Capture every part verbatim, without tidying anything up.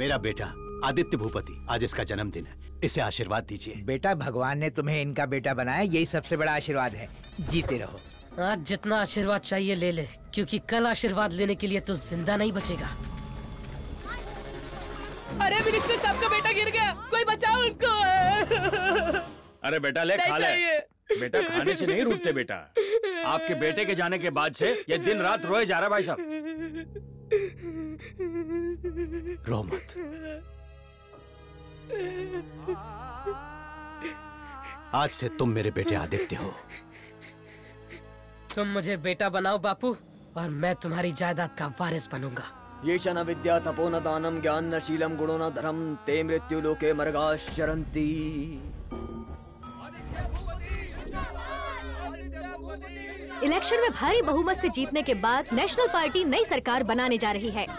मेरा बेटा आदित्य भूपति, आज इसका जन्मदिन है, इसे आशीर्वाद दीजिए। बेटा, भगवान ने तुम्हें इनका बेटा बनाया, यही सबसे बड़ा आशीर्वाद है। जीते रहो। आज जितना आशीर्वाद चाहिए ले ले, क्योंकि कल आशीर्वाद लेने के लिए तू जिंदा नहीं बचेगा। अरे मिनिस्टर साहब का बेटा गिर गया, कोई बचाओ उसको। अरे बेटा ले, खा ले। बेटा खाने से नहीं रूठते बेटा। आपके बेटे के जाने के बाद से ये दिन रात रोए जा रहा भाई साहब। रो मत। आज से तुम मेरे बेटे आदित्य हो। तुम मुझे बेटा बनाओ बापू, और मैं तुम्हारी जायदाद का वारिस बनूंगा। ये न विद्या तपो न दानम ज्ञान न शीलम गुणो न धर्म ते मृत्यु लोके मर्गाश चरंती। इलेक्शन में भारी बहुमत से जीतने के बाद नेशनल पार्टी नई सरकार बनाने जा रही है।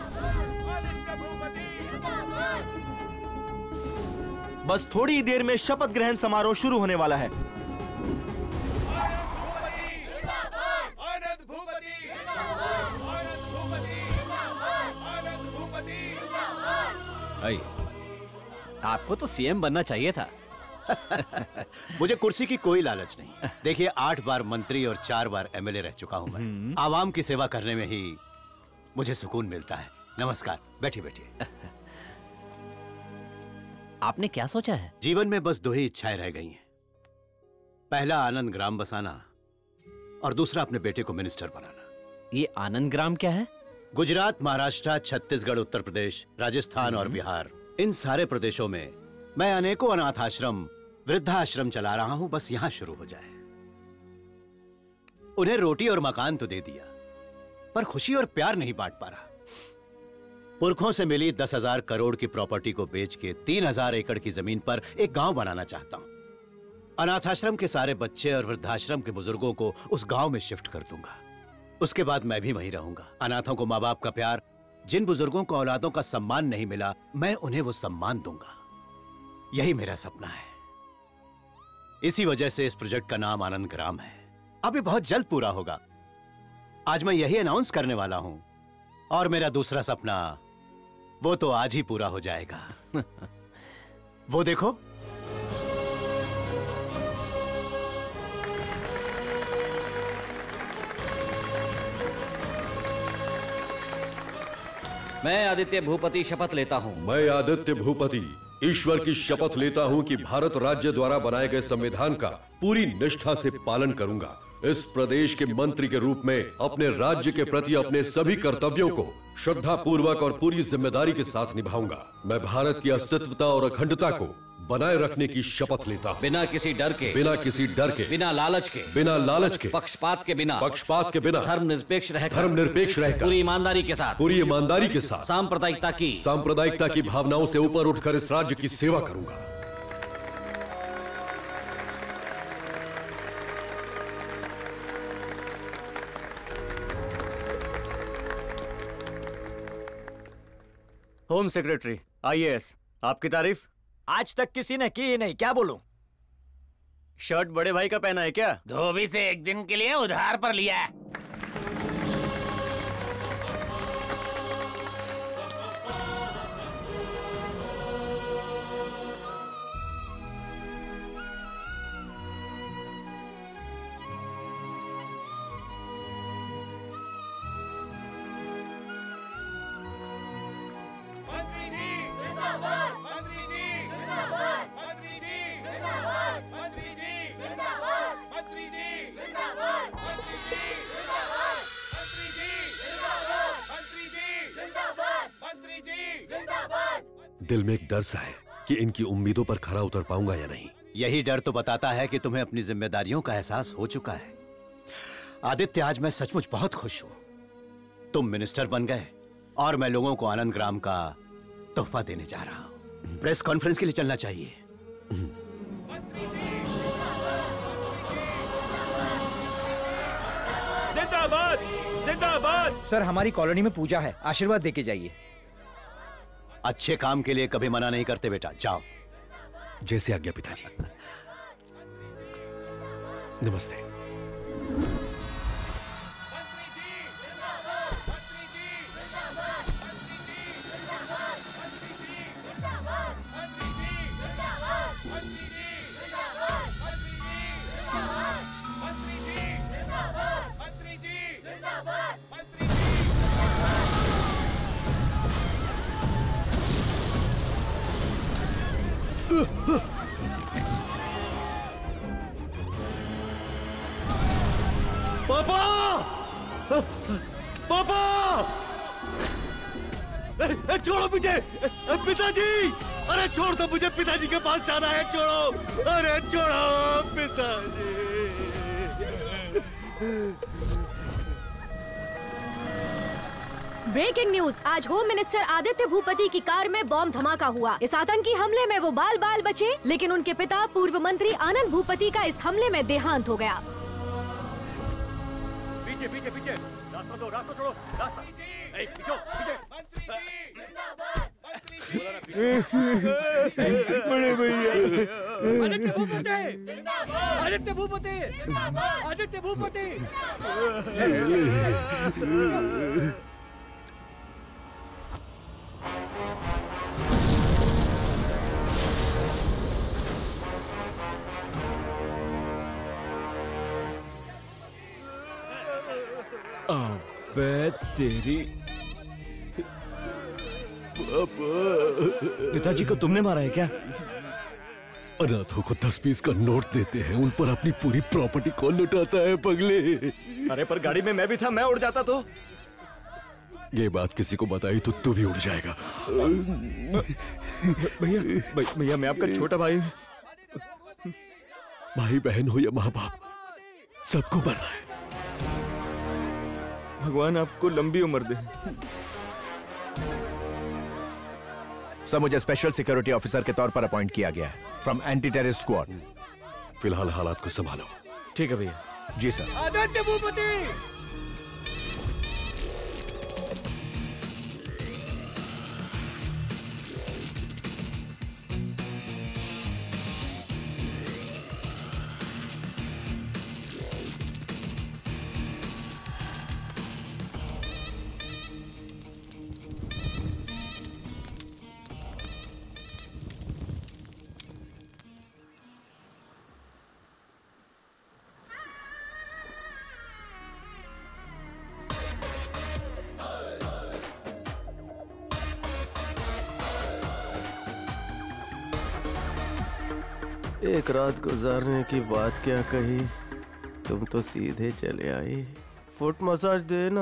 बस थोड़ी देर में शपथ ग्रहण समारोह शुरू होने वाला है। आई, आपको तो सीएम बनना चाहिए था। मुझे कुर्सी की कोई लालच नहीं। देखिए, आठ बार मंत्री और चार बार एमएलए रह चुका हूं मैं। आवाम की सेवा करने में ही मुझे सुकून मिलता है। नमस्कार, बैठिए बैठिए। आपने क्या सोचा है? जीवन में बस दो ही इच्छाएं रह गई हैं। पहला आनंद ग्राम बसाना और दूसरा अपने बेटे को मिनिस्टर बनाना। ये आनंद ग्राम क्या है? गुजरात, महाराष्ट्र, छत्तीसगढ़, उत्तर प्रदेश, राजस्थान और बिहार, इन सारे प्रदेशों में मैं अनेकों अनाथ आश्रम, वृद्धाश्रम चला रहा हूं। बस यहां शुरू हो जाए। उन्हें रोटी और मकान तो दे दिया, पर खुशी और प्यार नहीं बांट पा रहा। पुरखों से मिली दस हजार करोड़ की प्रॉपर्टी को बेच के तीन हजार एकड़ की जमीन पर एक गांव बनाना चाहता हूं। अनाथाश्रम के सारे बच्चे और वृद्धाश्रम के बुजुर्गों को उस गांव में शिफ्ट कर दूंगा। उसके बाद मैं भी वहीं रहूंगा। अनाथों को माँ बाप का प्यार, जिन बुजुर्गों को औलादों का सम्मान नहीं मिला, मैं उन्हें वो सम्मान दूंगा। यही मेरा सपना है। इसी वजह से इस प्रोजेक्ट का नाम आनंद ग्राम है। अब ये बहुत जल्द पूरा होगा। आज मैं यही अनाउंस करने वाला हूं। और मेरा दूसरा सपना, वो तो आज ही पूरा हो जाएगा। वो देखो, मैं आदित्य भूपति शपथ लेता हूं। मैं आदित्य भूपति ईश्वर की शपथ लेता हूं कि भारत राज्य द्वारा बनाए गए संविधान का पूरी निष्ठा से पालन करूंगा। इस प्रदेश के मंत्री के रूप में अपने राज्य के प्रति अपने सभी कर्तव्यों को श्रद्धा पूर्वक और पूरी जिम्मेदारी के साथ निभाऊंगा। मैं भारत की अस्तित्वता और अखंडता को बनाए रखने की शपथ लेता हूं। बिना किसी डर के, बिना किसी डर के, बिना लालच के, बिना लालच के, पक्षपात के बिना, पक्षपात के बिना, धर्म निरपेक्ष रहकर, धर्म निरपेक्ष रहकर, पूरी ईमानदारी के साथ, पूरी ईमानदारी के साथ, सांप्रदायिकता की सांप्रदायिकता की भावनाओं से ऊपर उठकर इस राज्य की सेवा करूंगा। होम सेक्रेटरी, आईएएस, आपकी तारीफ आज तक किसी ने की ही नहीं, क्या बोलूं? शर्ट बड़े भाई का पहना है क्या? धोबी से एक दिन के लिए उधार पर लिया है। दिल में एक डर सा है कि इनकी उम्मीदों पर खरा उतर पाऊंगा या नहीं। यही डर तो बताता है कि तुम्हें अपनी जिम्मेदारियों का एहसास हो चुका है। आदित्य, आज मैं सचमुच बहुत खुश हूं। तुम मिनिस्टर बन गए और मैं लोगों को आनंद ग्राम का तोहफा देने जा रहा हूं। प्रेस कॉन्फ्रेंस के लिए चलना चाहिए। जिंदाबाद, जिंदाबाद। सर, हमारी कॉलोनी में पूजा है, आशीर्वाद देके जाइए। अच्छे काम के लिए कभी मना नहीं करते बेटा, जाओ। जैसे आज्ञा पिताजी। नमस्ते। पापा! पापा! ए, ए, छोड़ो मुझे! ए, पिताजी! अरे छोड़ दो मुझे, पिताजी के पास जाना है, छोड़ो! अरे छोड़ो पिताजी! ब्रेकिंग न्यूज, आज होम मिनिस्टर आदित्य भूपति की कार में बॉम्ब धमाका हुआ। इस आतंकी हमले में वो बाल बाल बचे, लेकिन उनके पिता पूर्व मंत्री आनंद भूपति का इस हमले में देहांत हो गया। पीछे पीछे पीछे, रास्ता दो, रास्ता छोड़ो, रास्ता। ए, पीछे पीछे। बड़े भैया, आदित्य भूपति, आदित्य भूपति, आदित्य भूपति। अबे तेरी, पिताजी को तुमने मारा है क्या? अनाथों को दस बीस का नोट देते हैं, उन पर अपनी पूरी प्रॉपर्टी कौन लुटाता है पगले? अरे पर गाड़ी में मैं भी था, मैं उड़ जाता तो। ये बात किसी को बताई तो तू भी उड़ जाएगा। भैया भैया मैं आपका छोटा भाई। भाई बहन हो या माँ बाप, सबको मरना है। भगवान आपको लंबी उम्र दे। सर, मुझे स्पेशल सिक्योरिटी ऑफिसर के तौर पर अपॉइंट किया गया है फ्रॉम एंटी टेररिस्ट स्क्वाड। फिलहाल हालात को संभालो। ठीक है भैया। जी सर। आदित्य भूपति। एक रात गुजारने की बात क्या कही, तुम तो सीधे चले आई। फुट मसाज देना।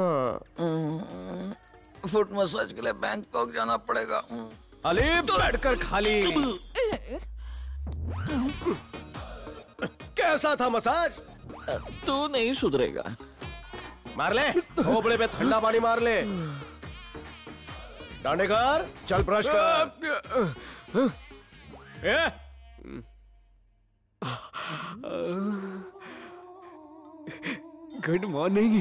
फुट मसाज के लिए बैंकॉक जाना पड़ेगा। अली बैठकर खाली। कैसा था मसाज? तू नहीं सुधरेगा। मार ले, खोपड़े पे ठंडा पानी मार ले। डांडेकर, चल ब्रश कर। Good morning.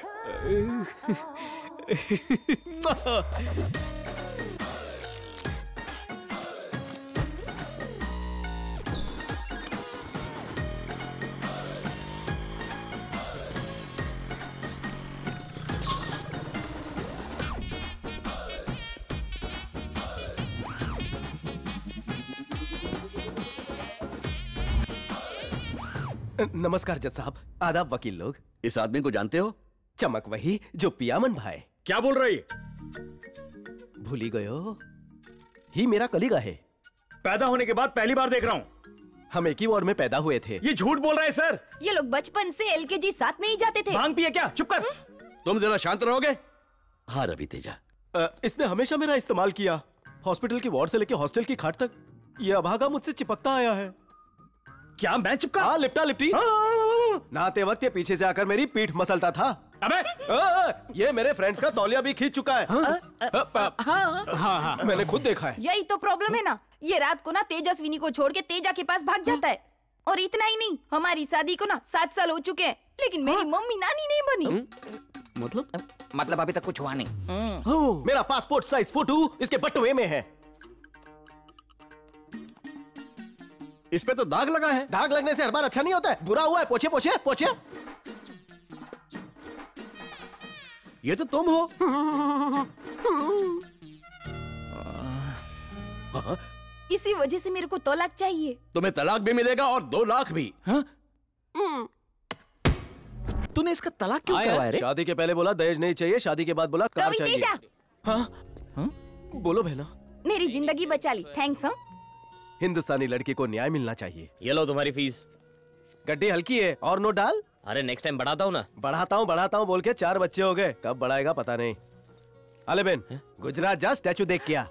नमस्कार जज साहब, आदाब वकील लोग। इस आदमी को जानते हो? चमक वही जो पियामन भाई। क्या बोल रही? भूली गए हो, ही मेरा कलीगा है। पैदा होने के बाद पहली बार देख रहा हूँ। हम एक ही वार्ड में पैदा हुए थे। ये झूठ बोल रहा है सर। ये लोग बचपन से एलकेजी साथ में ही जाते थे। भांग पिए क्या? चुप कर। तुम जरा शांत रहोगे? हाँ रवि तेजा, इसने हमेशा मेरा इस्तेमाल किया। हॉस्पिटल की वार्ड से लेकर हॉस्टल की खाट तक ये अभागा मुझसे चिपकता आया है। क्या मैं चिपका? हाँ, लिपटा लिपटी। नहाते वक्त ये पीछे से आकर मेरी पीठ मसलता था। अबे आ, ये मेरे फ्रेंड्स का तौलिया भी खींच चुका है। हाँ? हाँ हाँ हाँ मैंने खुद देखा है। यही तो प्रॉब्लम है ना, ये रात को ना तेजस्विनी को छोड़ के तेजा के पास भाग जाता है। और इतना ही नहीं, हमारी शादी को ना सात साल हो चुके हैं, लेकिन मेरी मम्मी नानी नहीं बनी। मतलब मतलब अभी तक कुछ हुआ नहीं। मेरा पासपोर्ट साइज फोटो इसके बटुए में है। इस पे तो दाग लगा है। दाग लगने से हर बार अच्छा नहीं होता है। बुरा हुआ है, पोछे पोछे पोछे। ये तो तुम हो। इसी वजह से मेरे को तलाक चाहिए। तुम्हें तलाक भी मिलेगा और दो लाख भी। हाँ? तूने इसका तलाक क्यों करवाया रे? शादी के पहले बोला दहेज नहीं चाहिए, शादी के बाद बोला कार चाहिए। तेजा, हाँ? हाँ? बोलो बहना। मेरी जिंदगी बचा ली, थैंक्स। हम हिंदुस्तानी लड़की को न्याय मिलना चाहिए। ये लो तुम्हारी फीस। गड्डी हल्की है और नोट डाल। अरे नेक्स्ट टाइम बढ़ाता हूँ ना। बढ़ाता हूँ बढ़ाता हूँ बोल के चार बच्चे हो गए, कब बढ़ाएगा पता नहीं। अले बेन, गुजरात जा, स्टैचू देख किया।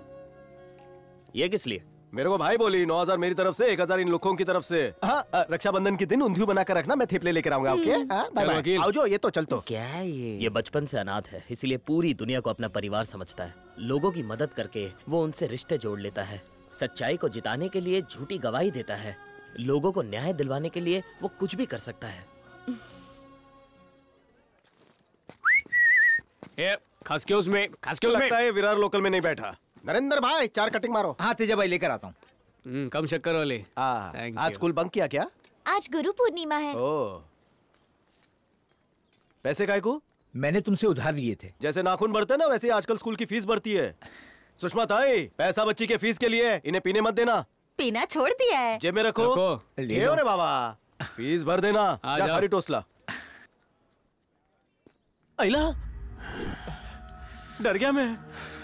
ये किस लिए? मेरे को भाई बोली नौ हजार मेरी तरफ से, एक हजार इन लोगों की तरफ से। हाँ, रक्षाबंधन के दिन ऊंधियू बनाकर रखना, मैं थेपले लेकर आऊंगा। Okay bye bye. आओ जो, ये तो चल तो। क्या है ये? ये बचपन से अनाथ है, इसीलिए पूरी दुनिया को अपना परिवार समझता है। लोगों की मदद करके वो उनसे रिश्ते जोड़ लेता है। सच्चाई को जिताने के लिए झूठी गवाही देता है। लोगों को न्याय दिलवाने के लिए वो कुछ भी कर सकता है। ए, खास के उसमें, खास के उसमें। लगता है विरार लोकल में नहीं बैठा। नरेंद्र भाई चार कटिंग मारो। हाँ तेजा भाई लेकर आता हूँ। कम शक्कर वाले। आज स्कूल बंक किया क्या? आज गुरु पूर्णिमा है। ओ, पैसे काय को? मैंने तुमसे उधार लिए थे। जैसे नाखून बढ़ते ना वैसे आजकल स्कूल की फीस बढ़ती है। सुषमा ताई, पैसा बच्ची के फीस के लिए, इन्हें पीने मत देना। पीना छोड़ दिया है। जेब में रखो। ले रे बाबा, फीस भर देना। जा खारी टोसला। अइला, डर गया मैं।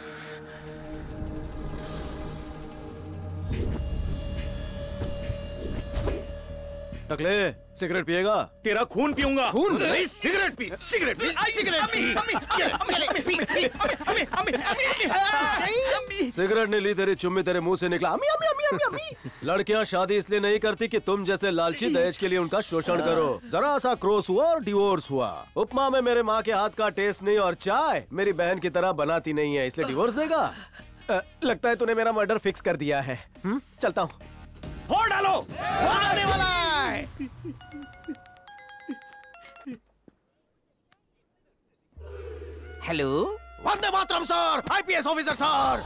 टकले, सिगरेट पिएगा? तेरा खून पीऊंगा। खून? सिगरेट पी, सिगरेट पी, सिगरेट पी। सिगरेट ने ली तेरी चुम्मी तेरे मुंह से निकला। अम्मी अम्मी अम्मी अम्मी अम्मी। लड़कियां शादी इसलिए नहीं करती कि तुम जैसे लालची दहेज के लिए उनका शोषण करो। जरा सा क्रॉस हुआ और डिवोर्स हुआ। उपमा में मेरे माँ के हाथ का टेस्ट नहीं और चाय मेरी बहन की तरह बनाती नहीं है, इसलिए डिवोर्स देगा। आ, लगता है तूने मेरा मर्डर फिक्स कर दिया है। हुँ? चलता हूँ। फोड़ डालो। फोड़ने वाला है। Hello, Vande Mataram sir, IPS officer sir.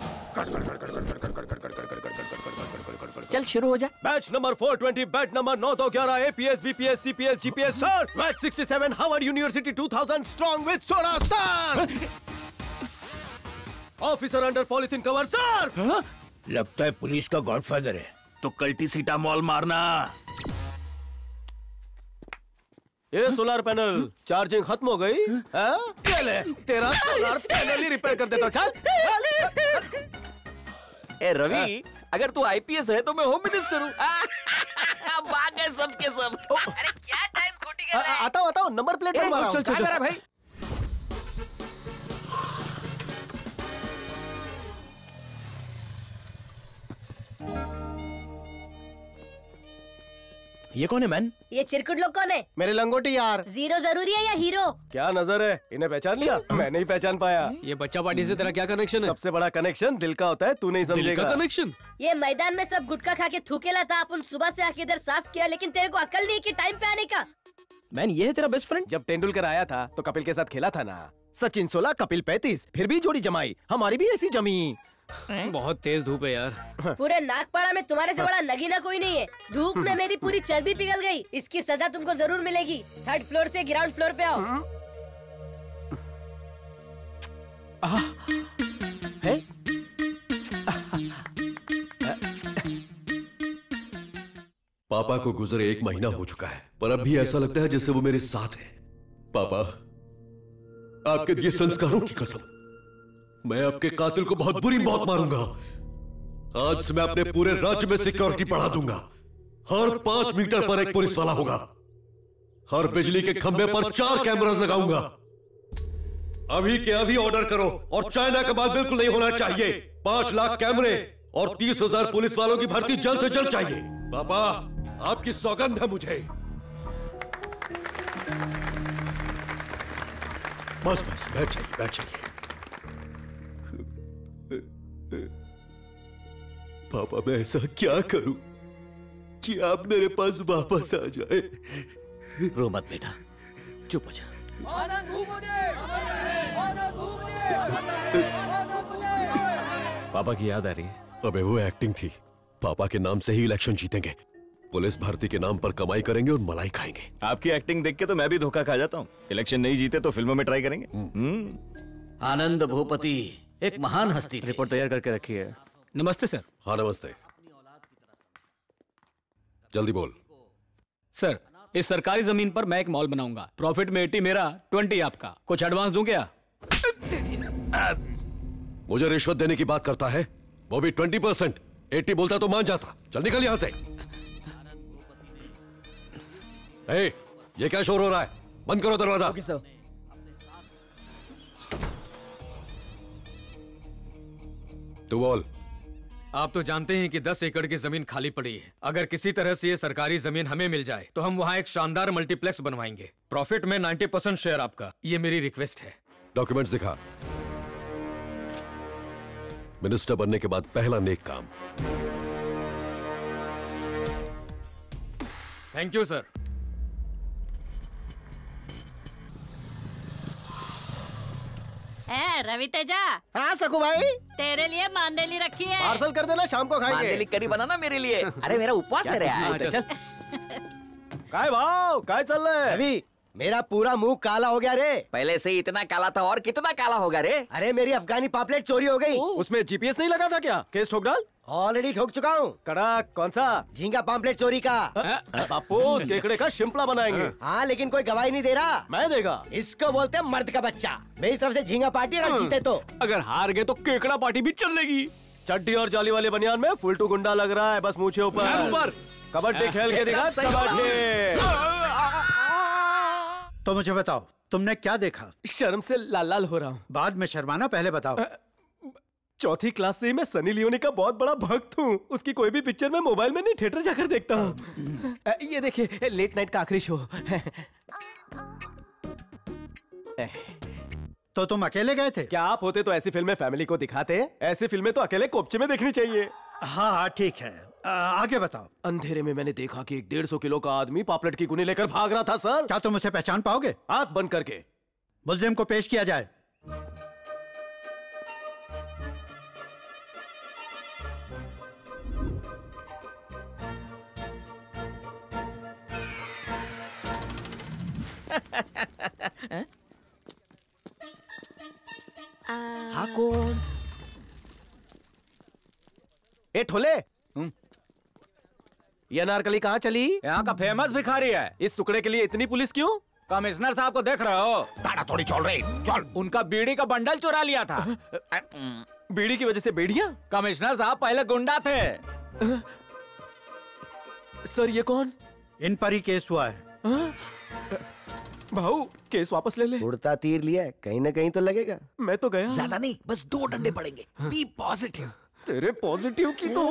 चल शुरू हो जा। बैच नंबर चार सौ बीस, बैच नंबर नौ सौ ग्यारह, APS, BPS, CPS, GPS sir. Batch सड़सठ, हार्वर्ड यूनिवर्सिटी दो हज़ार strong with soda sir. Officer under polythene cover sir. लगता है पुलिस का गॉडफादर है। तो कल्टी सीटा मॉल मारना। ये सोलर पैनल चार्जिंग खत्म हो गई है? ये ले, तेरा सोलर पैनल ही रिपेयर कर देता हूं। चल। ए रवि, अगर तू आईपीएस है तो मैं होम मिनिस्टर हूँ। भाग गए सब के सब। अरे क्या टाइम खोटी कर रहा है? आता हूँ आता हूँ, नंबर प्लेट बनवा रहा हूँ। चल चल चल भाई। ये कौन है मैन? ये चिरकुट लोग कौन है? मेरे लंगोटी यार। जीरो जरूरी है या हीरो? क्या नजर है, इन्हें पहचान लिया? मैं नहीं पहचान पाया। ये बच्चा पार्टी से तेरा क्या कनेक्शन है? सबसे बड़ा कनेक्शन दिल का होता है, तू नहीं समझेगा। दिल का कनेक्शन? ये मैदान में सब गुटखा खा के थूकेला था, अपन सुबह से आके इधर साफ किया, लेकिन तेरे को अकल नहीं कि टाइम पे आने का। मैन, ये है तेरा बेस्ट फ्रेंड? जब तेंदुलकर आया था तो कपिल के साथ खेला था ना। सचिन सोलह, कपिल पैंतीस, फिर भी जोड़ी जमाई। हमारी भी ऐसी जमी। बहुत तेज धूप है यार। पूरे नागपाड़ा में तुम्हारे से बड़ा नगीना कोई नहीं है। धूप में मेरी पूरी चर्बी पिघल गई। इसकी सजा तुमको जरूर मिलेगी। थर्ड फ्लोर से ग्राउंड फ्लोर पे आओ। है? पापा को गुजरे एक महीना हो चुका है, पर अब भी ऐसा लगता है जैसे वो मेरे साथ है। पापा, आपके दिए संस्कारों की कसम, मैं आपके कातिल को बहुत बुरी मौत मारूंगा। आज से मैं अपने पूरे राज्य में सिक्योरिटी बढ़ा दूंगा। हर पांच मीटर पर एक पुलिस वाला होगा। हर बिजली के खंभे पर चार कैमरास लगाऊंगा। अभी के अभी ऑर्डर करो, और चाइना का माल बिल्कुल नहीं होना चाहिए। पांच लाख कैमरे और तीस हजार पुलिस वालों की भर्ती जल्द से जल्द चाहिए। पापा, आपकी सौगंध है मुझे। बस बस बैठ जाइए, बैठ जाइए। पापा, मैं ऐसा क्या करूं कि आप मेरे पास वापस आ जाए? रो मत बेटा, चुप हो जा। पापा की याद आ रही है? अबे वो एक्टिंग थी। पापा के नाम से ही इलेक्शन जीतेंगे। पुलिस भर्ती के नाम पर कमाई करेंगे और मलाई खाएंगे। आपकी एक्टिंग देख के तो मैं भी धोखा खा जाता हूँ। इलेक्शन नहीं जीते तो फिल्मों में ट्राई करेंगे। आनंद भूपति एक महान हस्ती थी। रिपोर्ट तैयार करके रखी है। नमस्ते सर। हाँ नमस्ते। जल्दी बोल। सर, इस सरकारी जमीन पर मैं एक मॉल बनाऊंगा। प्रॉफिट में अस्सी मेरा, बीस आपका। कुछ एडवांस दूं क्या? मुझे रिश्वत देने की बात करता है, वो भी ट्वेंटी परसेंट। एट्टी बोलता तो मान जाता। चल निकल यहां से। ए, ये क्या शोर हो रहा है? बंद करो दरवाजा। Okay sir. तू बोल। आप तो जानते हैं कि दस एकड़ की जमीन खाली पड़ी है। अगर किसी तरह से ये सरकारी जमीन हमें मिल जाए तो हम वहाँ एक शानदार मल्टीप्लेक्स बनवाएंगे। प्रॉफिट में नब्बे परसेंट शेयर आपका। ये मेरी रिक्वेस्ट है। डॉक्यूमेंट्स दिखा। मिनिस्टर बनने के बाद पहला नेक काम। Thank you sir. ए, रवि तेजा। हाँ सकू भाई, तेरे लिए मांदेली रखी है। पार्सल कर देना, शाम को खाएंगे। मांदेली करी बनाना मेरे लिए। अरे मेरा उपवास है रे यार। चल। काय भाव, काय चल रहा है? अभी मेरा पूरा मुंह काला हो गया रे। पहले से ही इतना काला था और कितना काला होगा रे? अरे मेरी अफगानी पापलेट चोरी हो गई। उसमें जीपीएस नहीं लगा था क्या? केस ठोक डाल। ऑलरेडी ठोक चुका हूँ। कड़क। कौन सा? झींगा पापलेट चोरी का। बापू, उस केकड़े का शिंपला बनाएंगे। हाँ, लेकिन कोई गवाही नहीं दे रहा। मैं देगा। इसको बोलते हैं मर्द का बच्चा। मेरी तरफ से झींगा पार्टी अगर जीते तो। अगर हार गए तो केकड़ा पार्टी भी चलेगी। चड्डी और जाली वाले बनियान में फुलटू गुंडा लग रहा है, बस मुझे ऊपर। कबड्डी खेल के दिखा। कबड्डी। तो मुझे बताओ, तुमने क्या देखा? शर्म से लाल लाल हो रहा हूँ। बाद में शर्माना, पहले बताओ। चौथी क्लास से ही मैं सनी लियोनी का बहुत बड़ा भक्त हूँ। उसकी कोई भी पिक्चर मैं मोबाइल में नहीं, थिएटर जाकर देखता हूँ। ये देखिए, लेट नाइट का आखिरी शो। तो तुम अकेले गए थे? क्या आप होते तो ऐसी फिल्में फैमिली को दिखाते? ऐसी फिल्में तो अकेले कोपचे में देखनी चाहिए। हाँ हाँ ठीक है, आ, आगे बताओ। अंधेरे में मैंने देखा कि एक डेढ़ सौ किलो का आदमी पापलेट की गुनी लेकर भाग रहा था सर। क्या तुम उसे पहचान पाओगे? आंख बंद करके। मुल्जिम को पेश किया जाए। हाँ कौन? ए ठोले, ये अनारकली कहाँ चली? यहाँ का फेमस भिखारी है। इस टुकड़े के लिए इतनी पुलिस क्यों? कमिश्नर साहब को देख रहे हो? ताड़ा थोड़ी चल रही। चल। उनका बीड़ी का बंडल चुरा लिया था। बीड़ी की वजह से बेड़ियां? कमिश्नर साहब पहले गुंडा थे। सर ये कौन? इन पर ही केस हुआ है। भाऊ केस वापस ले ले। उड़ता तीर लिया है, कहीं ना कहीं तो लगेगा। मैं तो गया। ज्यादा नहीं, बस दो डंडे पड़ेंगे। B positive. तेरे पॉजिटिव की तो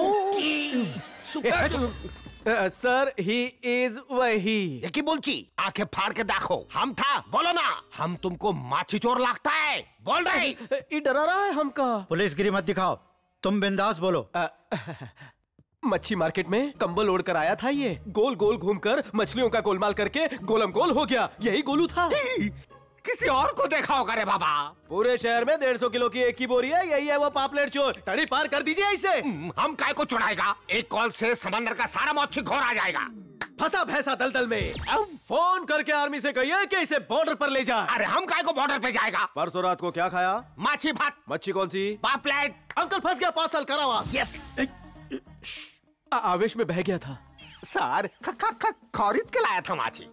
सर ही इज वही। यकी बोलची, आंखें फाड़ के देखो। हम था, बोलो ना। हम तुमको माछी चोर लगता है, बोल रहे। ये डरा रहा है हमका। पुलिसगिरी मत दिखाओ, तुम बिंदास बोलो। मच्छी मार्केट में कंबल ओढ़ कर आया था ये। गोल गोल घूमकर मछलियों का गोलमाल करके गोलम गोल हो गया। यही गोलू था। किसी और को देखा होगा रे बाबा। पूरे शहर में डेढ़ सौ किलो की एक ही बोरी है, यही है वो पापलेट चोर। तड़ी पार कर दीजिए इसे। हम काय को चुराएगा? एक कॉल से समंदर का सारा मच्छी घोर आ जाएगा। फंसा भैंसा दलदल में। फोन करके आर्मी से कहिए कि इसे बॉर्डर पर ले जाए। अरे हम काय को बॉर्डर पे जाएगा? परसों रात को क्या खाया? माछी भात। मच्छी कौन सी? पापलेट। अंकल फंस गया पाँच साल कारावास। यस। आवेश में बह गया था सर। खरीद के लाया था माछी।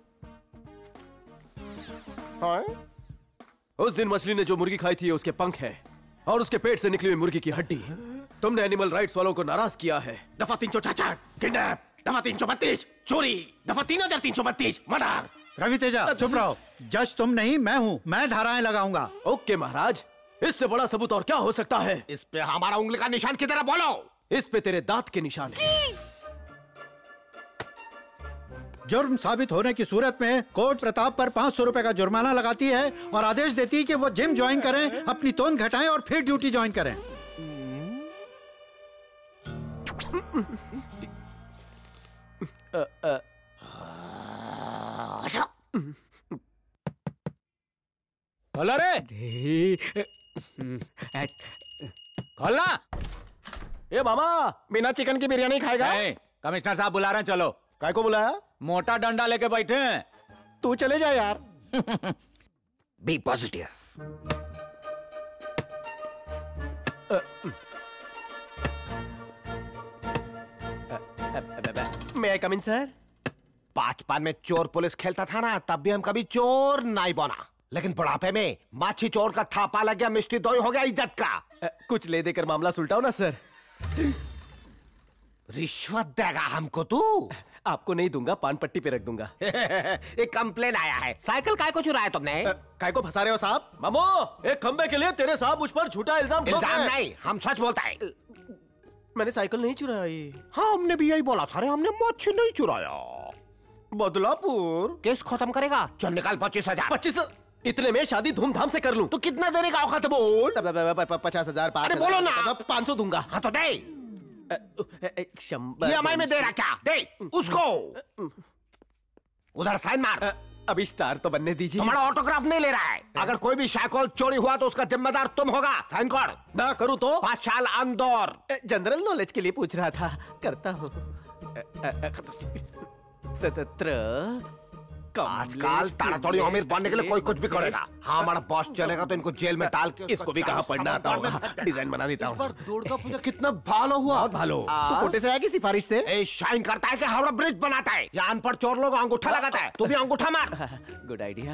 हाँ? उस दिन मछली ने जो मुर्गी खाई थी उसके पंख है और उसके पेट से निकली हुई मुर्गी की हड्डी। तुमने एनिमल राइट्स वालों को नाराज किया है। दफा तीन सौ चाचाट, किडनैप, दफा तीन सौ बत्तीस, चोरी, दफा तीन हजार तीन सौ बत्तीस, मर्डर। रवि तेजा चुप रहो। जज तुम नहीं, मैं हूँ। मैं धाराएं लगाऊंगा। ओके महाराज, इससे बड़ा सबूत और क्या हो सकता है? इस पे हमारा उंगली का निशान की तरह बोलो। इस पे तेरे दांत के निशान है। जुर्म साबित होने की सूरत में कोर्ट प्रताप पर पाँच सौ रुपए का जुर्माना लगाती है और आदेश देती है कि वो जिम ज्वाइन करें, अपनी तोंद घटाएं और फिर ड्यूटी ज्वाइन करें। खोलो रे। खोलना। ए मामा, बिना चिकन की बिरयानी खाएगा? कमिश्नर साहब बुला रहे हैं, चलो। काय को बुलाया? मोटा डंडा लेके बैठे हैं। तू चले जा यार। Be positive. मैं आई कम इन सर? बचपन में चोर पुलिस खेलता था ना, तब भी हम कभी चोर नहीं बना। लेकिन बुढ़ापे में माछी चोर का थापा लग गया, मिष्टी दोई हो गया इज्जत का। कुछ ले देकर मामला सुलटाओ ना सर। रिश्वत देगा हमको तू? आपको नहीं दूंगा, पान पट्टी पे रख दूंगा। एक कंप्लेन आया है, साइकिल काय को चुराया तुमने? काय को फंसा रहे हो साहब? मामो, एक खंबे के लिए तेरे साहब मुझ पर झूठा इल्जाम ठोक रहे हैं। इल्जाम नहीं, हम सच बोलता है। मैंने साइकिल नहीं चुराई। हाँ, हमने भी यही बोला था, हमने मच्छी नहीं चुराया। बदलापुर केस खत्म करेगा, चल निकाल पच्चीस हजार। पच्चीस इतने में शादी धूमधाम से कर लूं तो कितना देने का औकात बोल? पचास हजार। अरे बोलो ना। पाँच सौ दूंगा। हाँ तो दे। ई एम आई में दे रहा क्या? दे उसको। उधर साइन मार। अभी स्टार तो बनने दीजिए। तुम्हारा ऑटोग्राफ नहीं ले रहा है। अगर कोई भी साइकिल चोरी हुआ तो उसका जिम्मेदार तुम होगा। साइन कर। ना करूं तो पाँच साल अंदर। जनरल नॉलेज के लिए पूछ रहा था, करता हूँ। आजकल ताड़ातोड़ी अमीर बनने के लिए कोई कुछ भी करेगा। हाँ, हमारा बॉस चलेगा तो इनको जेल में डाल के इसको भी कहाँ पढ़ना आता होगा, डिजाइन बना देता हूँ। दुर्गा पूजा कितना भालो हुआ। बहुत भालो। तो कोटे से आएगी सिफारिश से? ए, शाइन करता है कि हावड़ा ब्रिज बनाता है। यहाँ अनपढ़ चोर लोग अंगूठा लगाता है, तू भी अंगूठा मार। Good idea.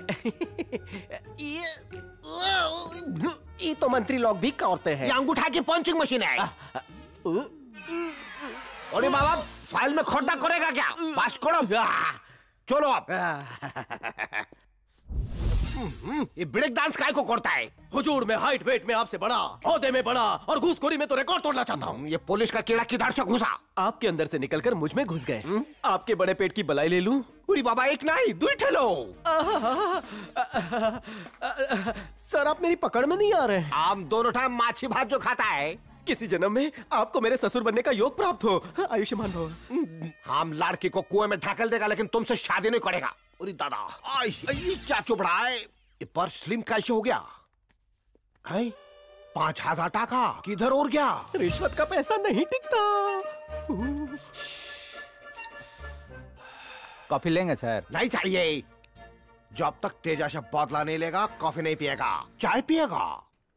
ये तो मंत्री लोग भी करते हैं। ये अंगूठा की पंचिंग मशीन है। अरे बाबा, फाइल में खोटा करेगा क्या? पास करो। चलो आप। ये ब्रेक डांस काय को करता है? हुजूर, मैं हाइट वेट में आपसे बड़ा, ओहदे में बड़ा और घूसखोरी में तो रिकॉर्ड तोड़ना चाहता हूँ। ये पुलिस का कीड़ा किधर से घुसा? आपके अंदर से निकलकर मुझ में घुस गए। आपके बड़े पेट की बलाई ले लूं? पूरी बाबा, एक नहीं दो ठेलो। सर, आप मेरी पकड़ में नहीं आ रहे। आप दोनों टाइम माछी भात जो खाता है। किसी जन्म में आपको मेरे ससुर बनने का योग प्राप्त हो। आयुष्मान भव। हम लड़की को कुएं में ढकेल देगा, लेकिन तुमसे शादी नहीं करेगा। अरे दादा, आई, आई, क्या चुप रहा है? ये पर स्लिम कैसे हो गया है? पांच हजार टाका किधर और गया? रिश्वत का पैसा नहीं टिकता। कॉफी लेंगे सर? नहीं चाहिए। जब तक तेजा से बदला नहीं लेगा, कॉफी नहीं पिएगा, चाय पिएगा।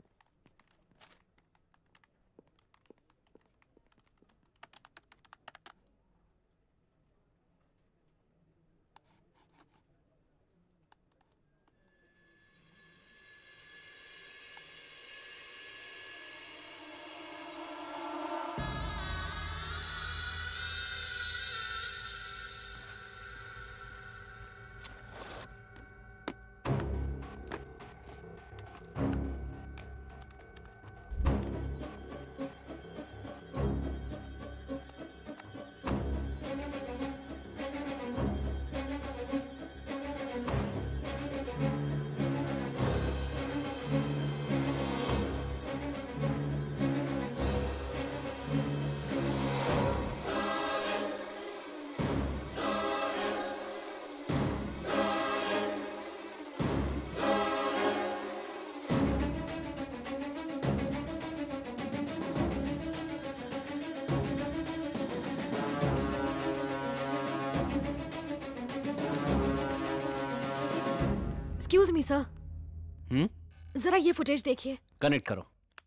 एक्सक्यूज मी सर, हम्म जरा ये फुटेज देखिए। कनेक्ट करो।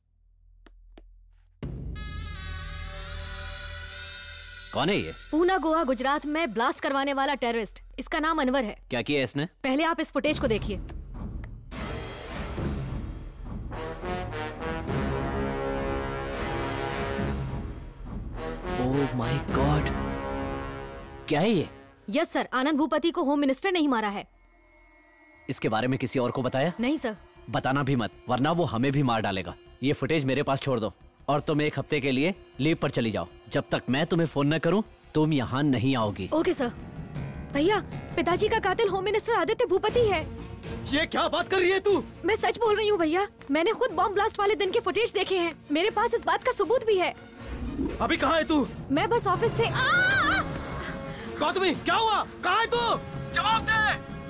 कौन है ये? पूना, गोवा, गुजरात में ब्लास्ट करवाने वाला टेररिस्ट। इसका नाम अनवर है। क्या किया इसने? पहले आप इस फुटेज को देखिए। ओह माय गॉड, क्या है ये? यस सर, आनंद भूपति को होम मिनिस्टर नहीं मारा है। इसके बारे में किसी और को बताया? नहीं सर। बताना भी मत, वरना वो हमें भी मार डालेगा। ये फुटेज मेरे पास छोड़ दो और तुम एक हफ्ते के लिए लीव पर चली जाओ। जब तक मैं तुम्हें फोन न करूं, तुम यहाँ नहीं आओगी। Okay sir. भैया, पिताजी का कातिल होम मिनिस्टर आदित्य भूपति है। ये क्या बात कर रही है तू? मैं सच बोल रही हूँ भैया, मैंने खुद बॉम्ब ब्लास्ट वाले दिन के फुटेज देखे हैं। मेरे पास इस बात का सबूत भी है। अभी कहाँ है तू? मैं बस ऑफिस से। गौतमी, क्या हुआ? कहाँ है तू? जवाब दे।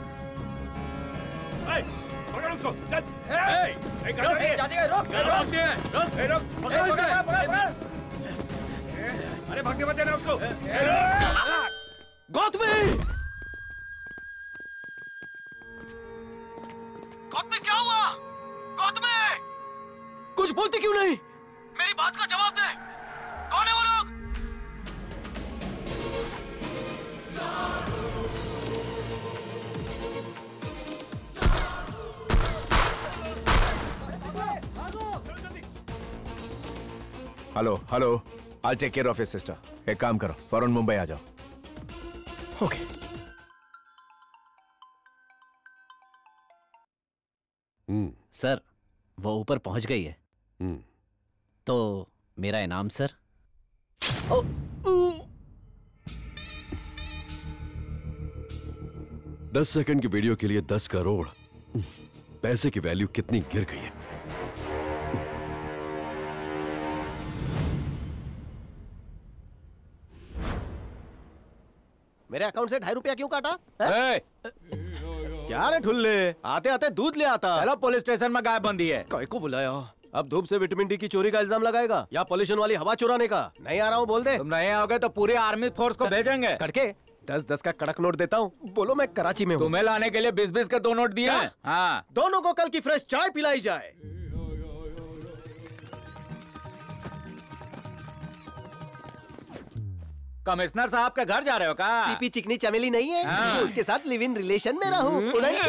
पकड़ उसको, चल। ए, ए, रोक, रोक, रोक, रोक, पकड़ उसे। अरे भागने मत देना उसको। गौतमी, गौतमी क्या हुआ? गौतमी, कुछ बोलती क्यों नहीं? मेरी बात का जवाब दे। कौन है वो लोग? Hello hello, I'll take care of your sister. एक काम करो, फौरन मुंबई आ जाओ। ओके। हम्म सर, वो ऊपर पहुंच गई है। हम्म तो मेरा इनाम सर। दस सेकंड की वीडियो के लिए दस करोड़। पैसे की वैल्यू कितनी गिर गई है। मेरे अकाउंट से ढाई रुपया क्यों काटा? क्या रे ठुल्ले, आते आते दूध ले आता। चलो पुलिस स्टेशन में गाय बंदी है। काय को बुलाया? अब धूप से विटामिन डी की चोरी का इल्जाम लगाएगा या पॉल्यूशन वाली हवा चुराने का? नहीं आ रहा हूँ बोल दे। तुम नहीं आओगे तो पूरे आर्मी फोर्स को भेजेंगे। करके दस दस का कड़क नोट देता हूँ। बोलो मैं कराची में हूँ। तुम्हें लाने के लिए बीस बीस के दो नोट दिए हैं। हाँ, दोनों को कल की फ्रेश चाय पिलाई जाए। कमिश्नर साहब के घर जा रहे हो का? सीपी चिकनी चमेली नहीं है हाँ। जो उसके साथ लिव इन रिलेशन में रहूं।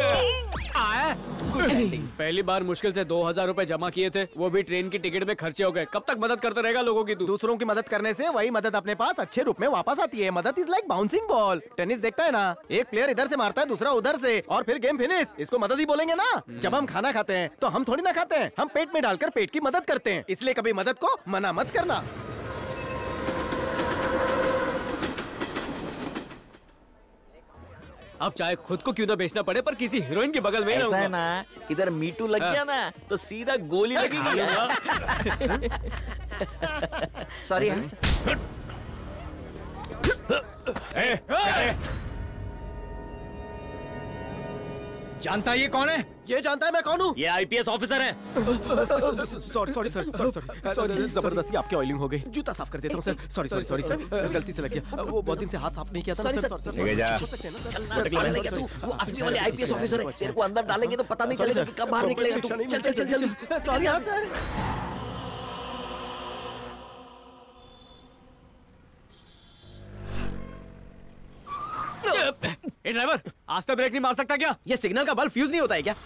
पहली बार मुश्किल से दो हजार रूपए जमा किए थे, वो भी ट्रेन की टिकट में खर्चे हो गए। कब तक मदद करते रहेगा लोगों की? दूसरों की मदद करने से वही मदद अपने पास अच्छे रूप में वापस आती है। मदद is like bouncing ball. Tennis देखता है ना, एक प्लेयर इधर से मारता है, दूसरा उधर से, और फिर गेम फिनिश। इसको मदद ही बोलेंगे ना। जब हम खाना खाते हैं तो हम थोड़ी ना खाते हैं, हम पेट में डालकर पेट की मदद करते हैं। इसलिए कभी मदद को मना मत करना। अब चाहे खुद को क्यों ना बेचना पड़े, पर किसी हीरोइन के बगल में ऐसा है ना, इधर मीटू लग गया ना तो सीधा गोली लगेगी। सॉरी। जानता ये कौन है? ये जानता है मैं कौन हूँ? ये आईपीएस ऑफिसर है। Sorry sorry sir, sorry sorry sorry, जबरदस्ती आपकी ऑयलिंग हो गई। जूता साफ कर देता हूँ sir. Sorry sorry sorry sir, गलती से लग गया। वो बहुत दिन से हाथ साफ नहीं किया था। सॉरी सर सर, सर ठीक है जा। तू वो असली वाले आईपीएस ऑफिसर है। तेरे को अंदर डालेंगे तो पता नहीं चलेगा कि कब बाहर निकलेगा तू। चल चल चल जल्दी। सॉरी हाँ सर। ए ड्राइवर, आज तक ब्रेक नहीं मार सकता क्या? ये सिग्नल का बल्ब फ्यूज नहीं होता है क्या?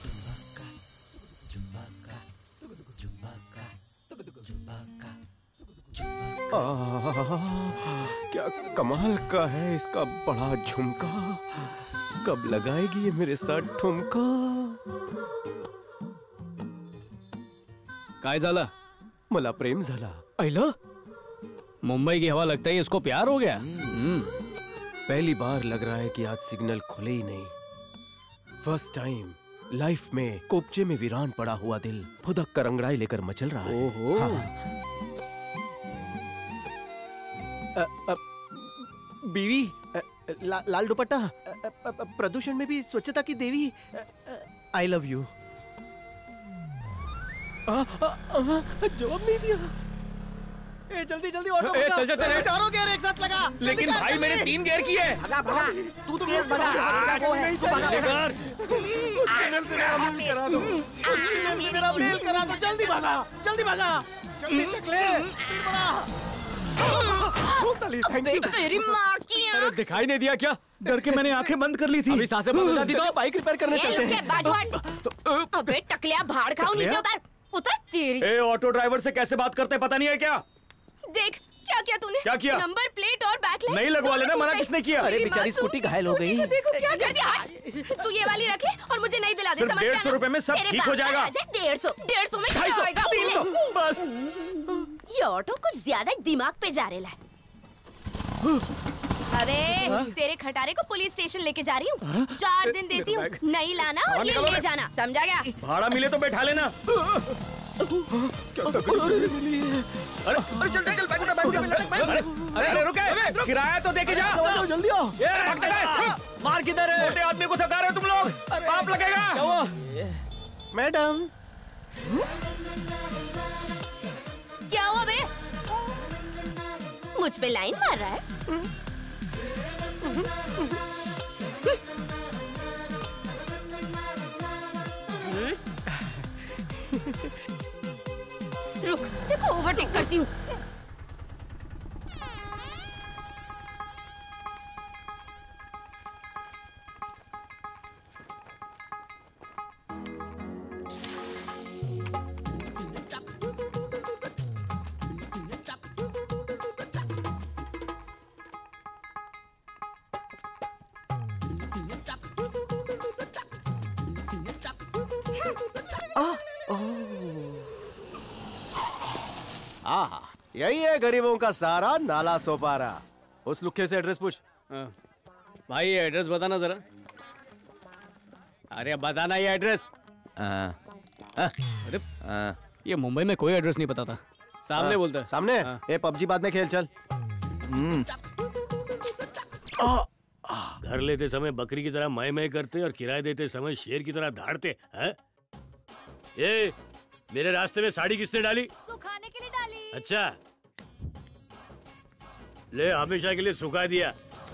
क्या कमाल का है इसका बड़ा झुमका। कब लगाएगी ये मेरे साथ ठुमका? काय झालं? मला प्रेम झाला। अहिलं, मुंबई की हवा लगता है इसको प्यार हो गया। पहली बार लग रहा है कि आज सिग्नल खुले ही नहीं। फर्स्ट टाइम लाइफ में कोपचे में वीरान पड़ा हुआ दिल फुदक कर अंगड़ाई लेकर मचल रहा है। ओहो। हाँ। अ, अ, बीवी, अ, ला, लाल दुपट्टा, अ, अ, अ, प्रदूषण में भी स्वच्छता की देवी। I love you. जवाब नहीं दिया। ए, जल्दी जल्दी ऑटो ए, चल चल चल। चारों गियर एक साथ लगा। लेकिन भाई मैंने तीन गियर किए। भगा भगा, तू तेज भगा। वो है तू भगा। सिग्नल से मेरा मेल करा दो। सिग्नल से मेरा मेल करा दो। जल्दी भगा, जल्दी भगा, जल्दी टकले। स्पीड बढ़ा। Thank you. तेरी माँ की आँख। अरे दिखाई नहीं दिया क्या? डर के मैंने आंखें बंद कर ली थी। अभी सांसें बंद हो जाती तो बाइक रिपेयर करने चलते हैं। बाजू हट। अबे टकलिया, भाड़ खाओ, नीचे उतर उतर। तेरी ए, ऑटो ड्राइवर से कैसे बात करते पता नहीं है क्या? देख क्या किया तूने? क्या किया? नंबर प्लेट और बैकलाइट नहीं लगवा लेना, मना किसने किया? अरे बेचारी स्कूटी घायल हो गई। देखो क्या कर दिया। हट। तू ये वाली रख ले और मुझे नहीं दिला दे। सिर्फ समझ डेढ़ सौ रुपए में सब ठीक हो जाएगा। डेढ़ सौ डेढ़ सौ में ढाई सौ, क्या तीन सौ, होएगा? बस। ये ऑटो कुछ ज्यादा दिमाग पे जा रहा है। अबे तेरे खटारे को पुलिस स्टेशन लेके जा रही हूँ। चार दिन देती हूँ, नहीं लाना और ये ले जाना, समझा गया? भाड़ा मिले तो बैठा लेना। क्या तकलीफ मिली है? अरे अरे चल चल बैठ बैठ अरे अरे रुके, किराया तो देके जा। जल्दी आओ। ये भागते गए। मार किधर है? मोटे आदमी को थका रहे हो तुम लोग। पाप लगेगा। क्या हुआ? मैडम क्या हुआ बे? मुझ पे लाइन मार रहा है? रुक, देखो ओवरटेक करती हूँ। हाँ, यही है गरीबों का सारा नाला सोपारा। उस लुक्के से एड्रेस पूछ। भाई ये एड्रेस बताना जरा। अरे बताना ये एड्रेस। अरे ये मुंबई में कोई एड्रेस नहीं पता था। सामने बोलता है। सामने? ये पबजी बाद में खेल चल। घर लेते समय बकरी की तरह मैं मैं करते और किराए देते समय शेर की तरह धाड़ते हैं। ये मेरे रास्ते में साड़ी किसने डाली? सुखाने के लिए डाली। अच्छा ले, हमेशा के लिए सुखा दिया।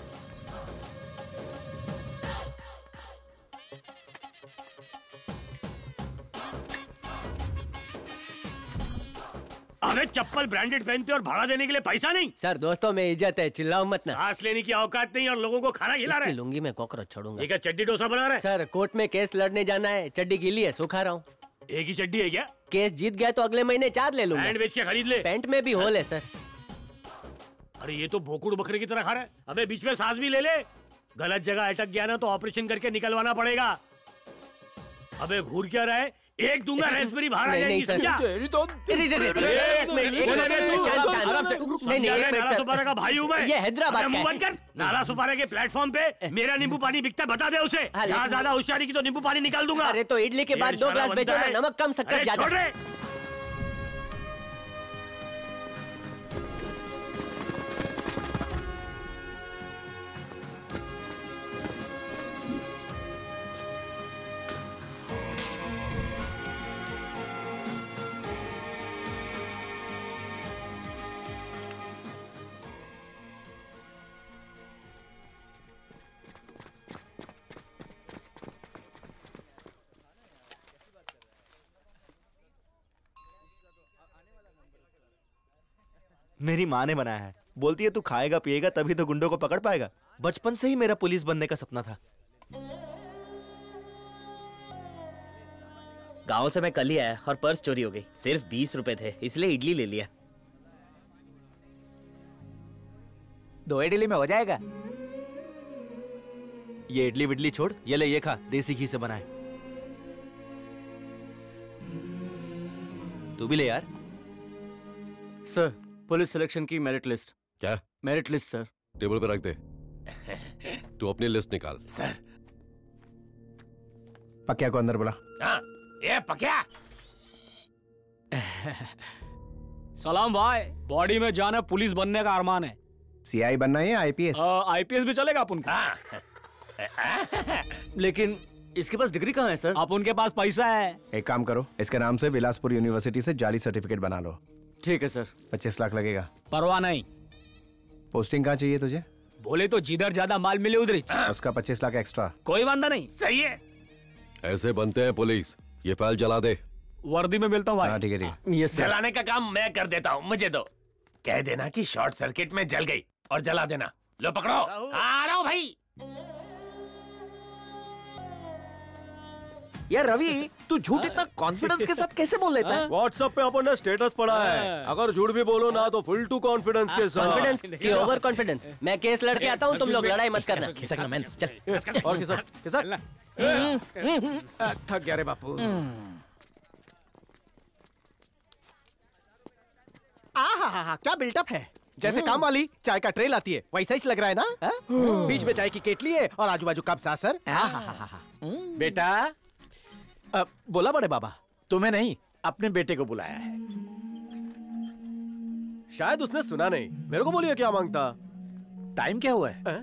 अरे चप्पल ब्रांडेड पहनते और भाड़ा देने के लिए पैसा नहीं। सर दोस्तों में इज्जत है, चिल्लाओ मत ना। सांस लेने की औकात नहीं और लोगों को खाना खिला रहे। लुंगी में कॉकरोच छोड़ूंगा। एक चड्डी डोसा बना रहे। सर कोर्ट में केस लड़ने जाना है, चड्डी गीली है, सुखा रहा हूँ। एक ही चड्डी है क्या? केस जीत गया तो अगले महीने चार ले लूंगा। पैंट बेच के खरीद ले। पैंट में भी होल है सर। अरे ये तो भोकुड़ बकरे की तरह खा रहा है। अबे बीच में सांस भी ले ले। गलत जगह अटक गया ना तो ऑपरेशन करके निकलवाना पड़ेगा। अबे घूर क्या रहा है? एक दूंगा रेस्परी बाहर आ जाएगी। समझा? नाला सुपारा का भाई हूँ मैं। ये हैदराबाद का है। नाला सुपारा के प्लेटफॉर्म पे मेरा नींबू पानी बिकता है, बता दे उसे। यहाँ ज्यादा होशियारी की तो नींबू पानी निकाल दूंगा। अरे तो इडली के बाद दो ग्लास बेचो ना, नमक कम शक्कर ज्यादा। मेरी माँ ने बनाया है। बोलती है तू खाएगा पिएगा तभी तो गुंडों को पकड़ पाएगा। बचपन से ही मेरा पुलिस बनने का सपना था। गांव से मैं कल ही आया और पर्स चोरी हो गई। सिर्फ बीस रुपए थे, इसलिए इडली ले लिया। दो इडली में हो जाएगा। ये इडली विडली छोड़, ये ले ये खा, देसी घी से बनाए। तू भी ले यार। सर पुलिस सिलेक्शन की मेरिट लिस्ट। क्या? Merit list sir. टेबल पे रख दे। तू अपनी लिस्ट निकाल। सर पक्या को अंदर बुला। हाँ, ये पक्या। सलाम भाई, बॉडी में जाना पुलिस बनने का अरमान है। सीआई बनना है या आईपीएस? आईपीएस भी चलेगा अपन को। लेकिन इसके पास डिग्री कहाँ है सर? आप उनके पास पैसा है। एक काम करो, इसके नाम से बिलासपुर यूनिवर्सिटी से जाली सर्टिफिकेट बना लो। ठीक है सर। पच्चीस लाख लगेगा। परवाह नहीं। पोस्टिंग कहाँ चाहिए तुझे? बोले तो जिधर ज्यादा माल मिले उधर ही। उसका पच्चीस लाख एक्स्ट्रा। कोई वांदा नहीं। सही है। ऐसे बनते हैं पुलिस। ये फाइल जला दे। वर्दी में मिलता हूँ भाई। ठीक है ठीक है। Yes sir. जलाने का काम मैं कर देता हूँ, मुझे दो। कह देना कि शॉर्ट सर्किट में जल गई और जला देना। लो पकड़ो। आ रहा हूँ भाई। यार रवि, तू झूठ इतना कॉन्फिडेंस के साथ कैसे बोल लेता है? व्हाट्सएप पे अपन ने स्टेटस पढ़ा है, अगर झूठ भी बोलो ना तो फुल टू कॉन्फिडेंस के साथ। कॉन्फिडेंस की ओवर कॉन्फिडेंस? मैं केस लड़के आता हूँ, तुम लोग लड़ाई मत करना। खिसकना मैन, चल। और खिसक, खिसक। थक गया रे बापू। आहा, क्या बिल्टअप है। जैसे काम वाली चाय का ट्रे लाती है वैसा ही लग रहा है ना। बीच में चाय की केटली है और आजू बाजू कप सासर। बेटा अब बोला बड़े बाबा, तुम्हें नहीं अपने बेटे को बुलाया है। शायद उसने सुना नहीं। मेरे को बोलिए क्या मांगता। टाइम क्या हुआ है?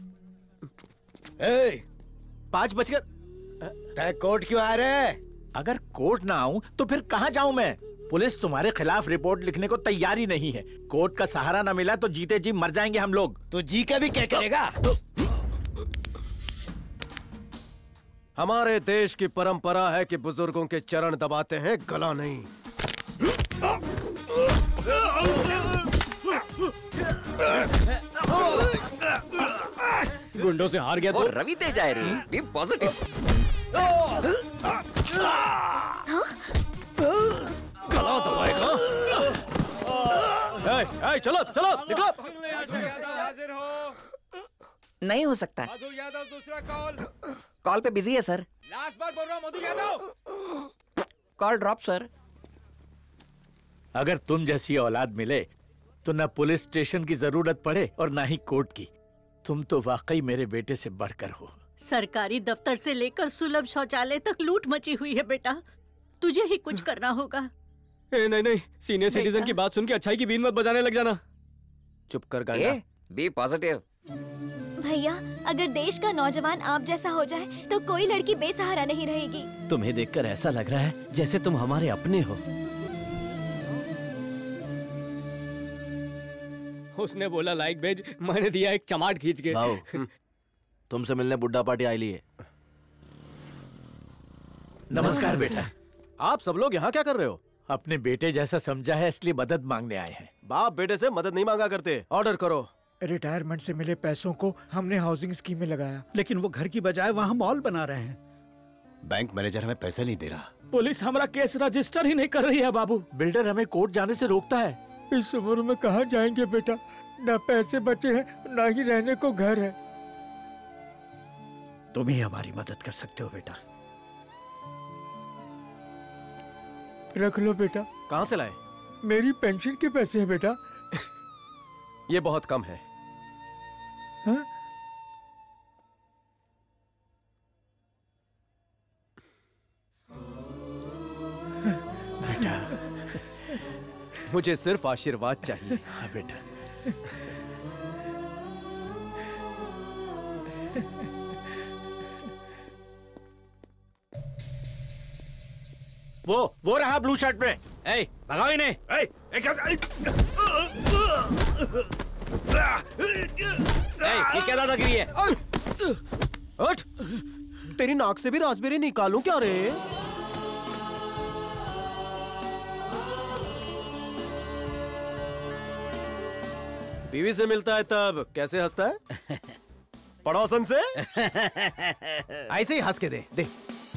ए, पाँच बजकर। तय कोर्ट क्यों आ रहे? अगर कोर्ट ना आऊं तो फिर कहाँ जाऊं मैं? पुलिस तुम्हारे खिलाफ रिपोर्ट लिखने को तैयारी नहीं है। कोर्ट का सहारा ना मिला तो जीते जी मर जाएंगे हम लोग। तो जी का भी क्या करेगा? हमारे देश की परंपरा है कि बुजुर्गों के चरण दबाते हैं, गला नहीं। गुंडों से हार गया तो रवि तेज आए रे। Be positive. गला दबाएगा। ए, ए, चलो चलो निकलो। हाजिर हो। नहीं हो सकता। मधु यादव दूसरा कॉल। कॉल पे बिजी है सर। लास्ट बार बोल रहा हूँ, Madhu Yadav. Call drop sir. अगर तुम जैसी औलाद मिले तो न पुलिस स्टेशन की जरूरत पड़े और न ही कोर्ट की। तुम तो वाकई मेरे बेटे से बढ़कर हो। सरकारी दफ्तर से लेकर सुलभ शौचालय तक लूट मची हुई है बेटा, तुझे ही कुछ करना होगा। ए, नहीं नहीं, सीनियर सिटीजन की बात सुन के अच्छाई की बीन मत बजाने लग जाना। चुप कर गांडा। B positive. भैया, अगर देश का नौजवान आप जैसा हो जाए तो कोई लड़की बेसहारा नहीं रहेगी। तुम्हें देखकर ऐसा लग रहा है जैसे तुम हमारे अपने हो। उसने बोला लाइक भेज, मैंने दिया एक चमाट खींच के। भाऊ, तुमसे मिलने बुड्ढा पार्टी आई ली है। नमस्कार बेटा। आप सब लोग यहाँ क्या कर रहे हो? अपने बेटे जैसा समझा है इसलिए मदद मांगने आए हैं। बाप बेटे से मदद नहीं मांगा करते। ऑर्डर करो। रिटायरमेंट से मिले पैसों को हमने हाउसिंग स्कीम में लगाया, लेकिन वो घर की बजाय वहाँ मॉल बना रहे हैं। बैंक मैनेजर हमें पैसा नहीं दे रहा। पुलिस हमारा केस रजिस्टर ही नहीं कर रही है बाबू। बिल्डर हमें कोर्ट जाने से रोकता है। इस उम्र में कहाँ जाएंगे बेटा, ना पैसे बचे हैं ना ही रहने को घर है। तुम ही हमारी मदद कर सकते हो बेटा। रख लो बेटा। कहाँ से लाए? मेरी पेंशन के पैसे हैं बेटा। ये बहुत कम है। हाँ? बेटा, मुझे सिर्फ आशीर्वाद चाहिए। हाँ बेटा। वो वो रहा ब्लू शर्ट में। ए, भगाओ इन्हें। ए, ए, क्या, ए, ए, ये क्या दादागिरी है? उठ! तेरी नाक से भी रास्पबेरी निकालूं क्या रे? बीवी से मिलता है तब कैसे हंसता है? पड़ोसन से? ऐसे ही हंस के दे दे।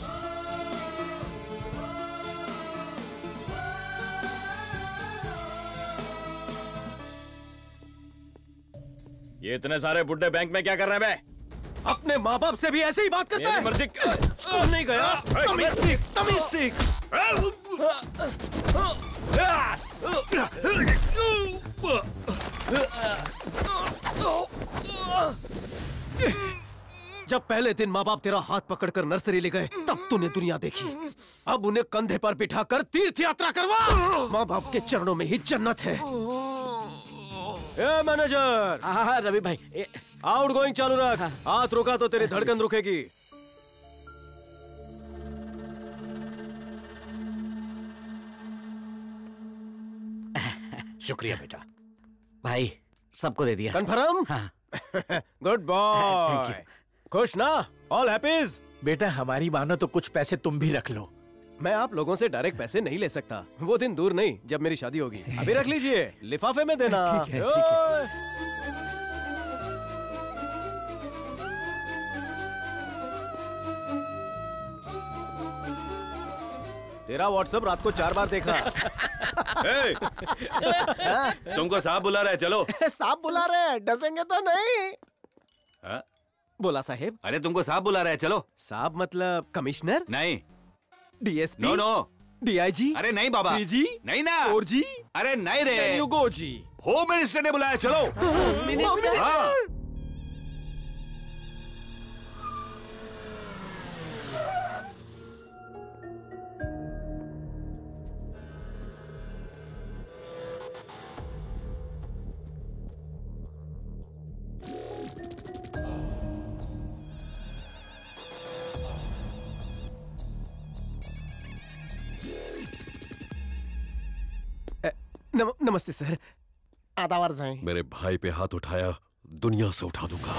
ये इतने सारे बुड्ढे बैंक में क्या कर रहे हैं बे? अपने माँ बाप से भी ऐसे ही बात करता है। मर्जी। स्कूल नहीं गया, तमीज सीख, तमीज सीख। जब पहले दिन माँ बाप तेरा हाथ पकड़कर नर्सरी ले गए तब तूने दुनिया देखी। अब उन्हें कंधे पर बिठाकर तीर्थ यात्रा करवा। माँ बाप के चरणों में ही जन्नत है। ए मैनेजर। हाँ हाँ रवि भाई। आउट गोइंग चालू रख। हाथ रुका तो तेरी धड़कन रुकेगी। शुक्रिया बेटा। भाई सबको दे दिया। कन्फर्म? हाँ। Good boy. खुश ना? All happies? बेटा हमारी मानो तो कुछ पैसे तुम भी रख लो। मैं आप लोगों से डायरेक्ट पैसे नहीं ले सकता। वो दिन दूर नहीं जब मेरी शादी होगी। अभी रख लीजिए, लिफाफे में देना। ठीक है, ठीक है। तेरा व्हाट्सएप रात को चार बार देखा। तुमको साहब बुला रहे हैं, चलो। साहब बुला रहे हैं, डसेंगे तो नहीं। हा? बोला साहेब। अरे तुमको साहब बुला रहे हैं, चलो। साहब मतलब कमिश्नर? नहीं। डीएसपी? No no. डीआईजी? अरे नहीं बाबा। डीजी? नहीं ना। और जी? अरे नहीं रे। युगो जी। होम मिनिस्टर ने बुलाया, चलो। मिनिस्टर? हाँ। नम, नमस्ते सर। आधा वर्ष है। मेरे भाई पे हाथ उठाया, दुनिया से उठा दूंगा।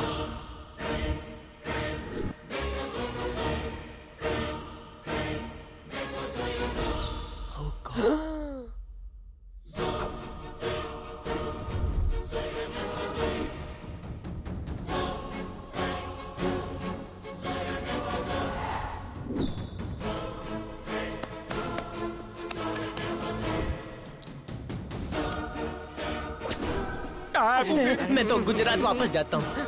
मैं तो गुजरात वापस जाता हूँ।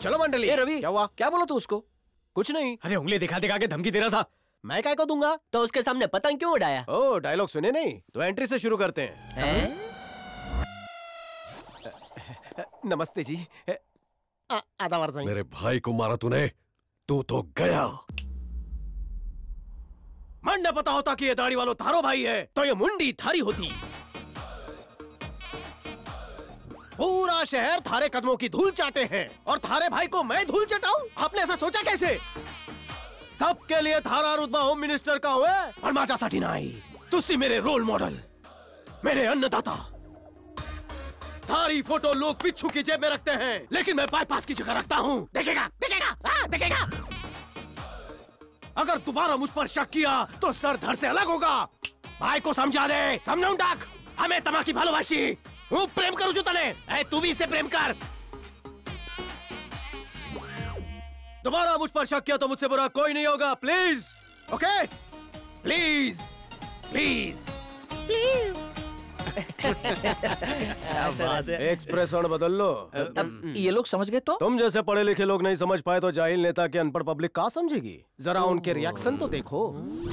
चलो मंडली। ए रवि, क्या हुआ? क्या बोला तू उसको? कुछ नहीं। अरे उंगली दिखा दिखा के धमकी दे रहा था। मैं काय को दूंगा? तो उसके सामने पतंग क्यों उड़ाया? ओ, डायलॉग सुने नहीं? तो एंट्री से शुरू करते हैं। हैं? नमस्ते जी। आ, आधा वर्ष मेरे भाई को मारा तूने, तू तो गया। मन न पता होता कि ये दाढ़ी वालों थारो भाई है तो ये मुंडी थारी होती। पूरा शहर थारे कदमों की धूल चाटे हैं और थारे भाई को मैं धूल चटाऊं? आपने ऐसा सोचा कैसे? सबके लिए थारा रुतबा होम मिनिस्टर का हुआ और माजा साठी ना आई। तुसी मेरे रोल मॉडल, मेरे अन्नदाता। थारी फोटो लोग पिच्छू की जेब में रखते हैं, लेकिन मैं बाईपास की जगह रखता हूँ। देखेगा, देखेगा, हाँ, देखेगा। अगर दोबारा मुझ पर शक किया तो सर धड़ से अलग होगा। भाई को समझा दे, समझाऊं डाक। हमें तमाकी भालोबाशी, वो प्रेम करूँ तने। ऐ तू भी इससे प्रेम कर। दोबारा मुझ पर शक किया तो मुझसे बुरा कोई नहीं होगा। Please, okay? Please, please, please. Expression बदल लो। अब ये लोग समझ गए तो? तुम जैसे पढ़े लिखे लोग नहीं समझ पाए तो जाहिल नेता के अनपढ़ पब्लिक कहाँ समझेगी? जरा उनके रिएक्शन तो देखो।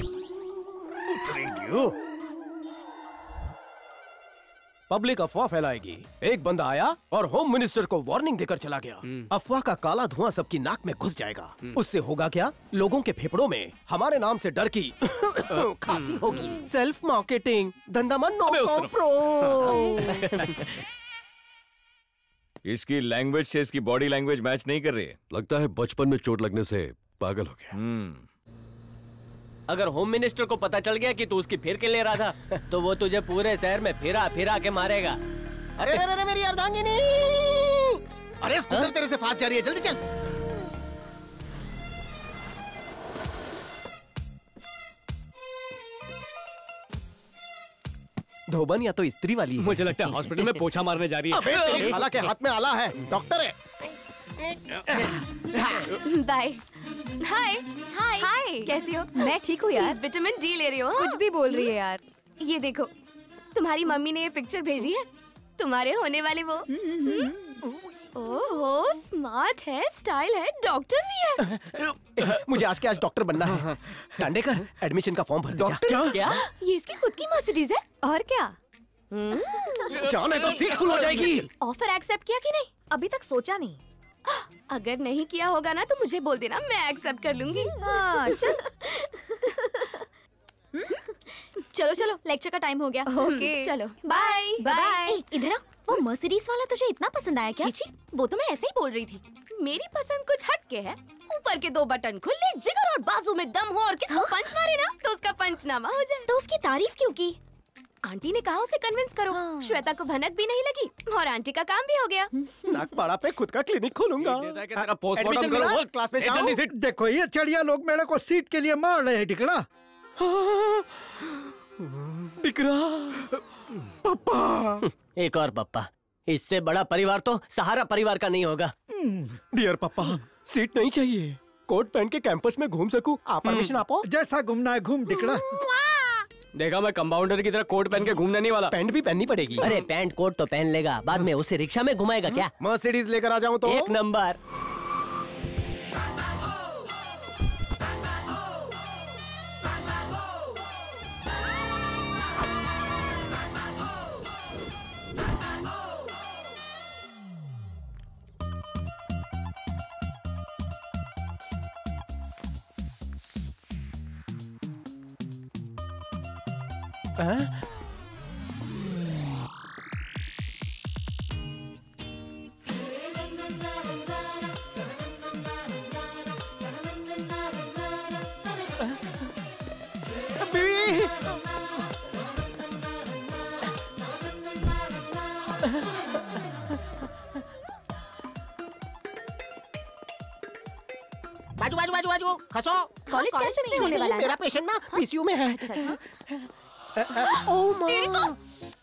पब्लिक अफवाह फैलाएगी। एक बंदा आया और होम मिनिस्टर को वार्निंग देकर चला गया। अफवाह का काला धुआं सबकी नाक में घुस जाएगा। उससे होगा क्या? लोगों के फेफड़ों में हमारे नाम से डर की खांसी होगी। सेल्फ मार्केटिंग, धंधा मन नो कॉम्प्रो। इसकी लैंग्वेज से इसकी बॉडी लैंग्वेज मैच नहीं कर रही है। लगता है बचपन में चोट लगने से पागल हो गया। अगर होम मिनिस्टर को पता चल गया कि तू उसकी फिर के ले रहा था तो वो तुझे पूरे शहर में फिरा फिरा के मारेगा। अरे अरे अरे मेरी अर्धांगिनी! अरे स्कूटर तेरे से फास्ट जा रही है, जल्दी चल। धोबन या तो स्त्री वाली है। मुझे लगता है हॉस्पिटल में पोछा मारने जा रही है। अबे तेरी खाला के हाथ में आला है, डॉक्टर है। बाय। हाय हाय हाय, कैसी हो? मैं ठीक हूँ यार। विटामिन डी ले रही हो? कुछ भी बोल रही है यार। ये देखो, तुम्हारी मम्मी ने ये पिक्चर भेजी है। तुम्हारे होने वाले वो। ओहो, स्मार्ट है, स्टाइल है, डॉक्टर भी है। मुझे आज के आज डॉक्टर बनना है। टांडेकर, एडमिशन का फॉर्म भर दे। क्या? क्या? ये इसकी खुद की मर्सिडीज है। और क्या? जाने तो सीट फुल हो जाएगी। ऑफर एक्सेप्ट किया कि नहीं? अभी तक सोचा नहीं। अगर नहीं किया होगा ना तो मुझे बोल देना, मैं एक्सेप्ट कर लूंगी। हाँ, चल। चलो चलो, लेक्चर का टाइम हो गया। ओके, चलो बाय बाय। इधर आ। वो मर्सिडीज वाला तुझे इतना पसंद आया क्या? चीची, वो तो मैं ऐसे ही बोल रही थी। मेरी पसंद कुछ हटके है। ऊपर के दो बटन खुले, जिगर और बाजू में दम हो और किसको हाँ? पंच मारे ना तो उसका पंचनामा हो जाए। तो उसकी तारीफ क्यों की? आंटी ने कहा उसे कन्विंस करो। हाँ। श्वेता को भनक भी नहीं लगी और आंटी का काम भी हो गया। नागपाड़ा पे खुद का क्लिनिक खोलूंगा। पोस्टमार्टम करो, क्लास में जाओ। देखो ये चिड़िया लोग मेरे को सीट के लिए मार रहे हैं। टिकड़ा टिकड़ा पापा। एक और पप्पा। इससे बड़ा परिवार तो सहारा परिवार का नहीं होगा। डियर पापा, सीट नहीं चाहिए। कोट पहन के कैंपस में घूम सकूं। आप परमिशन आपो। जैसा घूमना है घूम। टिकड़ा देखा, मैं कंपाउंडर की तरह कोट पहन के घूमने नहीं वाला। पैंट भी पहननी पड़ेगी। अरे पैंट कोट तो पहन लेगा, बाद में उसे रिक्शा में घुमाएगा क्या? मर्सिडीज लेकर आ जाऊं तो? एक नंबर। बाजू बाजू बाजू बाजू खसो। कॉलेज कैंपस में होने वाला है। मेरा पेशेंट ना पीसीयू में है। अच्छा अच्छा। ओह माँ।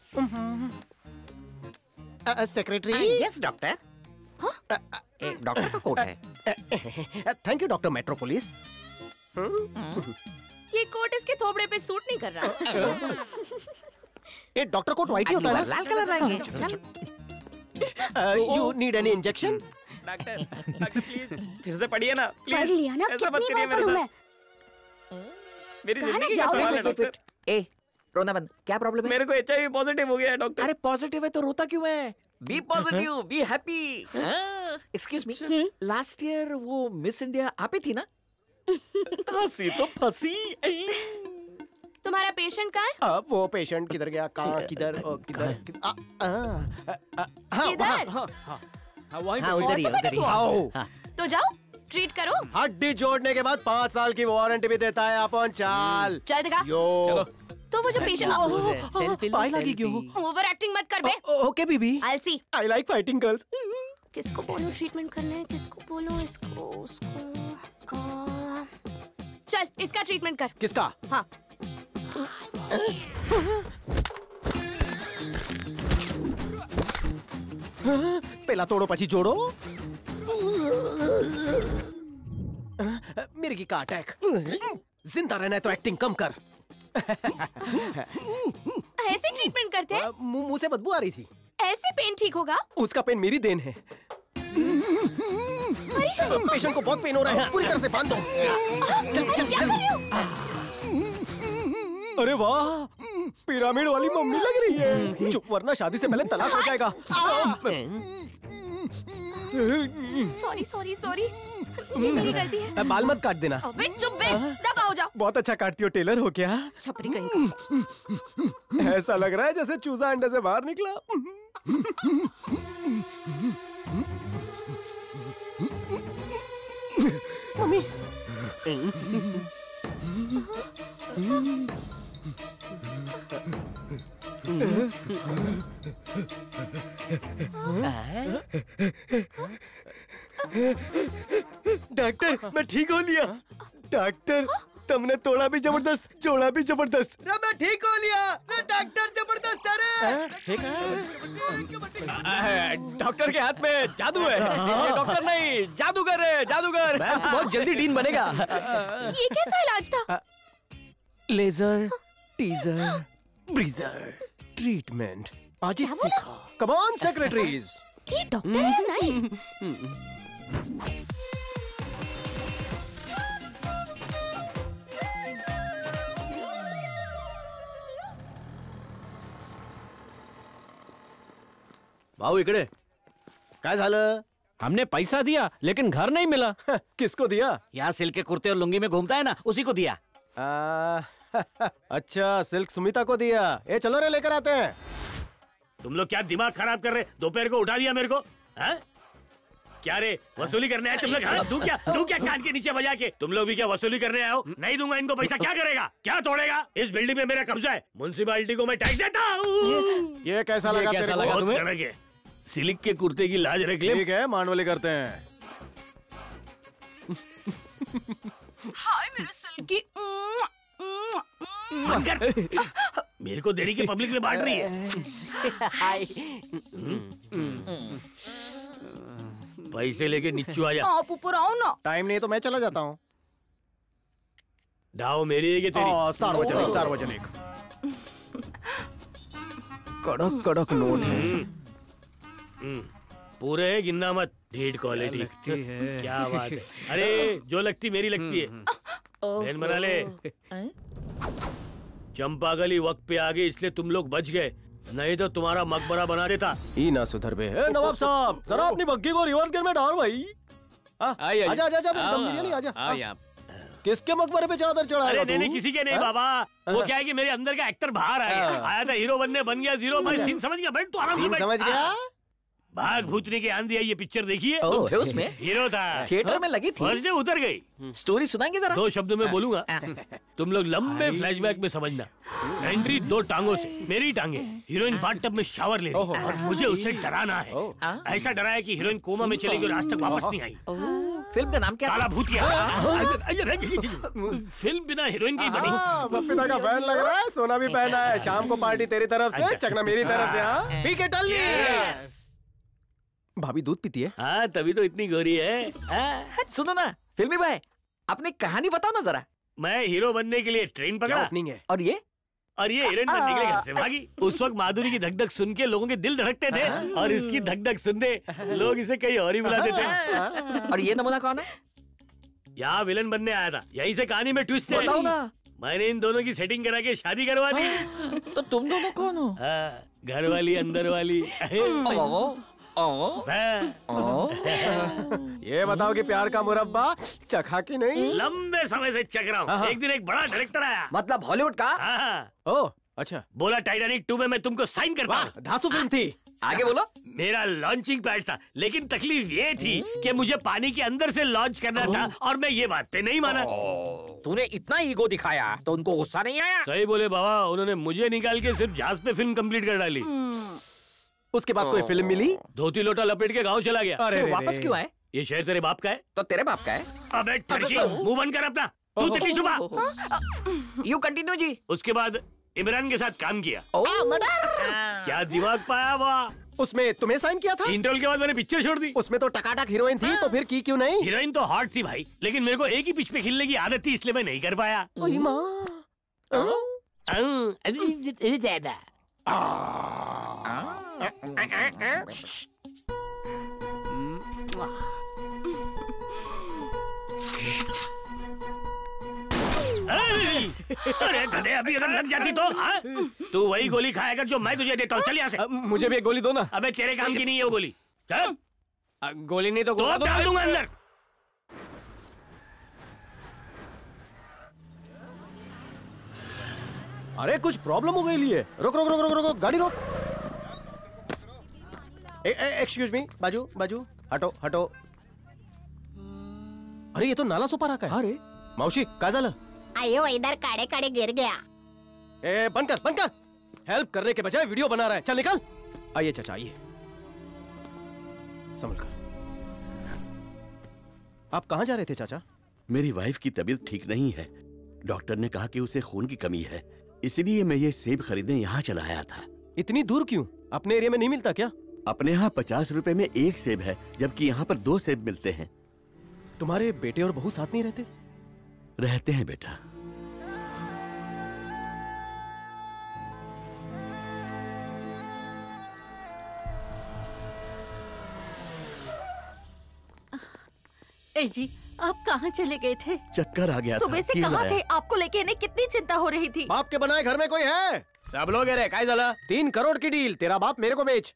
सेक्रेटरी। Yes doctor. एक डॉक्टर का कोट है। Thank you doctor metropolis. ये कोट इसके थोबड़े पे सूट नहीं कर रहा। ये डॉक्टर कोट व्हाइट ही होता है ना? लाल कलर लाएंगे। You need any injection? Doctor doctor please फिर से पढ़िए ना पढ़ प्लीज। लिया ना, ऐसा मत कितनी करिए बार मेरे पढ़ूं साथ। मेरी कहाँ ना जिंदगी का जाओगे सवाल है वैसे? डॉक्टर। ए रोना बंद, क्या प्रॉब्लम है? मेरे को एच आई वी पॉजिटिव हो गया है डॉक्टर। अरे पॉजिटिव है तो रोता क्यों है? Be positive, be happy. Excuse me, last year वो मिस इंडिया आप ही थी ना? हंसी तो फंसी। तुम्हारा पेशेंट कहाँ है? अब वो पेशेंट किधर गया? कहाँ? किधर? ओ, किधर? किधर? आ, आ, आ, आ, हाँ, किधर? वहाँ, हाँ, हाँ, हाँ, वहीं हाँ, पे। उधर ही है, उधर ही है। आओ। तो जाओ ट्रीट करो। हड्डी जोड़ने के बाद पाँच साल की वारंटी भी देता है अपन। चाल चल दिखा। यो तो वो जो पेशेंट सेल्फी पाई लगी क्यों? ओवर एक्टिंग मत कर बे। ओके बीबी। I'll see। I like fighting girls. किसको बोलूं ट्रीटमेंट करने है, किसको बोलूं, इसको उसको। आ, चल इसका ट्रीटमेंट कर। किसका? हाँ पहला तोड़ो पची जोड़ो। मिर्गी का अटैक। जिंदा रहना है तो एक्टिंग कम कर। ऐसे ट्रीटमेंट करते हैं? मुंह मुंह से बदबू आ रही थी। ऐसे पेन ठीक होगा? उसका पेन मेरी देन है। पेशेंट को बहुत पेन हो रहा है, पूरी तरह से बांध दो। जल्दी जल्दी जल्दी। अरे वाह, पिरामिड वाली मम्मी लग रही है। चुप, वरना शादी से पहले तलाक हो जाएगा। सॉरी सॉरी सॉरी, ये मेरी गलती है। बाल मत काट देना। अबे चुप बे, दबा हो जाओ। बहुत अच्छा काटती हो, टेलर हो क्या? छपरी कहीं का। ऐसा लग रहा है जैसे चूजा अंडे से बाहर निकला। मम्मी। डॉक्टर मैं ठीक हो लिया। डॉक्टर तुमने तोड़ा भी जबरदस्त, जोड़ा भी जबरदस्त। रे मैं ठीक हो लिया। रे डॉक्टर जबरदस्त है रे। डॉक्टर के हाथ में जादू है। ये डॉक्टर नहीं, जादूगर है, जादूगर। बहुत जल्दी डीन बनेगा। ये कैसा इलाज था? लेजर, टीजर, ब्रीजर, ट्रीटमेंट आज ही सीखा। Come on secretaries. ये डॉक्टर है या नहीं? भाऊ इकडे काय झालं? हमने पैसा दिया लेकिन घर नहीं मिला। किसको दिया? यहाँ सिल्क के कुर्ते और लुंगी में घूमता है ना, उसी को दिया। आ, अच्छा सिल्क सुमिता को दिया। ए चलो रे लेकर आते हैं। तुम लोग क्या दिमाग खराब कर रहे? दोपहर को उठा दिया मेरे को। है क्या रे, वसूली करने आए तुम लोग? हाँ? तू क्या तू क्या कान के नीचे बजा के? तुम लोग भी क्या वसूली करने आए हो? नहीं दूंगा इनको पैसा। क्या करेगा, क्या तोड़ेगा? इस बिल्डिंग में मेरा कब्जा है, म्युनिसिपैलिटी को मैं टैक्स देता हूँ। ये कैसा लगा? कैसा लगा तुम्हें? सिल्क के कुर्ते की लाज रख ले। ठीक है, मानवली करते हैं। हाय मेरे सिल्की। मेरे को देरी के पब्लिक में बांट रही है। पैसे लेके नीचू आ जा। आप ऊपर आओ ना। टाइम नहीं तो मैं चला जाता हूँ। दाव मेरी है कि तेरी? सार्वजनिक सार्वजनिक। कड़क कड़क नोट है। पूरे है, गिनना मत। ढीठ क्वालिटी क्या बात है। अरे जो लगती मेरी लगती है। बहन बना ले। चंपा गली वक्त पे आ गई इसलिए तुम लोग बच गए, नहीं तो तुम्हारा मकबरा बना देता। ई ना सुधर बे। ए, नवाब साहब जरा अपनी बग्गी को रिवर्स गियर में डाल भाई। आजा आजा आजा, दम बिरयानी आजा। किसके मकबरे पे चादर चढ़ाएगा तू? अरे नहीं किसी के नहीं बाबा। वो क्या है कि मेरे अंदर का एक्टर बाहर आया आया था, हीरो बनने बन गया जीरो। मैं सीन समझ गया। बैठ तू आराम से बैठ। समझ गया। भाग भूतनी के आंधी आई, ये पिक्चर देखिए। तुम थे उसमें? हीरो था। थिएटर में लगी थी। फर्स्ट डे उतर गई। स्टोरी सुनाएंगे जरा? दो शब्दों में बोलूंगा, तुम लोग लंबे फ्लैशबैक में समझना। एंट्री दो टांगों से, मेरी टांगे। हीरोइन बाथटब में शावर ले रही और मुझे उससे डराना है। ऐसा डराया कि हीरोइन कोमा में चली गई और आज तक वापस नहीं आई। फिल्म का नाम क्या? काला भूतिया। फिल्म बिना हीरोइन की बनी। पिता का फैन लग रहा है। सोना भी पहना है। शाम को पार्टी तेरी तरफ से, चकना मेरी तरफ से। हाँ ठीक है, टल्ली। भाभी दूध पीती है? हाँ तभी तो इतनी गोरी है। हाँ? सुनो ना फिल्मी भाई, अपनी कहानी बताओ ना जरा। मैं हीरो बनने के लिए ट्रेन पकड़ा। ओपनिंग है। और ये और ये हिरन बनने के लिए घर से भागी। उस वक्त माधुरी की धक धक सुन के लोगों के दिल धड़कते थे और इसकी धक धक सुनते लोग इसे कहीं और ही बुलाते थे। और ये नमूना कौन है? यहाँ विलन बनने आया था। यहीं से कहानी में ट्विस्ट है। बताओ ना। मैंने इन दोनों की सेटिंग करा के शादी करवा दी। तो तुम दोनों कौन हो? घर वाली अंदर वाली। ये बताओ कि प्यार का मुरब्बा चखा कि नहीं? लंबे समय से चख रहा हूँ। एक दिन एक बड़ा डायरेक्टर आया। मतलब हॉलीवुड का? ओह अच्छा। बोला टाइटैनिक टू में मैं तुमको साइन करता हूँ। धांसू फिल्म थी। आगे बोलो। मेरा लॉन्चिंग पैड था, लेकिन तकलीफ ये थी कि मुझे पानी के अंदर से लॉन्च करना था और मैं ये बात पे नहीं माना। तूने इतना ईगो दिखाया तो उनको गुस्सा नहीं आया? सही बोले बाबा, उन्होंने मुझे निकाल के सिर्फ जहाज पे फिल्म कंप्लीट कर डाली। उसके बाद कोई फिल्म मिली? धोती लोटा लपेट के गाँव चला गया। अरे वापस क्यों आए? ये शहर तेरे बाप का है। तो तेरे बाप का है। अबे ठरकी, मुंह बंद कर अपना। तू तितली छुपा। You continue ji. उसके बाद इमरान के साथ काम किया। क्या दिमाग पाया वाह। उसमें तुम्हें साइन किया था? इंटरवल के बाद मैंने पिक्चर छोड़ दी। उसमें तो टकाटक हीरोइन थी, तो फिर की क्यों नहीं? हीरोइन तो हॉट थी भाई, लेकिन मेरे को एक ही पिच पे खेलने की आदत थी, इसलिए मैं नहीं कर पाया। अरे गधे, अभी अगर लग जाती तो हाँ? तू वही गोली खाएगा जो मैं तुझे देता हूँ। चल यहाँ से। मुझे भी एक गोली दो ना। अबे तेरे काम की नहीं है वो गोली। चल। गोली नहीं तो तो डाल दूंगा अंदर। अरे कुछ प्रॉब्लम हो गई लिए। रुक रुक रुक रुक रुक गाड़ी रोक। एक्सक्यूज मी, बाजू बाजू हटो हटो। अरे ये तो नाला सोपा रखा है। अरे मावशी काय झालं? आयो इधर काड़े काड़े गिर गया। ए बंद कर बंद कर। हेल्प करने के बजाय वीडियो बना रहा है। चल निकल। आइए चाचा आइए। संभल कर। आप कहाँ जा रहे थे चाचा? मेरी वाइफ की तबीयत ठीक नहीं है। डॉक्टर ने कहा कि उसे खून की कमी है, इसलिए मैं ये सेब खरीदने यहाँ चला आया था। इतनी दूर क्यों? अपने एरिया में नहीं मिलता क्या? अपने यहाँ पचास रुपए में एक सेब है, जबकि यहाँ पर दो सेब मिलते हैं। तुम्हारे बेटे और बहू साथ नहीं रहते? रहते हैं बेटा। ए जी, आप कहाँ चले गए थे? चक्कर आ गया था। सुबह से कहाँ थे? आपको लेके इन्हें कितनी चिंता हो रही थी। बाप के बनाए घर में कोई है? सब लोग है। काय झाला? तीन करोड़ की डील, तेरा बाप मेरे को बेच।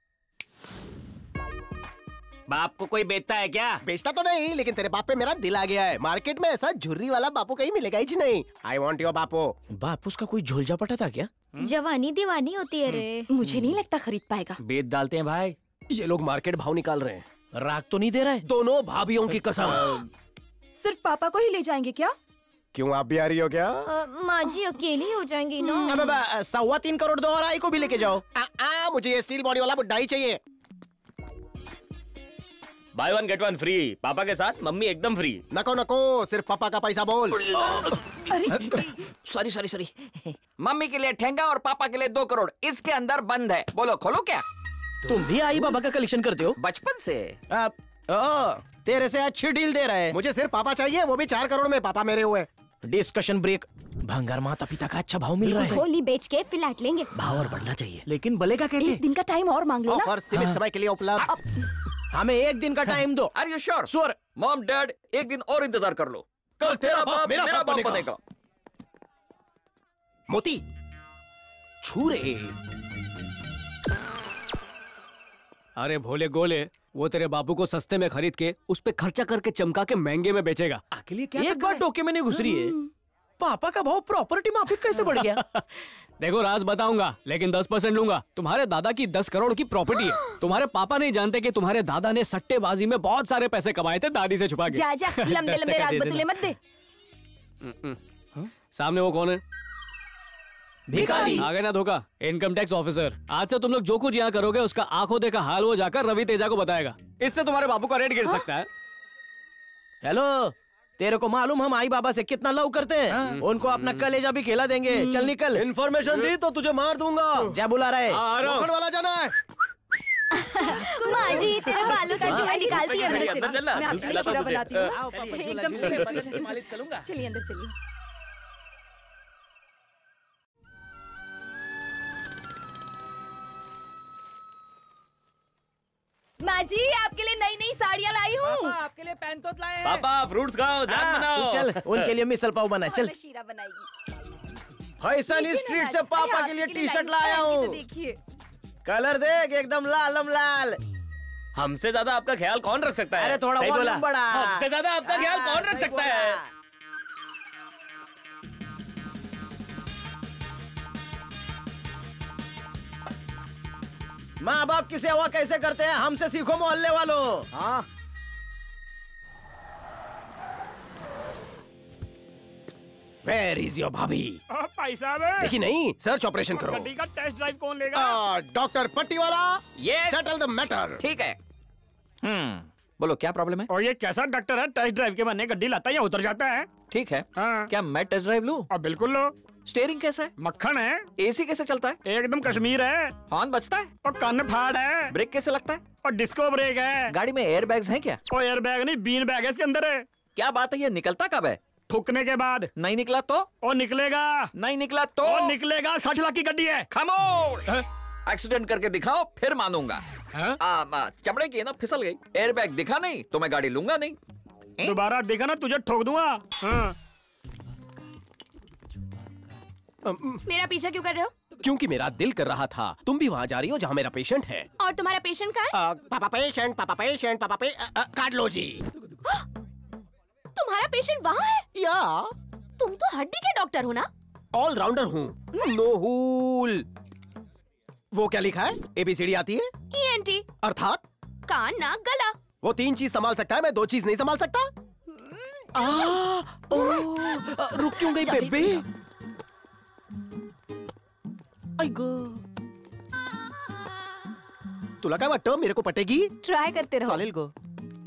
बाप को कोई बेचता है क्या? बेचता तो नहीं, लेकिन तेरे बाप पे मेरा दिल आ गया है। मार्केट में ऐसा झुर्री वाला बापू कहीं मिलेगा ही नहीं। आई वॉन्ट योर बापू। बाप उसका कोई झोल झापटा था क्या? जवानी दीवानी होती है रे। मुझे नहीं लगता खरीद पाएगा। बेच डालते हैं भाई। ये लोग मार्केट भाव निकाल रहे हैं। राग तो नहीं दे रहा है? दोनों भाभीियों की कसम। सिर्फ पापा को ही ले जाएंगे क्या? क्यों आप भी आ रही हो क्या? माँ जी अकेली हो जाएंगी ना। सवा तीन करोड़ दो और आई को भी लेके जाओ। आ, आ, मुझे ये स्टील बॉडी वाला बुड्ढा ही चाहिए। Buy one get one free. पापा के साथ मम्मी एकदम फ्री। नको नको, सिर्फ पापा का पैसा बोल। Sorry sorry sorry. मम्मी के लिए ठेंगा और पापा के लिए दो करोड़ इसके अंदर बंद है। बोलो खोलो क्या? तुम भी आई बाबा का कलेक्शन करते हो? बचपन से। आ, ओ, तेरे से अच्छी डील दे रहा है। मुझे सिर्फ पापा चाहिए, वो भी चार करोड़ में। पापा मेरे हुए। Discussion break. भंगार माता पिता का अच्छा भाव मिल रहा है। होली बेच के फ्लैट लेंगे। भाव और बढ़ना चाहिए, लेकिन बलेगा कैसे? एक दिन का टाइम और मांग लो ना। ऑफर सीमित समय के लिए उपलब्ध। हमें एक दिन का टाइम दो। Are you sure? Sure. Mom dad एक दिन और इंतजार कर लो। कल तेरा बाप मेरा बाप बनेगा। मोती छूरे। अरे भोले गोले, वो तेरे बाबू को सस्ते में खरीद के उस पे खर्चा करके चमका के महंगे में बेचेगा। अकेले क्या एक बार टोके में नहीं घुस रही है। पापा का भाव प्रॉपर्टी माफिक कैसे बढ़ गया? देखो राज बताऊंगा, लेकिन दस परसेंट लूंगा। तुम्हारे दादा की दस करोड़ की प्रॉपर्टी है। तुम्हारे पापा नहीं जानते कि तुम्हारे दादा ने सट्टेबाजी में बहुत सारे पैसे कमाए थे दादी से छुपा के। जा जा, लंबे लंबे राग बतले मत दे। सामने वो कौन है? भिखारी। आ गए ना धोखा। Income tax officer. आज से तुम लोग जो कुछ यहाँ करोगे उसका आंखों देखा हाल वो जाकर रवि तेजा को बताएगा। इससे तुम्हारे बाबू का रेट गिर सकता है। हेलो, तेरे को मालूम हम आई बाबा से कितना लव करते हैं? उनको अपना कलेजा भी खिला देंगे। चल निकल। इन्फॉर्मेशन दी तो तुझे मार दूंगा। क्या बुला रहे? पकड़ वाला जाना है। माँ जी तेरे बालों का जुआ निकालती है। अंदर चलो, मैं आपके लिए शीरा बनाती हूँ। एकदम से चलिए अंदर चलिए। माँ जी आपके लिए नई नई साड़ियाँ लाई हूँ। आपके लिए पैंतोत लाए हैं। पापा फ्रूट्स खाओ, जान बनाओ। चल उनके लिए मिसल पाव बना। चल शीरा बनाएगी। फैशन स्ट्रीट से पापा के लिए टी शर्ट लाया हूँ। देखिए कलर देख एकदम लालम लाल। हमसे ज्यादा आपका ख्याल कौन रख सकता है? अरे थोड़ा सही वॉल्यूम बोला। बढ़ा। हमसे ज्यादा आपका ख्याल कौन रख सकता है? माँ बाप की सेवा कैसे करते हैं हमसे सीखो मोहल्ले वालों। हाँ वेयर इज योर भाभी? भाई साहब देखी नहीं, सर्च ऑपरेशन करो। गड्डी का टेस्ट ड्राइव कौन लेगा? डॉक्टर पट्टी वाला Yes. Settle the matter. ठीक है। हम्म बोलो क्या प्रॉब्लम है? और ये कैसा डॉक्टर है, टेस्ट ड्राइव के बहाने गड्डी लाता है या उतर जाता है? ठीक है। हाँ। क्या मैं टेस्ट ड्राइव लूं? अब बिल्कुल लो। स्टीयरिंग कैसा है? मक्खन है। एसी कैसे चलता है? एकदम कश्मीर है। हॉर्न बजता है? और कान फाड़ है। ब्रेक कैसे लगता है? और डिस्को ब्रेक है। गाड़ी में एयर बैग्स हैं क्या? और एयर बैग नहीं, बीन बैग है इसके अंदर है। क्या बात है, ये निकलता कब है? ठुकने के बाद। नहीं निकला तो? और निकलेगा। नहीं निकला तो? और निकलेगा। साठ लाख की गड्डी है। खामोश। एक्सीडेंट करके दिखाओ फिर मानूंगा। हाँ? आ, चमड़े की है ना, फिसल गई। एयर बैग दिखा नहीं तो मैं गाड़ी लूंगा नहीं। दोबारा देखा ना तुझे ठोक दूंगा। हाँ। मेरा पीछा क्यों कर रहे हो? क्योंकि मेरा दिल कर रहा था तुम भी वहाँ जा रही हो जहाँ मेरा पेशेंट है। और तुम्हारा पेशेंट कहाँ है? आ, पापा पेशेंट, पापा पेशेंट, पापा पे आ, आ, काट लो जी। तुम्हारा पेशेंट वहाँ है? या तुम तो हड्डी के डॉक्टर हो ना? ऑल राउंडर हूँ। नो हुल। वो क्या लिखा है? एबीसीडी आती है? ई एन टी अर्थात कान नाक गला। वो तीन चीज संभाल सकता है, मैं दो चीज नहीं संभाल सकता। आ, ओ, आ, रुक क्यों गई बेबे? तुला काय वाटतं मेरे को पटेगी? ट्राई करते रहो। चालेल को।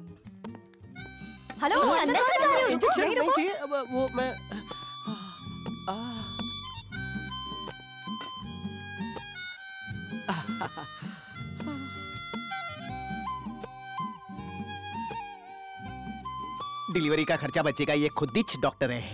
हेलो अंदर कहाँ जा रहे हो? रुको, इंजेक्शन नहीं नहीं रुको। चाहिए। अब वो मैं आ, डिलीवरी का खर्चा बचेगा, ये खुद ही डॉक्टर है।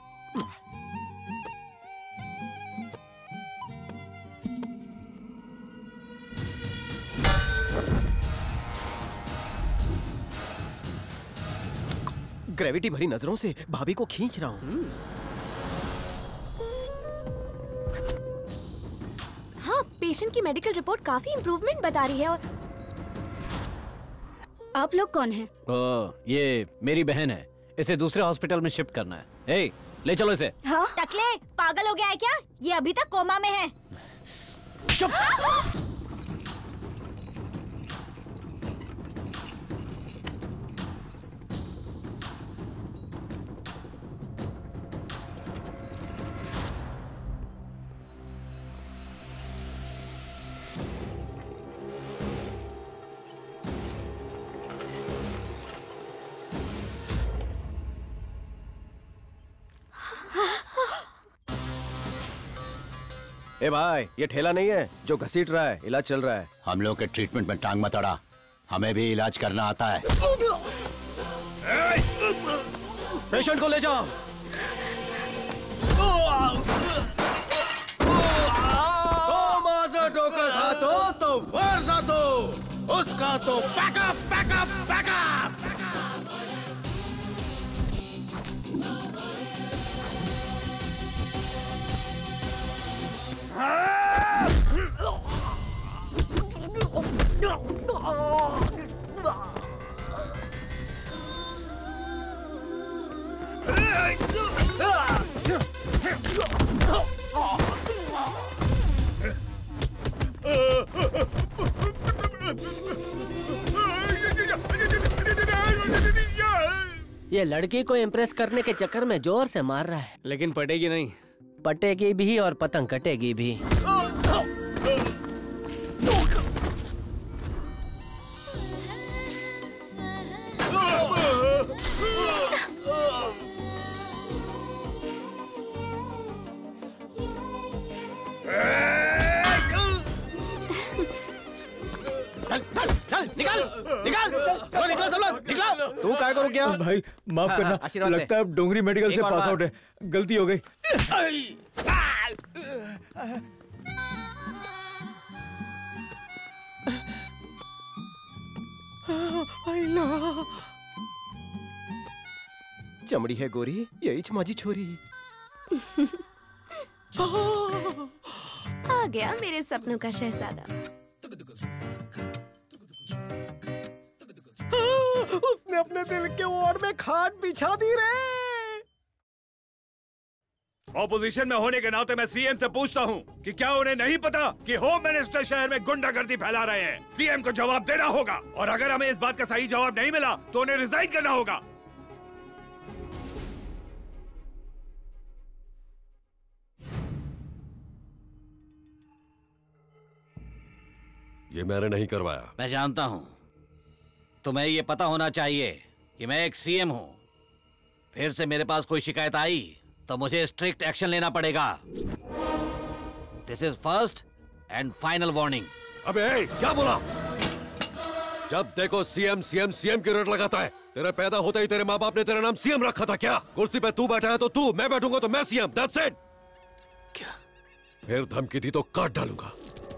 ग्रेविटी भरी नजरों से भाभी को खींच रहा हूँ। हाँ, पेशेंट की मेडिकल रिपोर्ट काफी इम्प्रूवमेंट बता रही है। और आप लोग कौन हैं? ओ, ये मेरी बहन है, इसे दूसरे हॉस्पिटल में शिफ्ट करना है। ए, ले चलो इसे। हाँ? टकले पागल हो गया है क्या? ये अभी तक कोमा में है। चुप। ए भाई, ये ठेला नहीं है जो घसीट रहा है, इलाज चल रहा है। हम लोग के ट्रीटमेंट में टांग मत अड़ा, हमें भी इलाज करना आता है। पेशेंट को ले जाओ। ठोकर खातो तो वर जातो, उसका तो बैकअप बैकअप बैकअप। ये लड़की को इम्प्रेस करने के चक्कर में जोर से मार रहा है। लेकिन पटेगी नहीं। पटेगी भी और पतंग कटेगी भी। चल निकल निकल चलो निकलो सब लोग निकलो। तू काय करो क्या भाई माफ हाँ, करना, हाँ, आशीर्वाद लगता है अब डोंगरी मेडिकल एक से और पास बार। आउट है, गलती हो गई। ला चमड़ी है गोरी यही माझी छोरी। आ गया मेरे सपनों का शहजादा। उसने अपने दिल के वार्ड में खाट बिछा दी रे। ऑपोजिशन में होने के नाते मैं सीएम से पूछता हूँ कि क्या उन्हें नहीं पता कि होम मिनिस्टर शहर में गुंडागर्दी फैला रहे हैं। सीएम को जवाब देना होगा और अगर हमें इस बात का सही जवाब नहीं मिला तो उन्हें रिजाइन करना होगा। ये मैंने नहीं करवाया। मैं जानता हूं। तुम्हें ये पता होना चाहिए कि मैं एक सीएम हूं। फिर से मेरे पास कोई शिकायत आई तो मुझे स्ट्रिक्ट एक्शन लेना पड़ेगा। This is first and final warning. अबे क्या बोला? जब देखो सीएम सीएम सीएम की रट लगाता है। तेरे पैदा होते ही तेरे माँ बाप ने तेरा नाम सीएम रखा था क्या? कुर्सी पे तू बैठा है तो तू, मैं बैठूंगा तो मैं सीएम। That's it. क्या? फिर धमकी दी तो काट डालूंगा।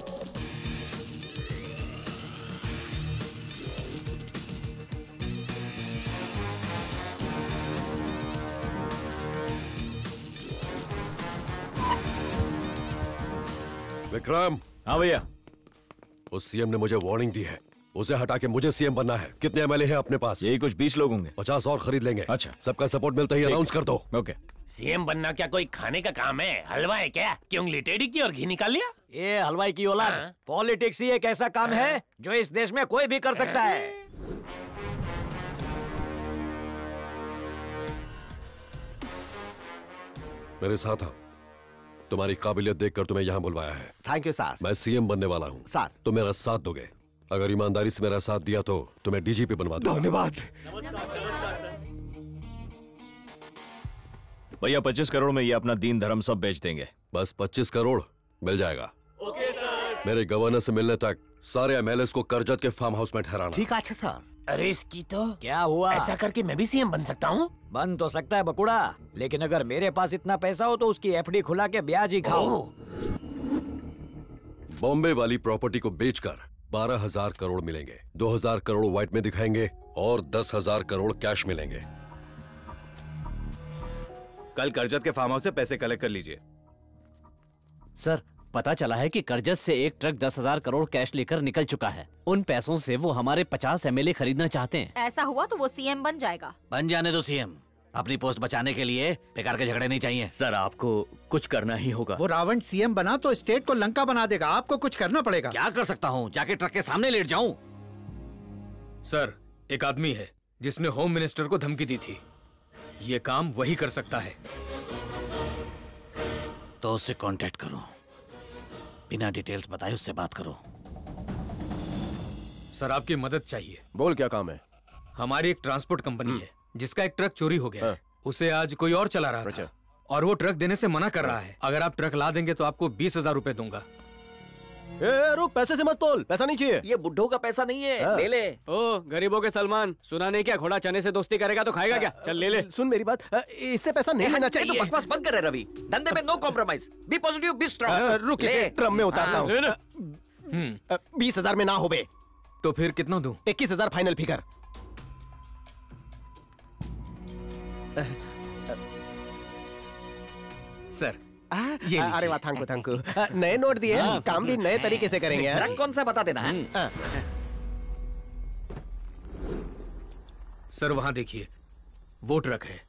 विक्रम। हाँ भैया। उस सीएम ने मुझे वार्निंग दी है। उसे हटा के मुझे सीएम बनना है। कितने एमएलए हैं अपने पास? यही कुछ बीस लोग होंगे। पचास और खरीद लेंगे। अच्छा। सबका सपोर्ट मिलता ही अनाउंस कर दो। ओके। सीएम बनना क्या कोई खाने का काम है? हलवा है क्या कि उंगली टेढ़ी की और घी निकाल लिया? ये हलवाई की औलाद। पॉलिटिक्स ही एक ऐसा काम है जो इस देश में कोई भी कर सकता है। मेरे साथ आओ। तुम्हारी काबिलियत देखकर तुम्हें यहाँ बुलवाया है। Thank you sir. मैं सीएम बनने वाला हूँ सर। तुम मेरा साथ दोगे? अगर ईमानदारी से मेरा साथ दिया तो तुम्हें डीजीपी बनवा दूंगा। धन्यवाद। भैया पच्चीस करोड़ में ये अपना दीन धर्म सब बेच देंगे। बस पच्चीस करोड़ मिल जाएगा। Okay sir. मेरे गवर्नर से मिलने तक सारे एमएलए को करजत के फार्म हाउस में ठहराना। ठीक है अच्छा सर। अरे इसकी तो क्या हुआ? ऐसा करके मैं भी सीएम बन सकता हूँ? बन तो सकता है बकुड़ा, लेकिन अगर मेरे पास इतना पैसा हो तो उसकी एफडी खुला के ब्याज ही खाओ। बॉम्बे वाली प्रॉपर्टी को बेचकर बारह हजार करोड़ मिलेंगे। दो हजार करोड़ व्हाइट में दिखाएंगे और दस हजार करोड़ कैश मिलेंगे। कल करजत के फार्म हाउस से पैसे कलेक्ट कर लीजिए। सर पता चला है कि करजत से एक ट्रक दस हजार करोड़ कैश लेकर निकल चुका है। उन पैसों से वो हमारे पचास एमएलए खरीदना चाहते हैं। ऐसा हुआ तो वो सीएम बन जाएगा। बन जाने दो सीएम। अपनी पोस्ट बचाने के लिए बेकार के झगड़े नहीं चाहिए। सर आपको कुछ करना ही होगा। वो रावण सीएम बना तो स्टेट को लंका बना देगा। आपको कुछ करना पड़ेगा। क्या कर सकता हूँ? जाके ट्रक के सामने लेट जाऊँ? सर एक आदमी है जिसने होम मिनिस्टर को धमकी दी थी। ये काम वही कर सकता है। तो उससे कांटेक्ट करो। बिना डिटेल्स बताए उससे बात करो। सर आपकी मदद चाहिए। बोल क्या काम है? हमारी एक ट्रांसपोर्ट कंपनी है जिसका एक ट्रक चोरी हो गया है। उसे आज कोई और चला रहा था और वो ट्रक देने से मना कर रहा है। अगर आप ट्रक ला देंगे तो आपको बीस हजार रूपए दूंगा। ए, रुक, पैसे से मत तोल। पैसा नहीं चाहिए। ये बुड्ढों का पैसा नहीं है। ले ले। ओ गरीबों के सलमान, सुना नहीं क्या? घोड़ा चने से दोस्ती करेगा तो खाएगा क्या? चल ले ले। सुन मेरी बात, इससे पैसा नहीं लेना चाहिए। तो बकवास बंद कर रहे रवि। धंधे में no compromise. Be positive, be strong. रुक, इसे ट्रम में उतारना हूँ। बीस हजार में ना हो बे। तो फिर कितना दूं? इक्कीस हजार फाइनल फिगर। सर ये अरे वाह, थैंक यू थैंक यू। नए नोट दिए, काम भी नए तरीके से करेंगे। ट्रक कौन सा बता देना है? सर वहां देखिए, वो ट्रक है।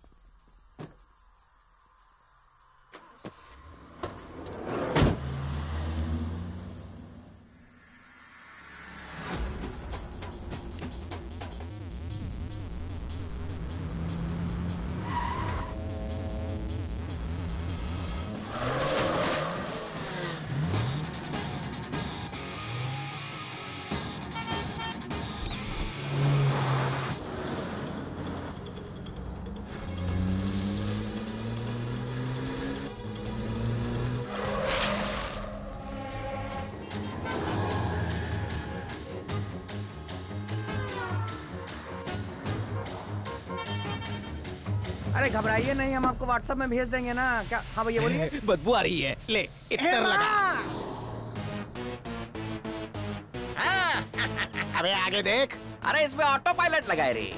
अरे घबराइए नहीं, हम आपको व्हाट्सएप में भेज देंगे ना। क्या? हाँ भैया बोलिए। बदबू आ रही है। ले इतना लगा। अबे आगे देख, अरे इसमें ऑटो पायलट लगाए रे।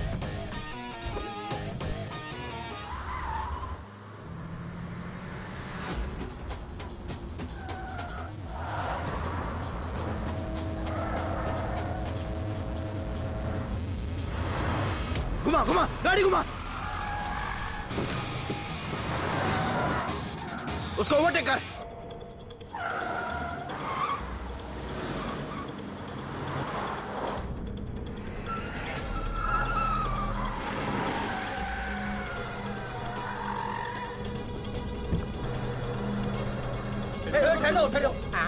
घुमा घुमा गाड़ी घुमा, उसको ओवरटेक कर। ठहरो ठहरो।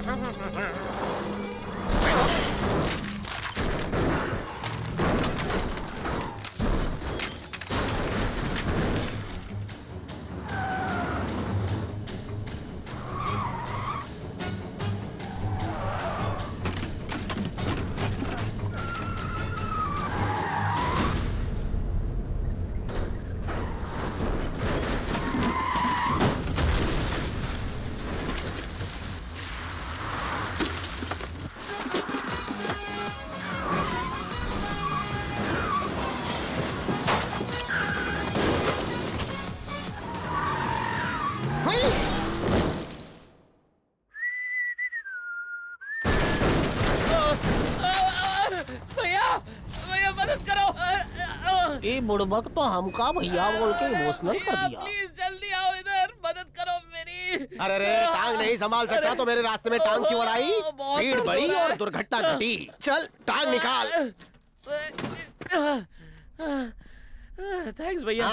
बुड़बक तो हमका भैया बोल के इमोशनल कर दिया। प्लीज जल्दी आओ इधर, मदद करो मेरी। अरे रे टांग नहीं संभाल सकता तो मेरे रास्ते में टांग क्यों अड़ाई? स्पीड बढ़ी और दुर्घटना घटी। चल टांग निकाल। थैंक्स भैया।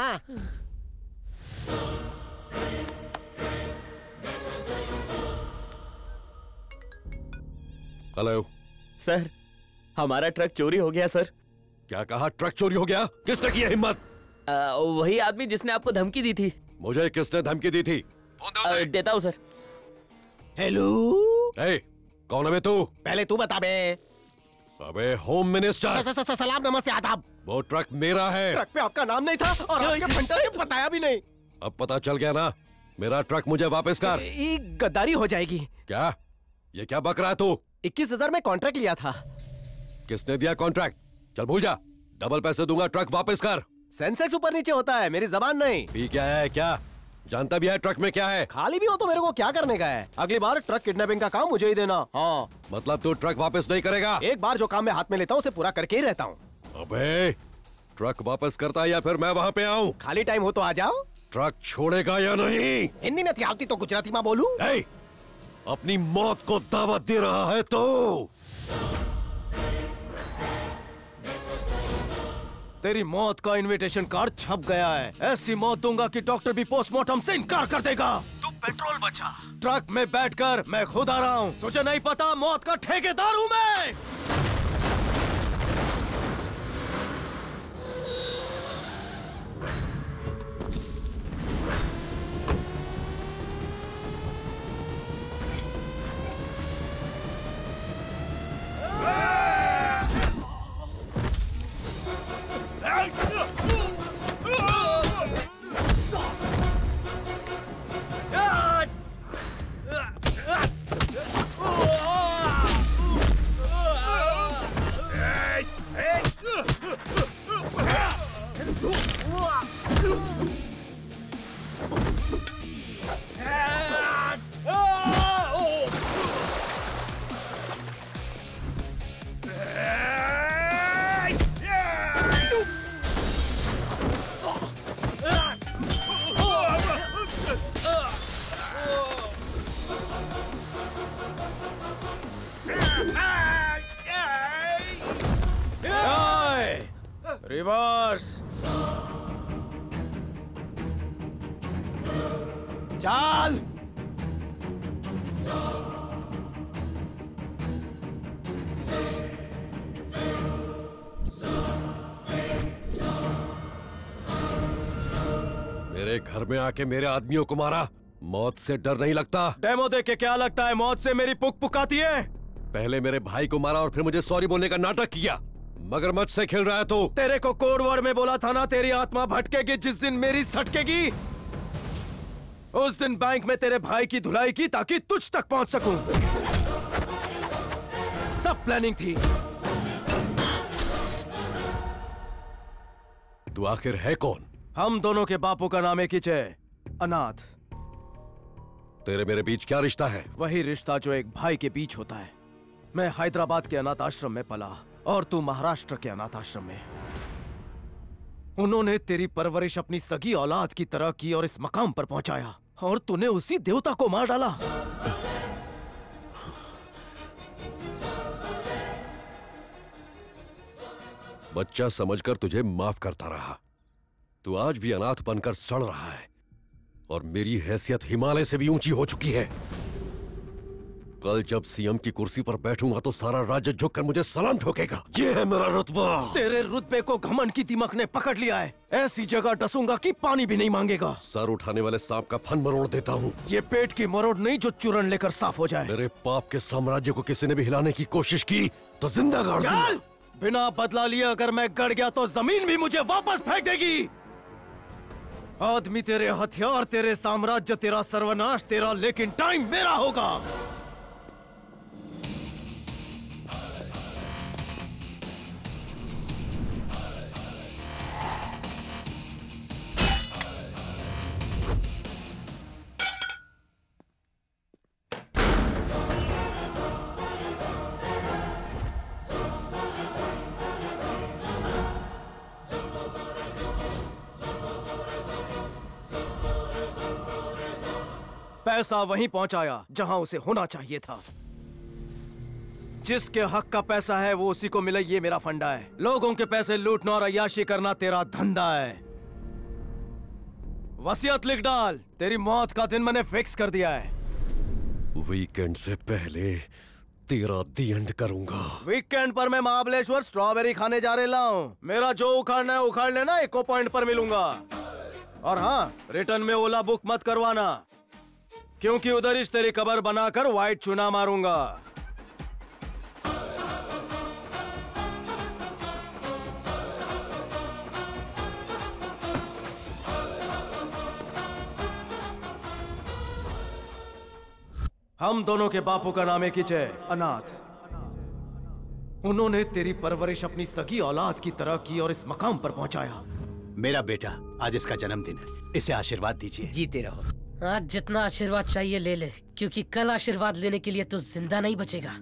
हेलो सर, हमारा ट्रक चोरी हो गया सर। क्या कहा? ट्रक चोरी हो गया? किसने की हिम्मत? वही आदमी जिसने आपको धमकी दी थी। मुझे किसने धमकी दी थी? आ, देता हूँ सर। हेलो, ए, कौन है बे तू? पहले तू बता बे। अबे होम मिनिस्टर। स, स, स, सलाम नमस्ते आदाब। वो ट्रक मेरा है। ट्रक पे आपका नाम नहीं था और आपके फंटर ने बताया भी नहीं। अब पता चल गया ना? मेरा ट्रक मुझे वापस कर। ये गद्दारी हो जाएगी। क्या? ये क्या बक रहा है तू? इक्कीस हजार में कॉन्ट्रैक्ट लिया था। किसने दिया कॉन्ट्रैक्ट? चल भूल जा, डबल पैसे दूंगा, ट्रक वापस कर। सेंसेक्स ऊपर नीचे होता है, मेरी जबान नहीं। भी क्या है? क्या जानता भी है ट्रक में क्या है? खाली भी हो तो मेरे को क्या करने का है? अगली बार ट्रक किडनैपिंग का काम मुझे ही देना। हाँ। मतलब तू ट्रक वापस नहीं करेगा? एक बार जो काम मैं हाथ में लेता हूँ उसे पूरा करके ही रहता हूँ। अबे ट्रक वापस करता है या फिर मैं वहाँ पे आऊँ? खाली टाइम हो तो आ जाओ। ट्रक छोड़ेगा या नहीं? हिंदी नहीं आती तो गुजराती में बोलूं? अपनी मौत को दावत दे रहा है तो? तेरी मौत का इनविटेशन कार्ड छप गया है। ऐसी मौत दूंगा कि डॉक्टर भी पोस्टमार्टम से इनकार कर देगा। तू पेट्रोल बचा। ट्रक में बैठकर मैं खुद आ रहा हूँ। तुझे नहीं पता मौत का ठेकेदार हूँ मैं। रिवर्स। चाल। मेरे घर में आके मेरे आदमियों को मारा। मौत से डर नहीं लगता? डेमो देख के क्या लगता है मौत से मेरी पुक पुकाती है? पहले मेरे भाई को मारा और फिर मुझे सॉरी बोलने का नाटक किया। मगरमच्छ से खेल रहा है तू। तेरे को कोड वर्ड में बोला था ना, तेरी आत्मा भटकेगी जिस दिन मेरी सटकेगी। उस दिन बैंक में तेरे भाई की धुलाई की ताकि तुझ तक पहुंच सकूं। सब प्लानिंग थी। तू आखिर है कौन? हम दोनों के बापों का नाम एक ही है, अनाथ। तेरे मेरे बीच क्या रिश्ता है? वही रिश्ता जो एक भाई के बीच होता है। मैं हैदराबाद के अनाथ आश्रम में पला और तू महाराष्ट्र के अनाथ आश्रम में। उन्होंने तेरी परवरिश अपनी सगी औलाद की तरह की और इस मकाम पर पहुंचाया, और तूने उसी देवता को मार डाला। बच्चा समझकर तुझे माफ करता रहा। तू आज भी अनाथ बनकर सड़ रहा है, और मेरी हैसियत हिमालय से भी ऊंची हो चुकी है। कल जब सीएम की कुर्सी पर बैठूंगा तो सारा राज्य झुककर मुझे सलाम ठोकेगा। ये है मेरा रुतबा। तेरे रुतबे को घमंड की दिमक ने पकड़ लिया है। ऐसी जगह डसूंगा कि पानी भी नहीं मांगेगा। सर उठाने वाले सांप का फन मरोड़ देता हूँ। ये पेट की मरोड़ नहीं जो चूरन लेकर साफ हो जाए। मेरे पाप के साम्राज्य को किसी ने भी हिलाने की कोशिश की तो जिंदा गाड़ दूंगा। बिना बदला लिए अगर मैं गड़ गया तो जमीन भी मुझे वापस फेंक देगी। आदमी तेरे हथियार, तेरे साम्राज्य, तेरा सर्वनाश तेरा, लेकिन टाइम मेरा होगा। पैसा वहीं पहुंचाया जहां उसे होना चाहिए था। जिसके हक का पैसा है वो उसी को मिले, ये मेरा फंडा है। लोगों के पैसे लूटना और अय्याशी करना तेरा धंधा है। वसीयत लिख डाल, तेरी मौत का दिन मैंने फिक्स कर दिया है। वीकेंड से पहले तेरा दी एंड करूंगा। वीकेंड पर मैं महाबलेश्वर स्ट्रॉबेरी खाने जा रहा हूँ। मेरा जो उखाड़ना है उखाड़ लेना, इको पॉइंट पर मिलूंगा। और हाँ, रिटर्न में ओला बुक मत करवाना, क्योंकि उधर ही तेरी कबर बनाकर व्हाइट चुना मारूंगा। हम दोनों के बापों का नाम एक ही है, अनाथ। उन्होंने तेरी परवरिश अपनी सगी औलाद की तरह की और इस मकाम पर पहुंचाया। मेरा बेटा, आज इसका जन्मदिन है, इसे आशीर्वाद दीजिए। जीते रहो। आज जितना आशीर्वाद चाहिए ले ले, क्योंकि कल आशीर्वाद लेने के लिए तू जिंदा नहीं बचेगा।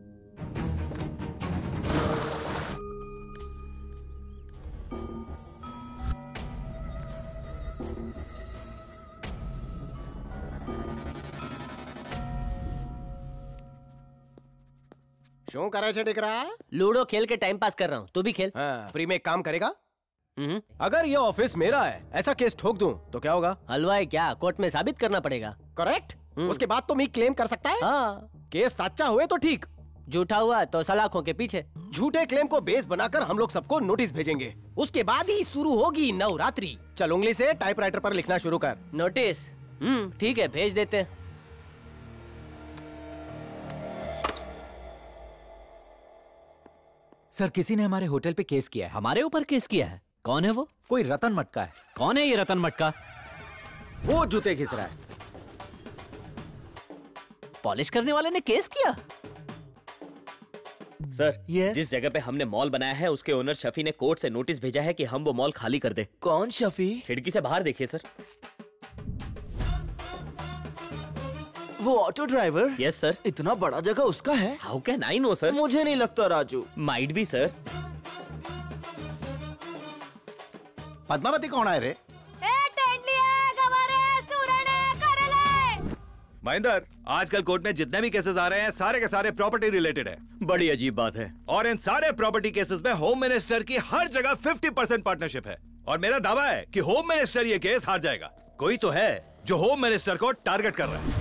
क्यों करे छे टिकरा? लूडो खेल के टाइम पास कर रहा हूँ, तू भी खेल। हाँ, फ्री में एक काम करेगा? अगर ये ऑफिस मेरा है, ऐसा केस ठोक दूं तो क्या होगा? हलवाई क्या, कोर्ट में साबित करना पड़ेगा। करेक्ट। उसके बाद तो मैं क्लेम कर सकता है। हाँ। केस सच्चा हुए तो ठीक, झूठा हुआ तो सलाखों के पीछे। झूठे क्लेम को बेस बनाकर हम लोग सबको नोटिस भेजेंगे। उसके बाद ही शुरू होगी नवरात्रि। चल उंगली से टाइपराइटर पर लिखना शुरू कर। नोटिस? हम्म ठीक है, भेज देते। सर, किसी ने हमारे होटल पे केस किया है। हमारे ऊपर केस किया है? कौन है वो? कोई रतन मटका है। कौन है ये रतन मटका? वो जूते घिस रहा है। पॉलिश करने वाले ने केस किया? Sir, yes? जिस जगह पे हमने मॉल बनाया है उसके ओनर शफी ने कोर्ट से नोटिस भेजा है कि हम वो मॉल खाली कर दे। कौन शफी? खिड़की से बाहर देखिए सर। वो ऑटो ड्राइवर? Yes sir. इतना बड़ा जगह उसका है? How can I know sir? मुझे नहीं लगता Raju. Might be sir. Padmavati कौन है रे? महेंद्र, आजकल कोर्ट में जितने भी केसेस आ रहे हैं सारे के सारे प्रॉपर्टी रिलेटेड है। बड़ी अजीब बात है। और इन सारे प्रॉपर्टी केसेस में होम मिनिस्टर की हर जगह पचास परसेंट पार्टनरशिप है। और मेरा दावा है कि होम मिनिस्टर ये केस हार जाएगा। कोई तो है जो होम मिनिस्टर को टारगेट कर रहा है।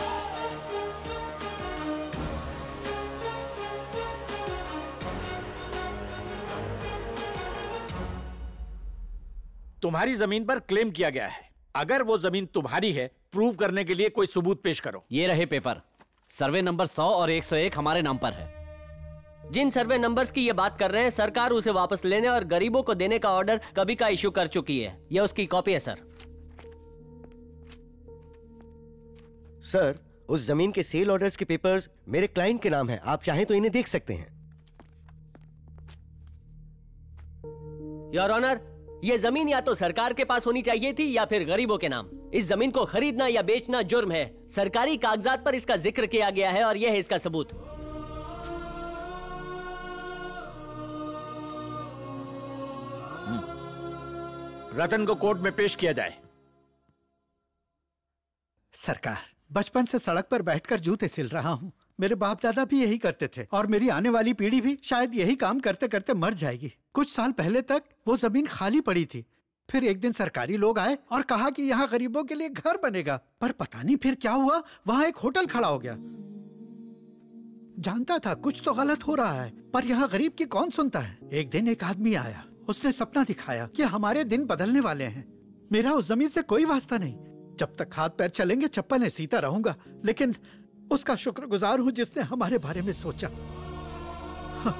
तुम्हारी जमीन पर क्लेम किया गया है। अगर वो जमीन तुम्हारी है, प्रूव करने के लिए कोई सबूत पेश करो। ये रहे पेपर। सर्वे नंबर सौ और एक सौ एक हमारे नाम पर है। जिन सर्वे नंबर्स की ये बात कर रहे हैं, सरकार उसे वापस लेने और गरीबों को देने का ऑर्डर कभी का इश्यू कर चुकी है। ये उसकी कॉपी है सर। सर, उस जमीन के सेल ऑर्डर्स के पेपर्स मेरे क्लाइंट के नाम हैं। आप चाहें तो इन्हें देख सकते हैं। योर ऑनर, ये जमीन या तो सरकार के पास होनी चाहिए थी या फिर गरीबों के नाम। इस जमीन को खरीदना या बेचना जुर्म है। सरकारी कागजात पर इसका जिक्र किया गया है और यह है इसका सबूत। रतन को कोर्ट में पेश किया जाए। सरकार, बचपन से सड़क पर बैठकर जूते सिल रहा हूँ। मेरे बाप दादा भी यही करते थे और मेरी आने वाली पीढ़ी भी शायद यही काम करते करते मर जाएगी। कुछ साल पहले तक वो जमीन खाली पड़ी थी। फिर एक दिन सरकारी लोग आए और कहा कि यहाँ गरीबों के लिए घर बनेगा, पर पता नहीं फिर क्या हुआ, वहाँ एक होटल खड़ा हो गया। जानता था कुछ तो गलत हो रहा है, पर यहाँ गरीब की कौन सुनता है। एक दिन एक आदमी आया, उसने सपना दिखाया कि हमारे दिन बदलने वाले हैं। मेरा उस जमीन से कोई वास्ता नहीं। जब तक हाथ पैर चलेंगे चप्पलें सीता रहूंगा, लेकिन उसका शुक्रगुजार हूँ जिसने हमारे बारे में सोचा। हाँ।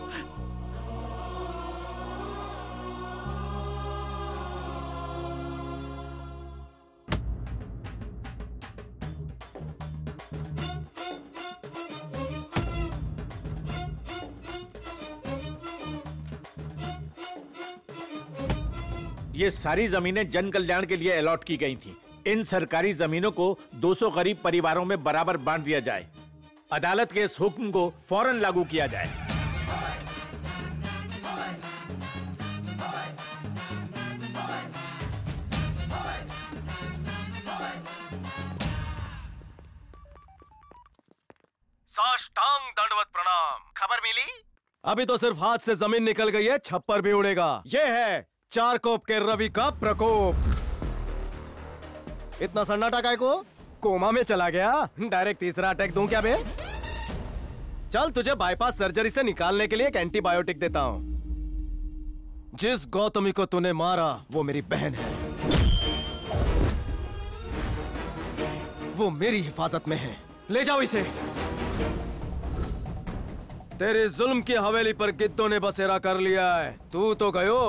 ये सारी जमीनें जन कल्याण के लिए अलॉट की गई थी। इन सरकारी जमीनों को दो सौ गरीब परिवारों में बराबर बांट दिया जाए। अदालत के इस हुक्म को फौरन लागू किया जाए। साष्टांग दंडवत प्रणाम। खबर मिली? अभी तो सिर्फ हाथ से जमीन निकल गई है, छप्पर भी उड़ेगा। ये है चार कोप के रवि का प्रकोप। इतना सन्नाटा काय को? कोमा में चला गया। डायरेक्ट तीसरा अटैक दूं क्या बे? चल तुझे बाईपास सर्जरी से निकालने के लिए एक एंटीबायोटिक देता हूं। जिस गौतमी को तूने मारा वो मेरी बहन है, वो मेरी हिफाजत में है। ले जाओ इसे। तेरी जुल्म की हवेली पर गिद्धों ने बसेरा कर लिया है। तू तो गयो।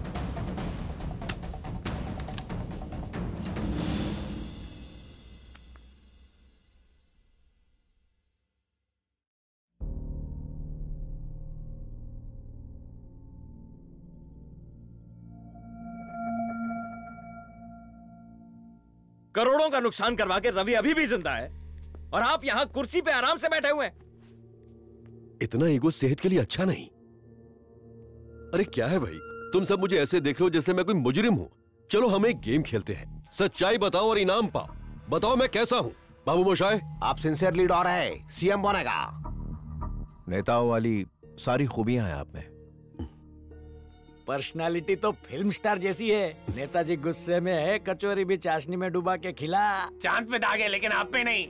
करोड़ों का नुकसान करवा के रवि अभी भी जिंदा है और आप यहां कुर्सी पे आराम से बैठे हुए हैं। इतना ईगो सेहत के लिए अच्छा नहीं। अरे क्या है भाई, तुम सब मुझे ऐसे देख रहे हो जैसे मैं कोई मुजरिम हूं। चलो हम एक गेम खेलते हैं। सच्चाई बताओ और इनाम पाओ। बताओ मैं कैसा हूं? बाबू मोशाय, आप सिंसियर लीडर है, सीएम बनेगा। नेताओं वाली सारी खूबियां हैं आप में। पर्सनालिटी तो फिल्म स्टार जैसी है। नेताजी गुस्से में है, कचौरी भी चाशनी में डुबा के खिला। चांद पे दागे लेकिन आप पे नहीं।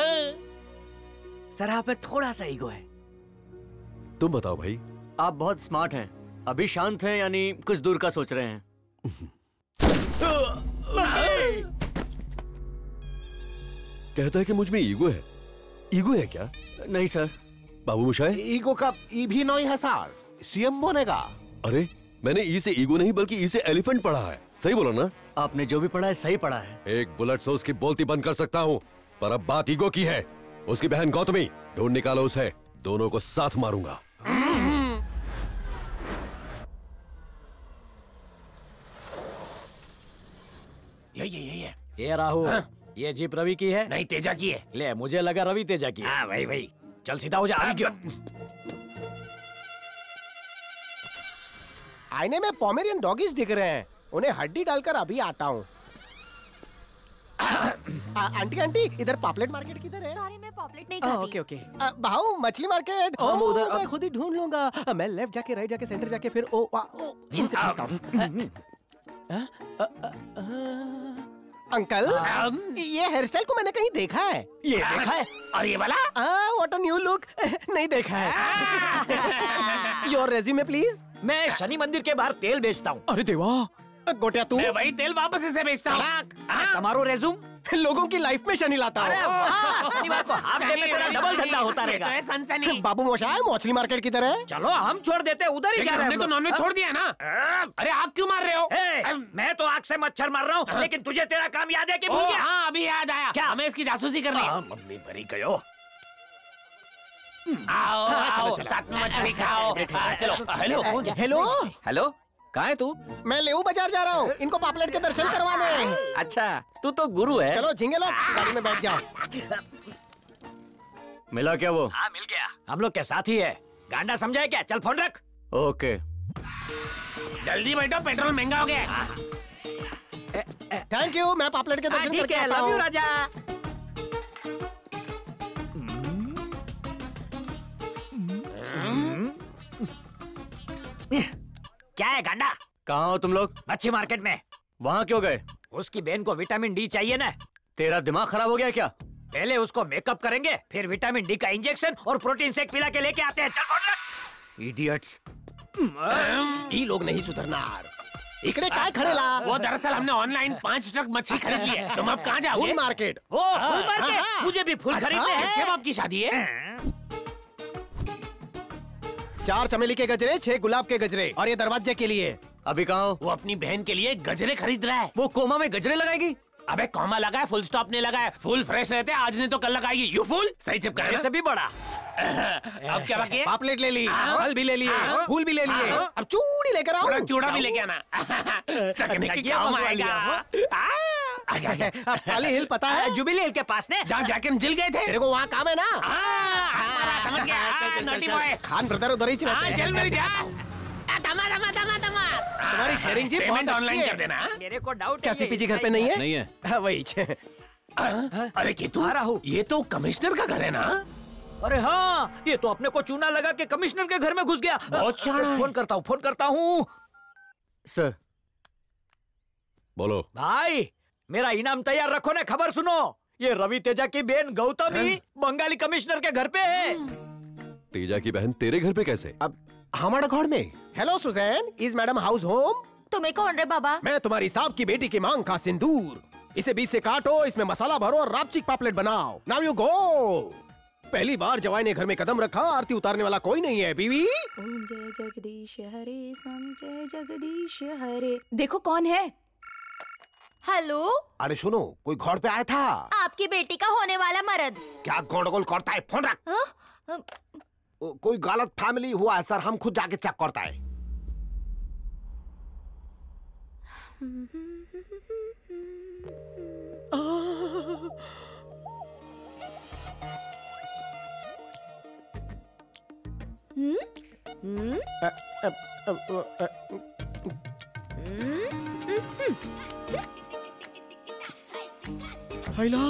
सर आप में थोड़ा सा ईगो है। तुम बताओ भाई। आप बहुत स्मार्ट हैं, अभी शांत हैं, यानी कुछ दूर का सोच रहे हैं। कहता है कि मुझ में ईगो है। ईगो है क्या? नहीं सर। बाबू मोशाय, ईगो का ई भी नहीं है सर, सीएम बनेगा। अरे मैंने ई से ईगो नहीं बल्कि ई से एलिफेंट पढ़ा है। सही बोला ना? आपने जो भी पढ़ा है सही पढ़ा है। एक बुलेट से उसकी बोलती बंद कर सकता हूँ, पर अब बात ईगो की है। उसकी बहन गौतमी, ढूंढ निकालो उसे। दोनों को साथ मारूंगा। ये ये ये ये राहुल, हाँ? ये जीप रवि की है? नहीं, तेजा की है। ले, मुझे लगा रवि तेजा की है। हाँ भाई भाई, चल सीधा हो जा। अभी क्यों? आईने में पोमेरियन डॉगीज दिख रहे हैं, उन्हें हड्डी डालकर अभी आता हूँ। आंटी आंटी इधर पॉपलेट मार्केट किधर है? सॉरी मैं पॉपलेट नहीं खाती। Okay okay. भाऊ मछली मार्केट। ओ, ओ, उधर मैं खुद ही ढूंढ लूंगा। मैं लेफ्ट जाके राइट जाके सेंटर जाके फिर ओ, आ, ओ इनसे पूछता हूँ। अंकल, ये हेयर स्टाइल को मैंने कहीं देखा है। ये देखा है? और ये वाला? What a new look. नहीं देखा है। Your resume please. मैं शनि मंदिर के बाहर तेल बेचता हूँ। अरे देवा, गोटिया तू? मैं वही तेल वापस इसे बेचता हूँ। तुम्हारो रेज्यूम लोगों की लाइफ में शनि लाता हूँ। शनिवार को हाफ डे में तेरा डबल धंधा होता रहेगा। बाबू मोशाय, मछली मार्केट किधर है? चलो हम छोड़ देते, उधर ही जा रहे हैं। हमने तो नॉनवेज छोड़ दिया ना। अरे आग क्यों मार रहे हो? ए, मैं तो आग से मच्छर मार रहा हूँ, लेकिन तुझे तेरा काम याद है कि भूल गया? हाँ अभी याद आया। क्या? हमें इसकी जासूसी करनी है। मम्मी भरी गयो। आओ आओ, साथ में मच्छी खाओ। चलो। हेलो हेलो हेलो, कहाँ है तू? मैं लेऊ बाजार जा रहा हूँ, इनको पापलेट के दर्शन करवाने। अच्छा, तू तो गुरु है। चलो झिंगे लोग, गाड़ी में बैठ जाओ। मिला क्या वो? हाँ मिल गया, हम लोग के साथ ही है। गांडा समझा है क्या? चल फोन रख। ओके। जल्दी बैठो, पेट्रोल महंगा हो गया। थैंक यू, मैं पापलेट के दर्शन करके आता हूँ। लव यू राजा। क्या है गांडा? कहाँ हो तुम लोग? मच्छी मार्केट में। वहाँ क्यों गए? उसकी बहन को विटामिन डी चाहिए ना। तेरा दिमाग खराब हो गया क्या? पहले उसको मेकअप करेंगे, फिर विटामिन डी का इंजेक्शन और प्रोटीन शेक पिला के लेके आते हैं। चल फोन रख। इडियट्स। ये लोग नहीं सुधरना। इकड़े काय खड़े ला? वो दरअसल हमने ऑनलाइन पांच ट्रक मछली खरीद ली है। तुम अब कहाँ जाओगे? Full market. Oh full market, मुझे भी फुल खरीदने हैं। किसके बाप की शादी है? चार चमेली के गजरे, छह गुलाब के गजरे, और ये दरवाजे के लिए। अभी कहाँ हो? वो अपनी बहन के लिए गजरे खरीद रहा है। वो कोमा में गजरे लगाएगी? अबे कॉमा लगा है, फुल स्टॉप नहीं लगा है। फुल फ्रेश रहते हैं, आज नहीं तो कल लगाएगी। यू फुल सही चिपका है ना? से भी बड़ा। अब क्या बाकी है? पापलेट ले ली, फल भी ले लिए, फूल भी ले लिए, अब चूड़ी लेकर आओ। थोड़ा चूड़ा भी लेके आना। सकने के काम आएगा। वाली हिल पता है? जुबिली हिल के पास ने जहाँ जाके हम जिल गए थे। तेरे को वहाँ काम है ना? समझ गया। Naughty boy. खान ब्रदर उधर ही रहते हैं। चल मेरी जान। दमा दमा दमा दमा। तुम्हारी शेयरिंग जी बहुत ऑनलाइन कर देना। मेरे को डाउट क्या सीपीजी घर पे नहीं है? नहीं है। हाँ, वही। अरे केतु, आ रहा हूँ। ये तो कमिश्नर का घर है ना? अरे हाँ, ये तो अपने को चूना लगा के कमिश्नर के घर में घुस गया। बहुत शाना है। फोन करता हूँ, फोन करता हूँ। सर। बोलो। भाई, मेरा इनाम तैयार रखो ना, खबर सुनो। ये रवि तेजा की बहन गौतमी बंगाली कमिश्नर के घर पे है। तेजा की बहन तेरे घर पे कैसे? अब हमारे घर में। Hello Suzanne, is madam house home? तुम्हें कौन रे बाबा? मैं तुम्हारी साहब की बेटी की मांग का सिंदूर। इसे बीच से काटो, इसमें मसाला भरो और रापचिक पापलेट बनाओ। Now you go. पहली बार जवाई ने घर में कदम रखा, आरती उतारने वाला कोई नहीं है बीवी। ओम जय जगदीश हरे, स्वामी जय जगदीश हरे। देखो कौन है। हेलो। अरे सुनो, कोई घर पे आया था। आपकी बेटी का होने वाला मर्द। क्या गोंडगोल करता है? फोन रख। हाँ? कोई गलत फैमिली हुआ है सर, हम खुद जाके चेक करता है। हम्म? हैला।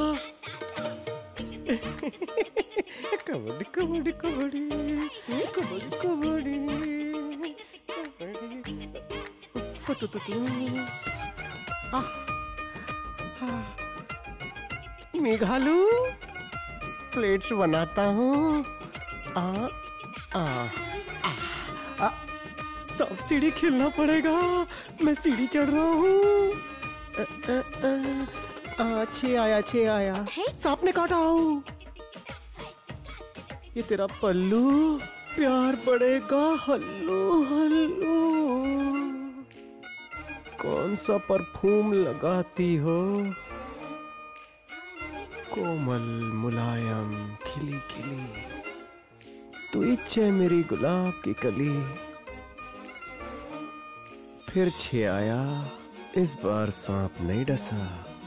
कबड्डी कबड्डी कबड्डी कबड्डी कबड्डी। मेघालू, प्लेट्स बनाता हूँ। आ आ आ सब सीढ़ी खेलना पड़ेगा। मैं सीढ़ी चढ़ रहा हूँ। छे आया छे आया। सांप ने काटा हूँ। ये तेरा पल्लू, प्यार बढ़ेगा हल्लू हल्लू। कौन सा परफ्यूम लगाती हो? कोमल मुलायम खिली खिली, तू इच्छे मेरी गुलाब की कली। फिर छे आया, इस बार सांप नहीं डसा।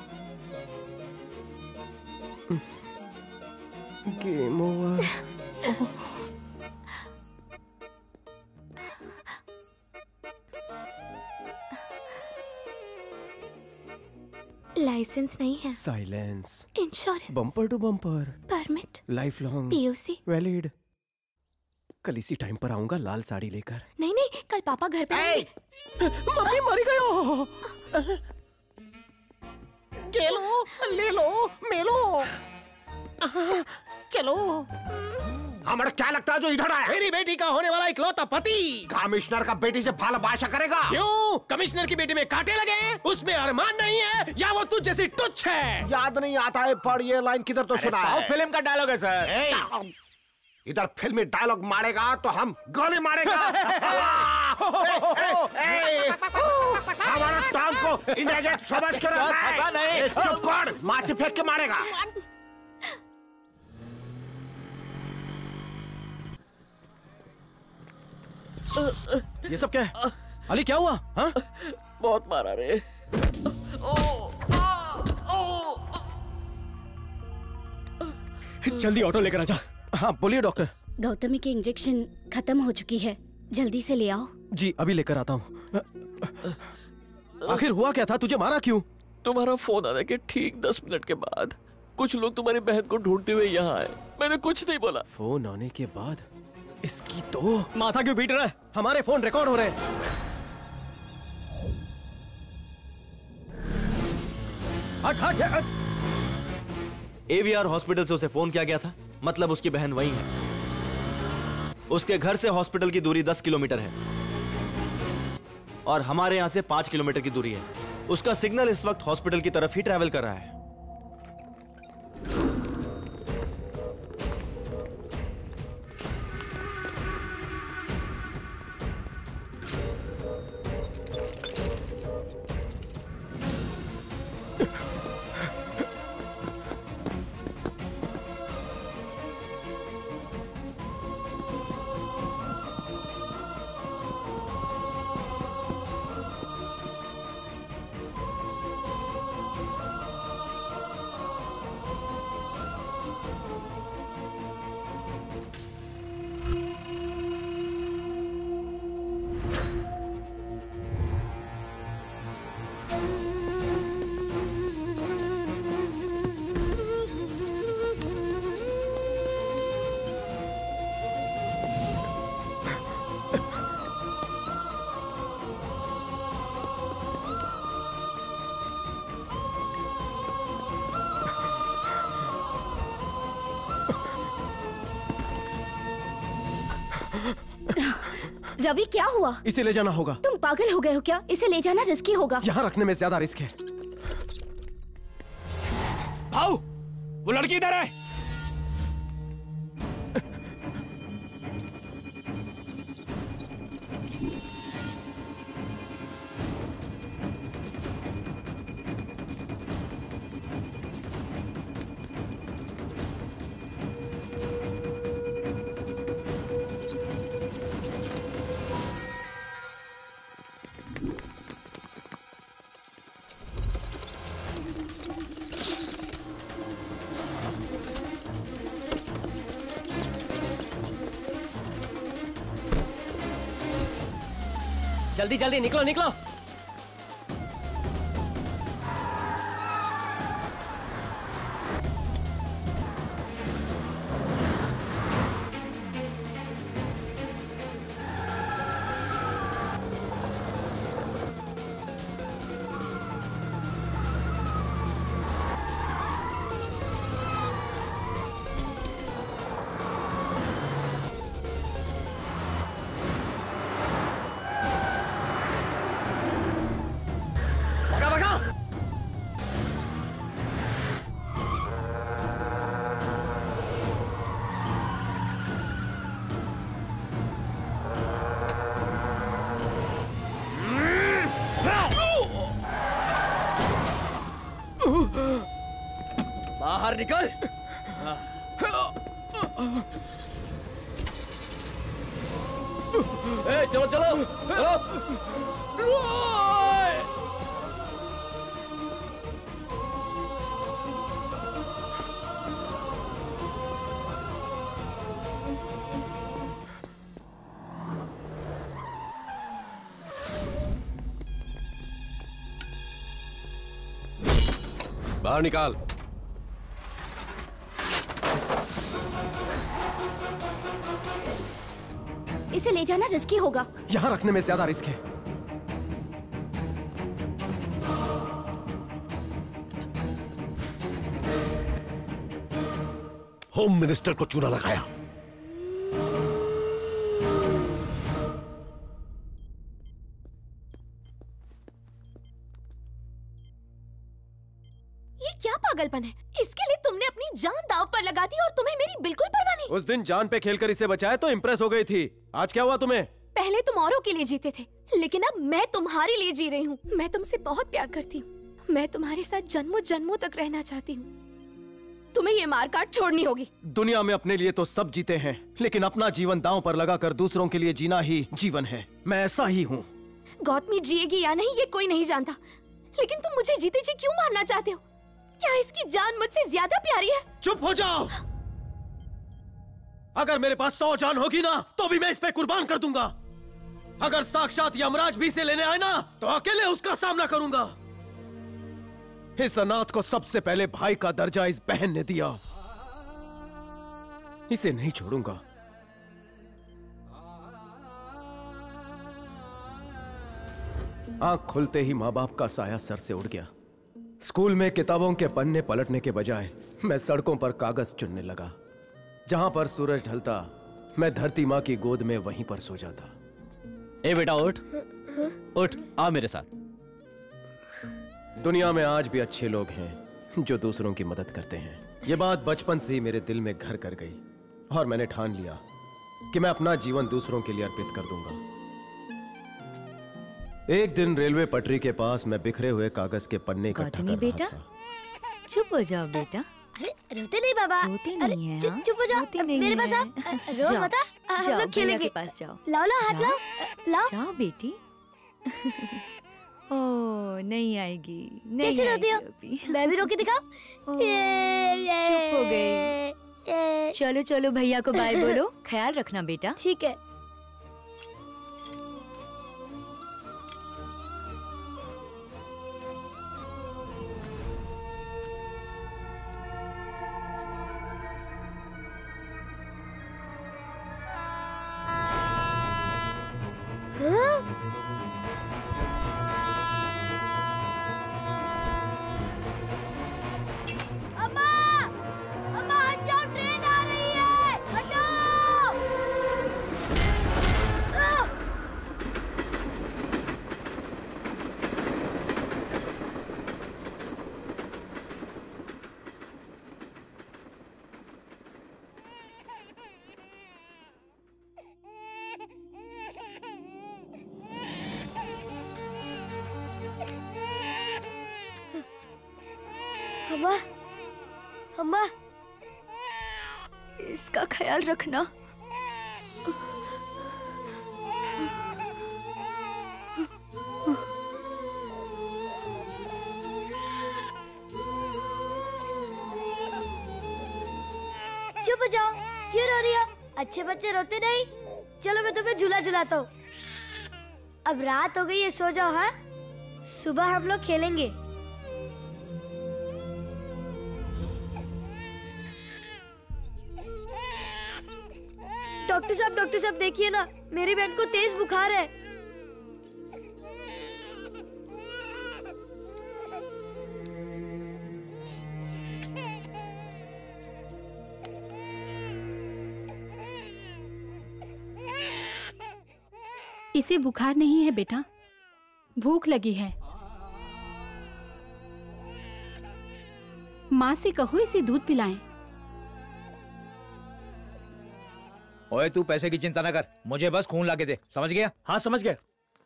Game over. लाइसेंस नहीं है। Silence. Insurance. Bumper to bumper. Permit. Life long. PUC. Valid. कल इसी टाइम पर आऊंगा लाल साड़ी लेकर। नहीं नहीं, कल पापा घर पे आएंगे। मम्मी मर गयो। ले लो, ले लो, मेलो। चलो। हमारा क्या लगता है जो इधर आया? मेरी बेटी का होने वाला इकलौता पति। कमिश्नर का बेटी से भाला बाशा करेगा? क्यों? कमिश्नर की बेटी में कांटे लगे? उसमें अरमान नहीं है या वो तुझ जैसी तुच्छ है? याद नहीं आता है, पर ये लाइन किधर तो सुना है। फिल्म का डायलॉग है सर। इधर फिल्मी डायलॉग मारेगा तो हम गाने मारेगा। हमारा टांग को इंडिया समझ कर रखा है। चुप कर, माची फेंक के मारेगा। ये सब क्या है? अली क्या हुआ? हाँ? बहुत मारा रे। जल्दी ऑटो लेकर आजा। हाँ बोलिए डॉक्टर। गौतमी की इंजेक्शन खत्म हो चुकी है, जल्दी से ले आओ। जी अभी लेकर आता हूँ। आखिर हुआ क्या था? तुझे मारा क्यों? तुम्हारा फोन आने के ठीक दस मिनट के बाद कुछ लोग तुम्हारी बहन को ढूंढते हुए यहाँ आए। मैंने कुछ नहीं बोला। फोन आने के बाद? इसकी तो माथा क्यों पीट रहा है? हमारे फोन रिकॉर्ड हो रहे हैं। हट हट हट। एवीआर हॉस्पिटल से उसे फोन किया गया था, मतलब उसकी बहन वही है। उसके घर से हॉस्पिटल की दूरी दस किलोमीटर है और हमारे यहां से पांच किलोमीटर की दूरी है। उसका सिग्नल इस वक्त हॉस्पिटल की तरफ ही ट्रैवल कर रहा है। रवि क्या हुआ? इसे ले जाना होगा। तुम पागल हो गए हो क्या? इसे ले जाना रिस्की होगा। यहाँ रखने में ज्यादा रिस्क है। भाऊ, वो लड़की इधर है। जल्दी जल्दी निकलो निकलो। बाहर निकल। ए, चलो चलो। बाहर निकाल। इसे ले जाना रिस्की होगा। यहाँ रखने में ज्यादा रिस्क है। होम मिनिस्टर को चूना लगाया। ये क्या पागलपन है? इसके लिए तुमने अपनी जान दांव पर लगा दी और तुम्हें मेरी बिल्कुल परवाह नहीं। उस दिन जान पे खेलकर इसे बचाया तो इम्प्रेस हो गई थी। आज क्या हुआ तुम्हें? पहले तुम औरों के लिए जीते थे, लेकिन अब मैं तुम्हारे लिए जी रही हूँ। मैं तुमसे बहुत प्यार करती हूँ। मैं तुम्हारे साथ जन्मों जन्मों तक रहना चाहती हूँ। तुम्हें ये मार काट छोड़नी होगी। दुनिया में अपने लिए तो सब जीते हैं, लेकिन अपना जीवन दांव पर लगाकर दूसरों के लिए जीना ही जीवन है। मैं ऐसा ही हूँ। गौतमी जिएगी या नहीं ये कोई नहीं जानता, लेकिन तुम मुझे जीते जी क्यों मारना चाहते हो? क्या इसकी जान मुझसे ज्यादा प्यारी है? चुप हो जाओ। अगर मेरे पास सौ जान होगी ना तो भी मैं इस पे कुर्बान कर दूंगा। अगर साक्षात यमराज भी से लेने आए ना तो अकेले उसका सामना करूंगा। इस अनाथ को सबसे पहले भाई का दर्जा इस बहन ने दिया, इसे नहीं छोड़ूंगा। आंख खुलते ही माँ बाप का साया सर से उड़ गया। स्कूल में किताबों के पन्ने पलटने के बजाय मैं सड़कों पर कागज चुनने लगा। जहां पर सूरज ढलता मैं धरती माँ की गोद में वहीं पर सो जाता। ए बेटा उठ, उठ, आ मेरे साथ। दुनिया में आज भी अच्छे लोग हैं जो दूसरों की मदद करते हैं। ये बात बचपन से ही मेरे दिल में घर कर गई और मैंने ठान लिया कि मैं अपना जीवन दूसरों के लिए अर्पित कर दूंगा। एक दिन रेलवे पटरी के पास मैं बिखरे हुए कागज के पन्ने इकट्ठा कर रहा बेटा, था। चुप हो जाओ बेटा। अरे रोते नहीं बाबा। रोते नहीं है, चुप चुप हो जाओ। मेरे पास आओ। रो मत, हम जाओ, लोग खेलेंगे। भैया के पास जाओ। लाओ लाओ हाथ लाओ लाओ। जाओ बेटी। ओ नहीं आएगी, नहीं कैसे रोती हो? आएगी मैं भी रो के दिखाऊं? चुप हो गई। चलो चलो भैया को बाय बोलो। ख्याल रखना बेटा। ठीक है। अम्मा, अम्मा, इसका ख्याल रखना। चुप हो जाओ, क्यों रो रही हो? अच्छे बच्चे रोते नहीं। चलो मैं तुम्हें झूला झुलाता हूँ। अब रात हो गई है, सो जाओ। हाँ, सुबह हम लोग खेलेंगे। डॉक्टर साहब, डॉक्टर साहब देखिए ना, मेरी बहन को तेज बुखार है। इसे बुखार नहीं है बेटा, भूख लगी है। माँ से कहो इसे दूध पिलाएं। ओए तू पैसे की चिंता न कर, मुझे बस खून लाके दे, समझ गया? हाँ समझ गया।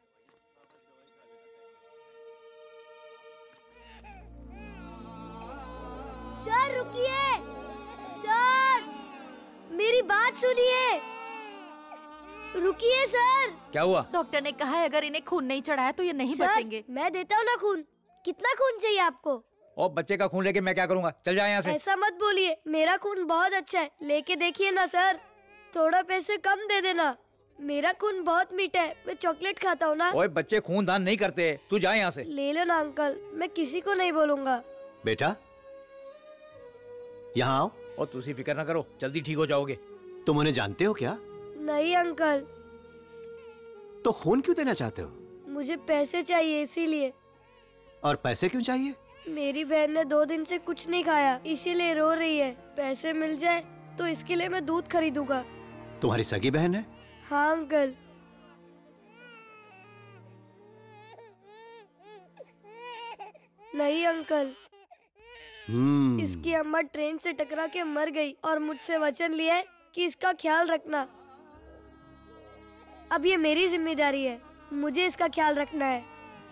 सर रुकिए, सर मेरी बात सुनिए, रुकिए सर। क्या हुआ? डॉक्टर ने कहा है अगर इन्हें खून नहीं चढ़ाया तो ये नहीं सर, बचेंगे। मैं देता हूँ ना खून। कितना खून चाहिए आपको? ओ बच्चे का खून लेके मैं क्या करूंगा? चल जा यहाँ से। ऐसा मत बोलिए, मेरा खून बहुत अच्छा है, लेके देखिए ना सर। थोड़ा पैसे कम दे देना, मेरा खून बहुत मीठा है, मैं चॉकलेट खाता हूँ ना। ओए बच्चे खून दान नहीं करते, तू जा यहाँ से। ले लो ना अंकल, मैं किसी को नहीं बोलूंगा। बेटा यहाँ आओ। और तुसी फिक्र ना करो, जल्दी ठीक हो जाओगे। तुम उन्हें जानते हो क्या? नहीं अंकल। तो खून क्यों देना चाहते हो? मुझे पैसे चाहिए इसीलिए। और पैसे क्यों चाहिए? मेरी बहन ने दो दिन से कुछ नहीं खाया, इसीलिए रो रही है। पैसे मिल जाए तो इसके लिए मैं दूध खरीदूंगा। तुम्हारी सगी बहन है? हाँ अंकल। नहीं अंकल, hmm. इसकी अम्मा ट्रेन से टकरा के मर गई और मुझसे वचन लिया है कि इसका ख्याल रखना। अब ये मेरी जिम्मेदारी है, मुझे इसका ख्याल रखना है।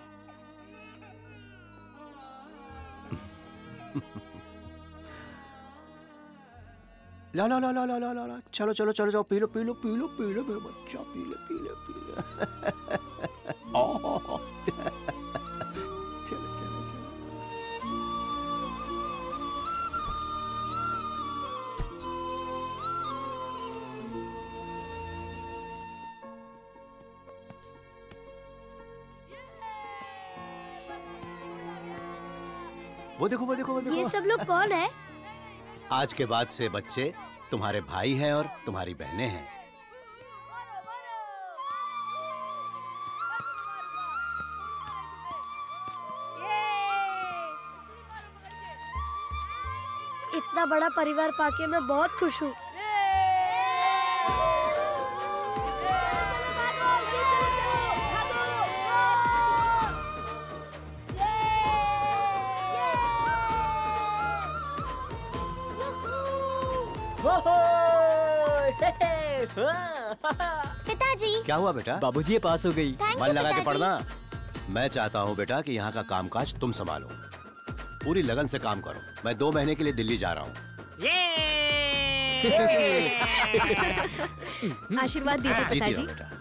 ला ला ला ला ला ला ला ला चलो चलो चलो जाओ, पी लो पी लो पी लो पी लो मेरा बच्चा, पी ले पी ले पी ले। वो देखो वो देखो वो देखो। ये सब लोग कौन है? आज के बाद से बच्चे तुम्हारे भाई हैं और तुम्हारी बहनें हैं। इतना बड़ा परिवार पाके मैं बहुत खुश हूँ। पिताजी। क्या हुआ बेटा? बाबूजी ये पास हो गई। मन लगा के पढ़ना। मैं चाहता हूँ बेटा कि यहाँ का कामकाज तुम संभालो, पूरी लगन से काम करो। मैं दो महीने के लिए दिल्ली जा रहा हूँ। आशीर्वाद दीजिए जीती पिताजी। रहो बेटा।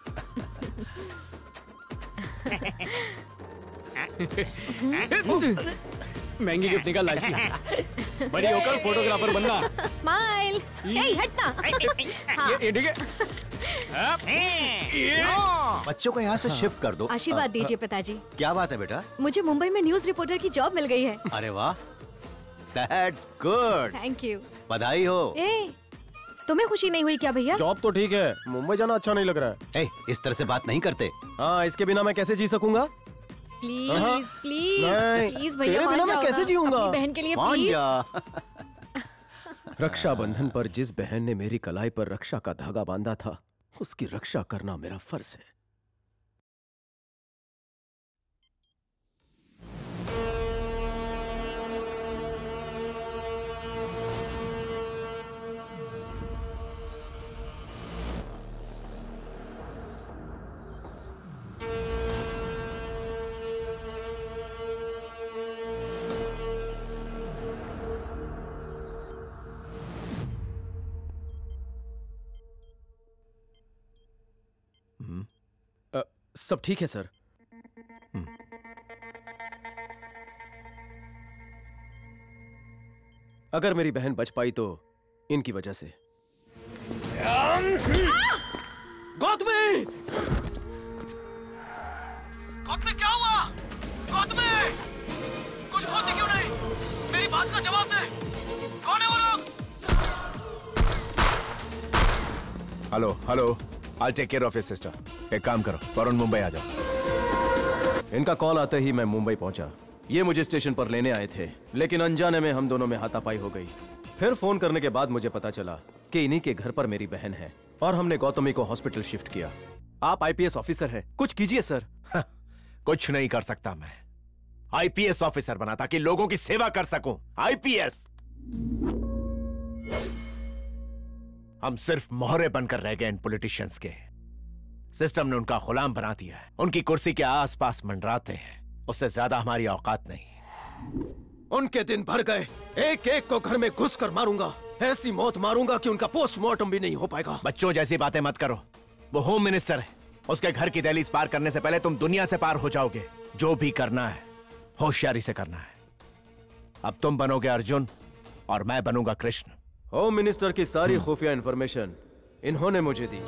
महंगी गिफ्ट निकाल लालची। बड़ी होकर फोटोग्राफर बनना। स्माइल। ए हटना। हाँ। ये ये ठीक है। बच्चों को यहाँ से शिफ्ट कर दो। आशीर्वाद दीजिए पिताजी। क्या बात है बेटा? मुझे मुंबई में न्यूज रिपोर्टर की जॉब मिल गई है। अरे वाह, दैट्स गुड। Thank you. बधाई हो। ए, तुम्हें खुशी नहीं हुई क्या भैया? जॉब तो ठीक है, मुंबई जाना अच्छा नहीं लग रहा है। ए, इस तरह से बात नहीं करते। हाँ, इसके बिना मैं कैसे जी सकूंगा? प्लीज हाँ। प्लीज नहीं, प्लीज भैया तेरे मान बिना मैं जाओ कैसे ना। जीऊंगा? अपनी बहन के लिए मान प्लीज। जा। रक्षाबंधन पर जिस बहन ने मेरी कलाई पर रक्षा का धागा बांधा था, उसकी रक्षा करना मेरा फर्ज है। अ, सब ठीक है सर। अगर मेरी बहन बच पाई तो इनकी वजह से। गौतमी! गौतमी क्या हुआ? गौतमी! कुछ बोलती क्यों नहीं? मेरी बात का जवाब दे। कौन है वो लोग? Hello hello, I'll take care of your sister. एक काम करो, फौरन मुंबई आ जाओ। इनका कॉल आते ही मैं मुंबई पहुंचा। ये मुझे स्टेशन पर लेने आए थे, लेकिन अनजाने में हम दोनों में हाथापाई हो गई। फिर फोन करने के बाद मुझे पता चला कि इन्हीं के घर पर मेरी बहन है और हमने गौतमी को हॉस्पिटल शिफ्ट किया। आप आईपीएस ऑफिसर हैं, कुछ कीजिए सर। कुछ नहीं कर सकता मैं। आईपीएस ऑफिसर बना ताकि लोगों की सेवा कर सकूं। आईपीएस। हम सिर्फ मोहरे बनकर रह गए इन पॉलिटिशियंस के। सिस्टम ने उनका गुलाम बना दिया है। उनकी कुर्सी के आसपास मंडराते हैं। उससे ज्यादा हमारी औकात नहीं। उनके दिन भर गए। एक एक को घर में घुस कर मारूंगा। ऐसी मौत मारूंगा कि उनका पोस्टमार्टम भी नहीं हो पाएगा। बच्चों जैसी बातें मत करो। वो होम मिनिस्टर है। उसके घर की दहलीज पार करने से पहले तुम दुनिया से पार हो जाओगे। जो भी करना है होशियारी से करना है। अब तुम बनोगे अर्जुन और मैं बनूंगा कृष्ण। होम मिनिस्टर की सारी खुफिया इंफॉर्मेशन इन्होंने मुझे दी।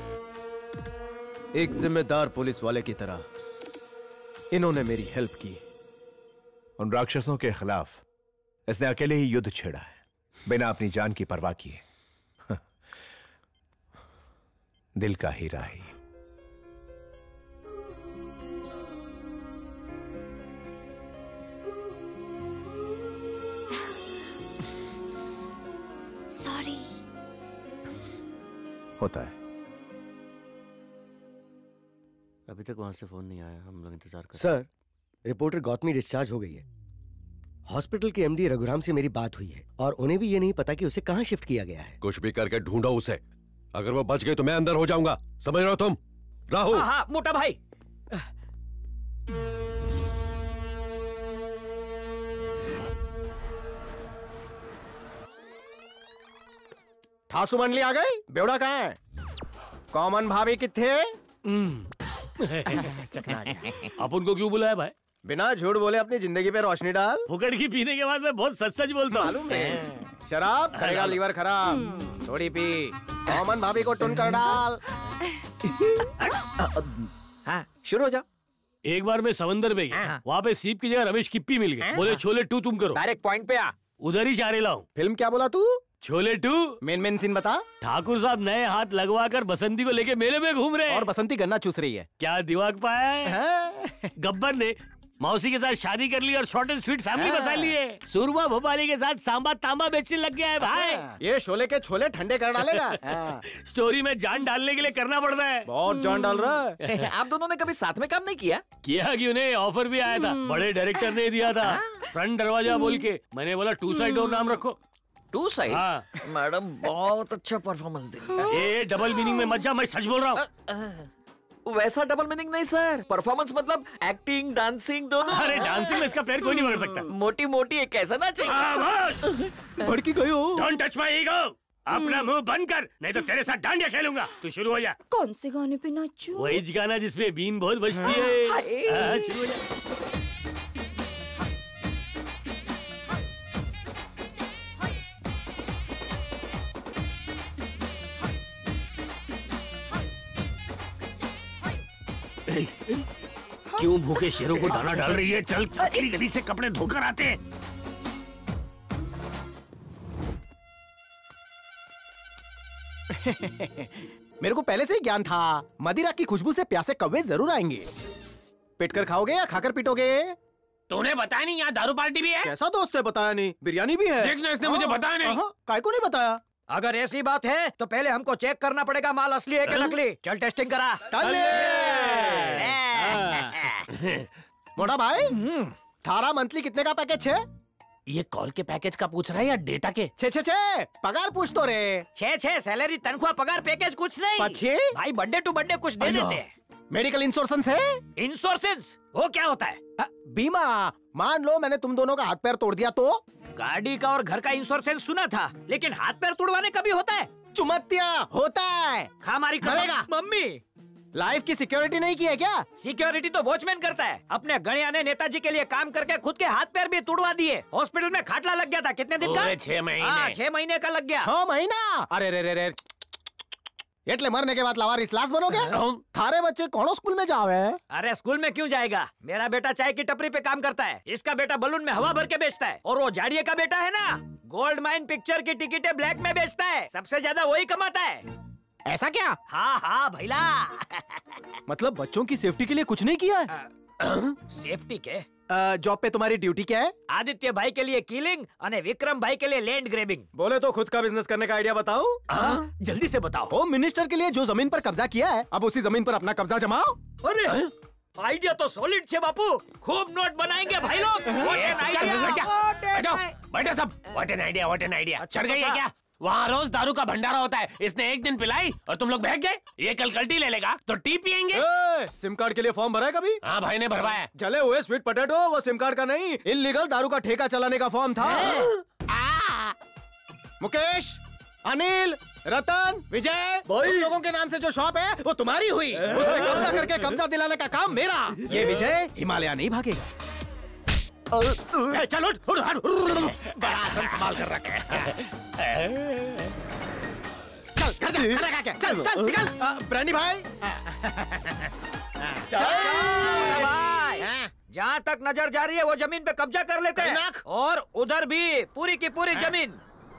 एक जिम्मेदार पुलिस वाले की तरह इन्होंने मेरी हेल्प की। उन राक्षसों के खिलाफ इसने अकेले ही युद्ध छेड़ा है, बिना अपनी जान की परवाह किए। दिल का हीरा ही। सॉरी। होता है। अभी तक वहां से फोन नहीं आया, हम लोग इंतजार कर। सर, रिपोर्टर गौतमी डिस्चार्ज हो गई है। हॉस्पिटल के एमडी रघुराम से मेरी बात हुई है और उन्हें भी ये नहीं पता कि उसे कहाँ शिफ्ट किया गया है। कुछ भी करके ढूंढो उसे। अगर वो बच गई तो मैं अंदर हो जाऊंगा। समझ रहे हो तुम? राहुल। हाँ, हाँ, मोटा भाई। ठासू मंडली आ गई। बेवड़ा कहाँ है? कॉमन भाभी किथे? अपन को क्यों बुलाया भाई? बिना झूठ बोले अपनी जिंदगी पे रोशनी डाल। फुकड़ की पीने के बाद मैं बहुत सच सच बोलता हूँ। मालूम है। शराब करेगा लीवर खराब। थोड़ी पी। कॉमन भाभी को टुन कर डाल। हाँ, शुरू हो जा। एक बार मैं समंदर में गया, वहाँ पे सीप की जगह रमेश किप्पी मिल गए। बोले छोले टू तुम करो। डायरेक्ट पॉइंट पे आ। उधर ही चारे लाऊं। फिल्म क्या बोला तू? Sholay two. Main main scene बता। ठाकुर साहब नए हाथ लगवा कर बसंती को लेके मेले में घूम रहे हैं। और बसंती गन्ना चूस रही है। क्या दिमाग पाया है? गब्बर ने मौसी के साथ शादी कर ली और शॉर्ट एंड स्वीट फैमिली बसा ली है। सूरमा भोपाली के साथ सांबा तांबा बेचने लग गया है भाई। ये शोले के छोले ठंडे कर डालेगा। स्टोरी में जान डालने के लिए करना पड़ता है। बहुत जान डाल रहा है। आप दोनों ने कभी साथ में काम नहीं किया? किया क्यों नहीं, ऑफर भी आया था, बड़े डायरेक्टर ने दिया था, फ्रंट दरवाजा बोल के। मैंने बोला टू साइड और नाम रखो। To side? हाँ। मैडम बहुत अच्छा परफॉर्मेंस दे। ये डबल मीनिंग में मत जा, मैं सच बोल रहा हूँ। वैसा डबल मीनिंग नहीं सर, परफॉर्मेंस मतलब एक्टिंग डांसिंग दोनों। अरे डांसिंग में इसका प्लेयर कोई नहीं बन सकता। मोटी मोटी एक कैसा ना चाहिए। भड़की गई हो। Don't touch my ego. अपना मुंह बंद कर, नहीं तो तेरे साथ डांडिया खेलूंगा। तू शुरू हो जा। कौन से गाने पे नाचूं? वही गाना जिसमें बीन बहुत बजती है। हाँ, शुरू हो जा। क्यों भूखे शेरों को दाना डाल रही है? चल चल गली से कपड़े धोकर आते हैं। मेरे को पहले से ही ज्ञान था, मदिरा की खुशबू से प्यासे कौवे जरूर आएंगे। पिट कर खाओगे या खाकर पिटोगे? तूने बताया नहीं यहाँ दारू पार्टी भी है? कैसा दोस्त है, बताया नहीं। बिरयानी भी है। देखना, इसने मुझे बताया नहीं। काय को नहीं बताया? अगर ऐसी बात है तो पहले हमको चेक करना पड़ेगा माल असली है कि नकली। चल टेस्टिंग करा। मोटा भाई, थारा मंथली कितने का पैकेज है? ये कॉल के पैकेज का पूछ रहा है या डेटा के? छे छे छे पगार पूछ तो रे। छे छे सैलरी तनख्वाह पगार पैकेज कुछ नहीं। पछे? भाई बर्थडे टू बर्थडे कुछ दे देते हैं। मेडिकल इंश्योरेंस है? इंश्योरेंस वो क्या होता है? आ, बीमा। मान लो मैंने तुम दोनों का हाथ पैर तोड़ दिया तो? गाड़ी का और घर का इंश्योरेंस सुना था, लेकिन हाथ पैर तोड़वाने का भी होता है? चुमत्तिया होता है। हमारी मम्मी लाइफ की सिक्योरिटी नहीं की है क्या? सिक्योरिटी तो वॉचमैन करता है। अपने गणिया ने नेताजी के लिए काम करके खुद के हाथ पैर भी तोड़वा दिए। हॉस्पिटल में खाटला लग गया था। कितने दिन का? छह महीने। हाँ, छह महीने का लग गया। छह महीना? अरे रे रे रे, एटले मरने के बाद लावारिस लाश बनोगे? थारे बच्चे कौन स्कूल में जावे? अरे स्कूल में क्यों जाएगा? मेरा बेटा चाय की टपरी पे काम करता है। इसका बेटा बलून में हवा भर के बेचता है। और वो जाड़िये का बेटा है ना, गोल्ड माइन पिक्चर की टिकटें ब्लैक में बेचता है। सबसे ज्यादा वही कमाता है। ऐसा क्या? हाँ हाँ भैला। मतलब बच्चों की सेफ्टी के लिए कुछ नहीं किया है? सेफ्टी के? जॉब पे तुम्हारी ड्यूटी क्या है? आदित्य भाई के लिए किलिंग और विक्रम भाई के लिए लैंड ग्रेबिंग। बोले तो खुद का बिजनेस करने का आइडिया बताऊं? जल्दी से बताओ। होम मिनिस्टर के लिए जो जमीन पर कब्जा किया है, अब उसी जमीन पर अपना कब्जा जमाओ। अरे आइडिया तो सॉलिड छे बापू। खूब नोट बनाएंगे भाई लोग। बैठो सब। What an idea, what an idea. चढ़ गई है क्या? वहाँ रोज दारू का भंडारा होता है। इसने एक दिन पिलाई और तुम लोग बहक गए। ये कल कल्टी ले लेगा तो टी पियेंगे। सिम कार्ड के लिए फॉर्म भरा है कभी? हाँ भाई ने भरवाया। जले हुए स्वीट पोटैटो, वो सिम कार्ड का नहीं, इल्लीगल दारू का ठेका चलाने का फॉर्म था। मुकेश, अनिल, रतन, विजय, उन लोगों के नाम से जो शॉप है वो तुम्हारी हुई। उसमें कब्जा करके कब्जा दिलाने का काम मेरा। ये विजय हिमालय नहीं भागेगा। चलो बड़ा आसन संभाल कर रखे। चल घर जा, खाना खा के चल चल निकल। ब्रांडी भाई, भाई जहाँ तक नजर जा रही है वो जमीन पे कब्जा कर लेते हैं। और उधर भी पूरी की पूरी जमीन।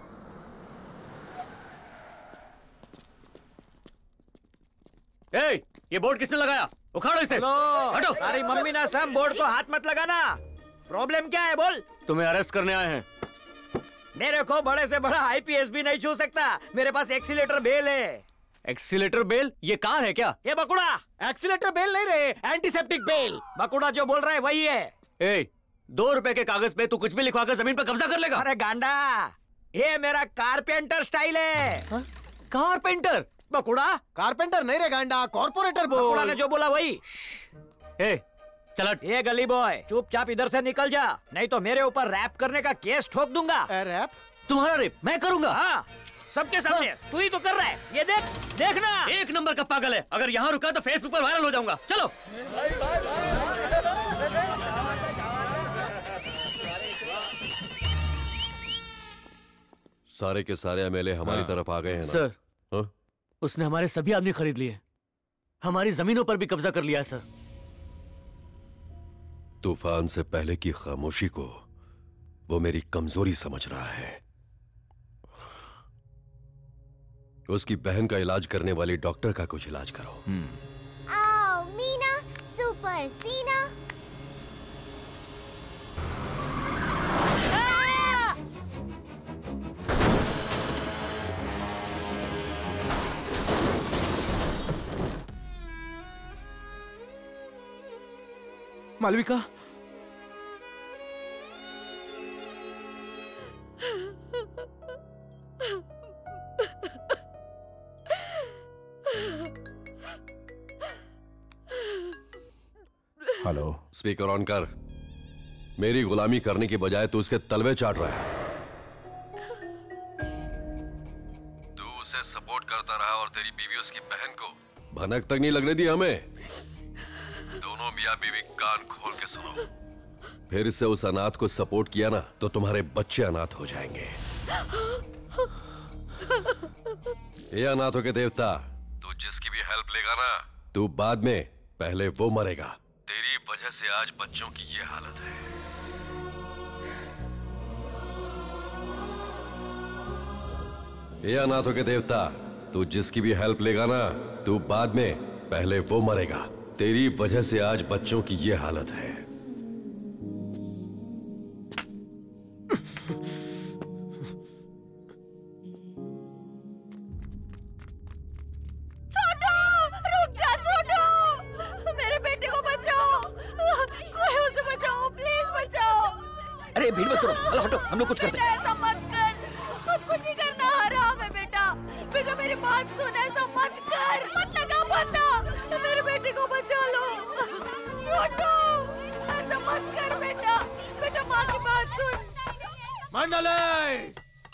ए, ये बोर्ड किसने लगाया? उखाड़ो इसे। हटो। अरे मम्मी ना सम बोर्ड को हाथ मत लगाना। प्रॉब्लम क्या है बोल? तुम्हें अरेस्ट करने आए हैं। मेरे को बड़े से बड़ा आईपीएस भी नहीं छू सकता। मेरे पास एक्सीलेटर बेल है। Accelerator bell? ये कार है क्या? ये बकुड़ा। एक्सीलेटर बेल नहीं रे, एंटीसेप्टिक बेल। बकुड़ा जो बोल रहा है वही है। ए, दो रुपए के कागज पे तू कुछ भी लिखवा कर जमीन पर कब्जा कर लेगा? अरे गांडा, ये मेरा कारपेंटर स्टाइल है। हा? कारपेंटर? बकुड़ा कारपेंटर नहीं रे गांडा, कॉर्पोरेटर बोल। बकुड़ा ने जो बोला वही। ए, चल ये गली बॉय, चुपचाप इधर से निकल जा, नहीं तो मेरे ऊपर रैप करने का केस ठोक दूंगा। रैप? तुम्हारा रैप मैं करूंगा? हाँ, सबके सामने। हाँ। तू ही तो कर रहा है। ये देख, देखना। एक नंबर का पागल है। अगर यहाँ रुका तो फेसबुक पर वायरल हो जाऊंगा। चलो। सारे के सारे एमएलए हमारी हाँ। तरफ आ गए हैं ना? सर, हाँ? उसने हमारे सभी आदमी खरीद लिए। हमारी जमीनों पर भी कब्जा कर लिया है सर। तूफान से पहले की खामोशी को वो मेरी कमजोरी समझ रहा है। उसकी बहन का इलाज करने वाली डॉक्टर का कुछ इलाज करो। आओ मीना सुपर सीना। मालविका, हेलो, स्पीकर ऑन कर। मेरी गुलामी करने की बजाय तू उसके तलवे चाट रहा है। तू उसे सपोर्ट करता रहा और तेरी बीवी उसकी बहन को भनक तक नहीं लगने दी हमें। दोनों मियां बीवी कान खोल के सुनो। फिर से उस अनाथ को सपोर्ट किया ना तो तुम्हारे बच्चे अनाथ हो जाएंगे। ये अनाथों के देवता, तू जिसकी भी हेल्प लेगा ना, तू बाद में पहले वो मरेगा। तेरी वजह से आज बच्चों की ये हालत है। ये अनाथों के देवता, तू जिसकी भी हेल्प लेगा ना, तू बाद में पहले वो मरेगा। तेरी वजह से आज बच्चों की ये हालत है। भीड़ मत करो, चलो हटो, हम लोग कुछ करते हैं। ऐसा मत कर, खुदकुशी करना हराम है बेटा। बेटा मेरी बात सुन, ऐसा मत कर, मत लगा बंदा, मेरे बेटे को बचा लो। छोटू, ऐसा मत कर बेटा, बेटा माँ की बात सुन। मंडले,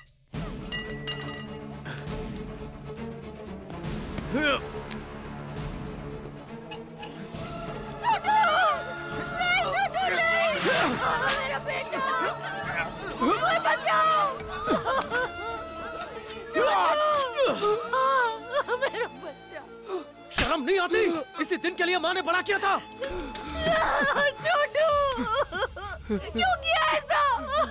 छोटू, नहीं छोटू नहीं, मेरा बेटा, कोई बचाओ, छोटू, मेरा बच्चा। शर्म नहीं आती? इसी दिन के लिए माँ ने बड़ा किया था। छोटू, क्यों किया ऐसा?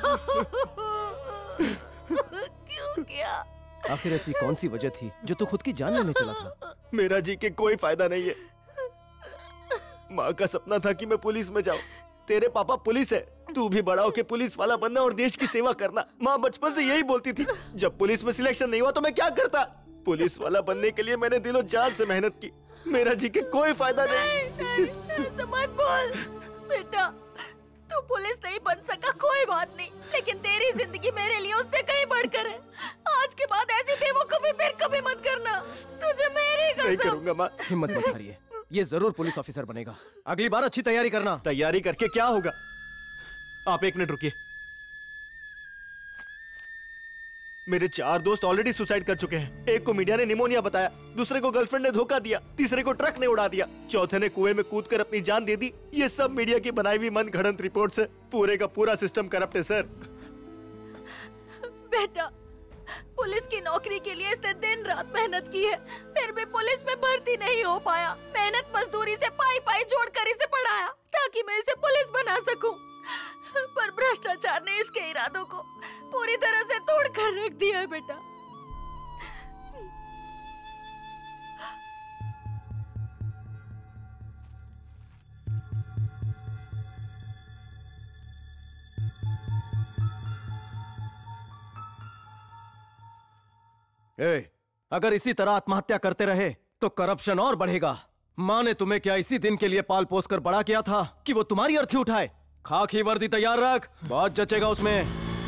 क्यों किया? आखिर ऐसी कौन सी वजह थी जो तू खुद की जान लेने चला था? मेरा जी के कोई फायदा नहीं है। माँ का सपना था कि मैं पुलिस में जाऊं। तेरे पापा पुलिस है, तू भी बड़ा होके पुलिस वाला बनना और देश की सेवा करना। माँ बचपन से यही बोलती थी। जब पुलिस में सिलेक्शन नहीं हुआ तो मैं क्या करता? पुलिस वाला बनने के लिए मैंने दिलो जान से मेहनत की। मेरा जी के कोई फायदा नहीं। नहीं, नहीं, ऐसा मत बोल बेटा। तू पुलिस नहीं बन सका, कोई बात नहीं, लेकिन तेरी जिंदगी मेरे लिए उससे कहीं बढ़कर है। आज के बाद ऐसी बेवकूफी फिर कभी मत करना, तुझे मेरी कसम। नहीं करूंगा माँ। हिम्मत मत हारिए, ये जरूर पुलिस ऑफिसर बनेगा। अगली बार अच्छी तैयारी करना। तैयारी करके क्या होगा? आप एक मिनट रुकिए। मेरे चार दोस्त ऑलरेडी सुसाइड कर चुके हैं। एक को मीडिया ने निमोनिया बताया, दूसरे को गर्लफ्रेंड ने धोखा दिया, तीसरे को ट्रक ने उड़ा दिया, चौथे ने कुएं में कूदकर अपनी जान दे दी। ये सब मीडिया की बनाई हुई मनगढ़ंत रिपोर्ट से। पूरे का पूरा सिस्टम करप्ट है सर। बेटा, पुलिस की नौकरी के लिए इसने दिन रात मेहनत की है, फिर भी पुलिस में भर्ती नहीं हो पाया। मेहनत मजदूरी से पाई पाई जोड़कर इसे पढ़ाया ताकि मैं इसे पुलिस बना सकूं। पर भ्रष्टाचार ने इसके इरादों को पूरी तरह से तोड़ कर रख दिया है बेटा। ए, अगर इसी तरह आत्महत्या करते रहे तो करप्शन और बढ़ेगा। माँ ने तुम्हें क्या इसी दिन के लिए पाल पोस कर बड़ा किया था कि वो तुम्हारी अर्थी उठाए? खाकी वर्दी तैयार रख, बहुत जचेगा उसमें।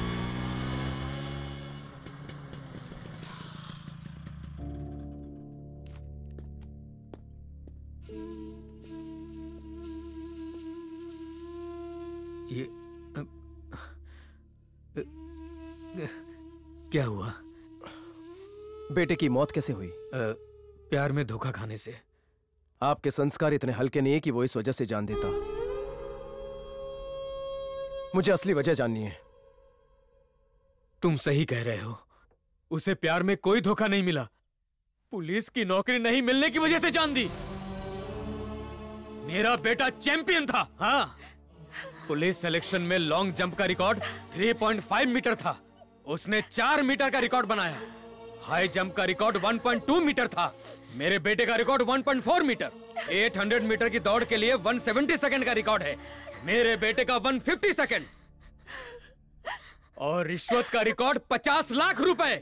ये अ, अ, क्या हुआ? बेटे की मौत कैसे हुई? आ, प्यार में धोखा खाने से। आपके संस्कार इतने हल्के नहीं है कि वो इस वजह से जान देता। मुझे असली वजह जाननी है। तुम सही कह रहे हो, उसे प्यार में कोई धोखा नहीं मिला, पुलिस की नौकरी नहीं मिलने की वजह से जान दी। मेरा बेटा चैंपियन था। हाँ, पुलिस सिलेक्शन में लॉन्ग जंप का रिकॉर्ड तीन पॉइंट पाँच मीटर था, उसने चार मीटर का रिकॉर्ड बनाया। हाई जंप का रिकॉर्ड एक पॉइंट दो मीटर था, मेरे बेटे का रिकॉर्ड एक पॉइंट चार मीटर। आठ सौ मीटर की दौड़ के लिए एक सौ सत्तर सेकंड का रिकॉर्ड है, मेरे बेटे का एक सौ पचास सेकंड। और रिश्वत का रिकॉर्ड पचास लाख रुपए।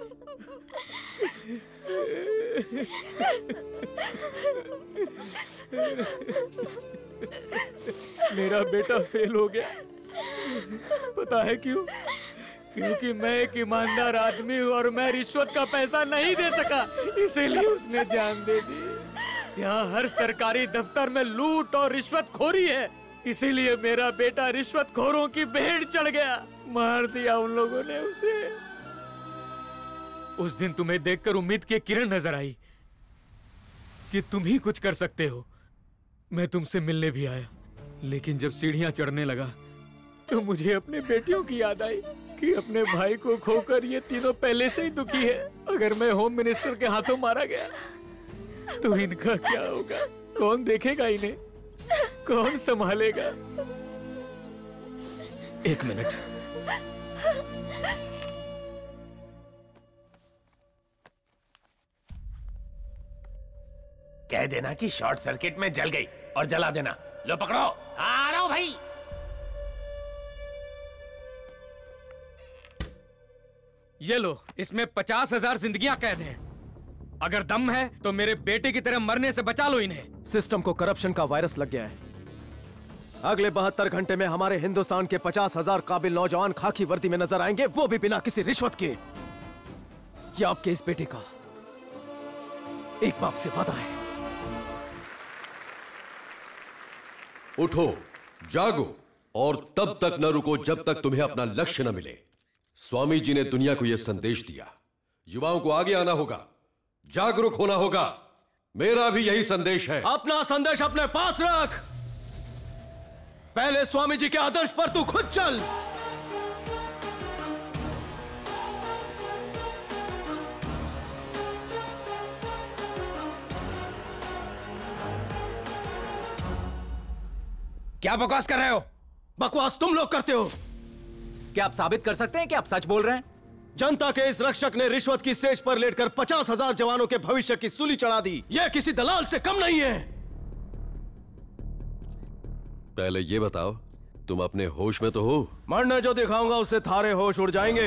मेरा बेटा फेल हो गया, पता है क्यों? क्योंकि मैं एक ईमानदार आदमी हूँ और मैं रिश्वत का पैसा नहीं दे सका, इसीलिए उसने जान दे दी। यहाँ हर सरकारी दफ्तर में लूट और रिश्वतखोरी है, इसीलिए मेरा बेटा रिश्वतखोरों की भेड़ चढ़ गया, मार दिया उन लोगों ने उसे। उस दिन तुम्हें देखकर उम्मीद की किरण नजर आई कि तुम ही कुछ कर सकते हो। मैं तुमसे मिलने भी आया, लेकिन जब सीढ़ियां चढ़ने लगा तो मुझे अपने बेटियों की याद आई कि अपने भाई को खोकर ये तीनों पहले से ही दुखी है। अगर मैं होम मिनिस्टर के हाथों मारा गया तो इनका क्या होगा? कौन देखेगा इन्हें? कौन संभालेगा? एक मिनट। कह देना कि शॉर्ट सर्किट में जल गई और जला देना। लो पकड़ो। आ रहा हूं भाई। ये लो, इसमें पचास हजार जिंदगियां कैद हैं। अगर दम है तो मेरे बेटे की तरह मरने से बचा लो इन्हें। सिस्टम को करप्शन का वायरस लग गया है। अगले बहत्तर घंटे में हमारे हिंदुस्तान के पचास हजार काबिल नौजवान खाकी वर्दी में नजर आएंगे, वो भी बिना किसी रिश्वत के। ये आपके इस बेटे का एक बाप से वादा है। उठो, जागो और तब तक न रुको जब तक तुम्हें अपना लक्ष्य न मिले। स्वामी जी ने दुनिया को यह संदेश दिया, युवाओं को आगे आना होगा, जागरूक होना होगा। मेरा भी यही संदेश है। अपना संदेश अपने पास रख। पहले स्वामी जी के आदर्श पर तू खुद चल। क्या बकवास कर रहे हो? बकवास तुम लोग करते हो। क्या आप साबित कर सकते हैं कि आप सच बोल रहे हैं? जनता के इस रक्षक ने रिश्वत की सेज पर लेटकर पचास हजार जवानों के भविष्य की सूली चढ़ा दी। यह किसी दलाल से कम नहीं है। पहले ये बताओ, तुम अपने होश में तो हो? मरने जो दिखाऊंगा उससे थारे होश उड़ जाएंगे।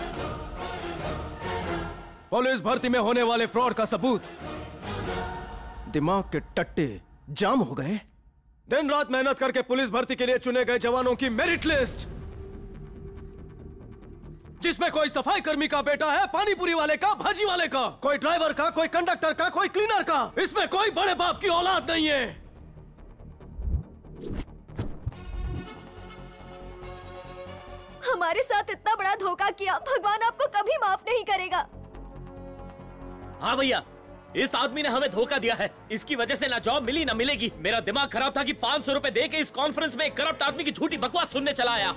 पुलिस भर्ती में होने वाले फ्रॉड का सबूत। दिमाग के टट्टे जाम हो गए। दिन रात मेहनत करके पुलिस भर्ती के लिए चुने गए जवानों की मेरिट लिस्ट, जिसमें कोई सफाई कर्मी का बेटा है, पानी पूरी वाले का, भाजी वाले का, कोई ड्राइवर का, कोई कंडक्टर का, कोई क्लीनर का। इसमें कोई बड़े बाप की औलाद नहीं है। हमारे साथ इतना बड़ा धोखा किया, भगवान आपको कभी माफ नहीं करेगा। हाँ भैया, इस आदमी ने हमें धोखा दिया है। इसकी वजह से ना जॉब मिली ना मिलेगी। मेरा दिमाग खराब था कि पाँच सौ रुपए दे के इस कॉन्फ्रेंस में एक करप्ट आदमी की झूठी बकवास सुनने चला आया।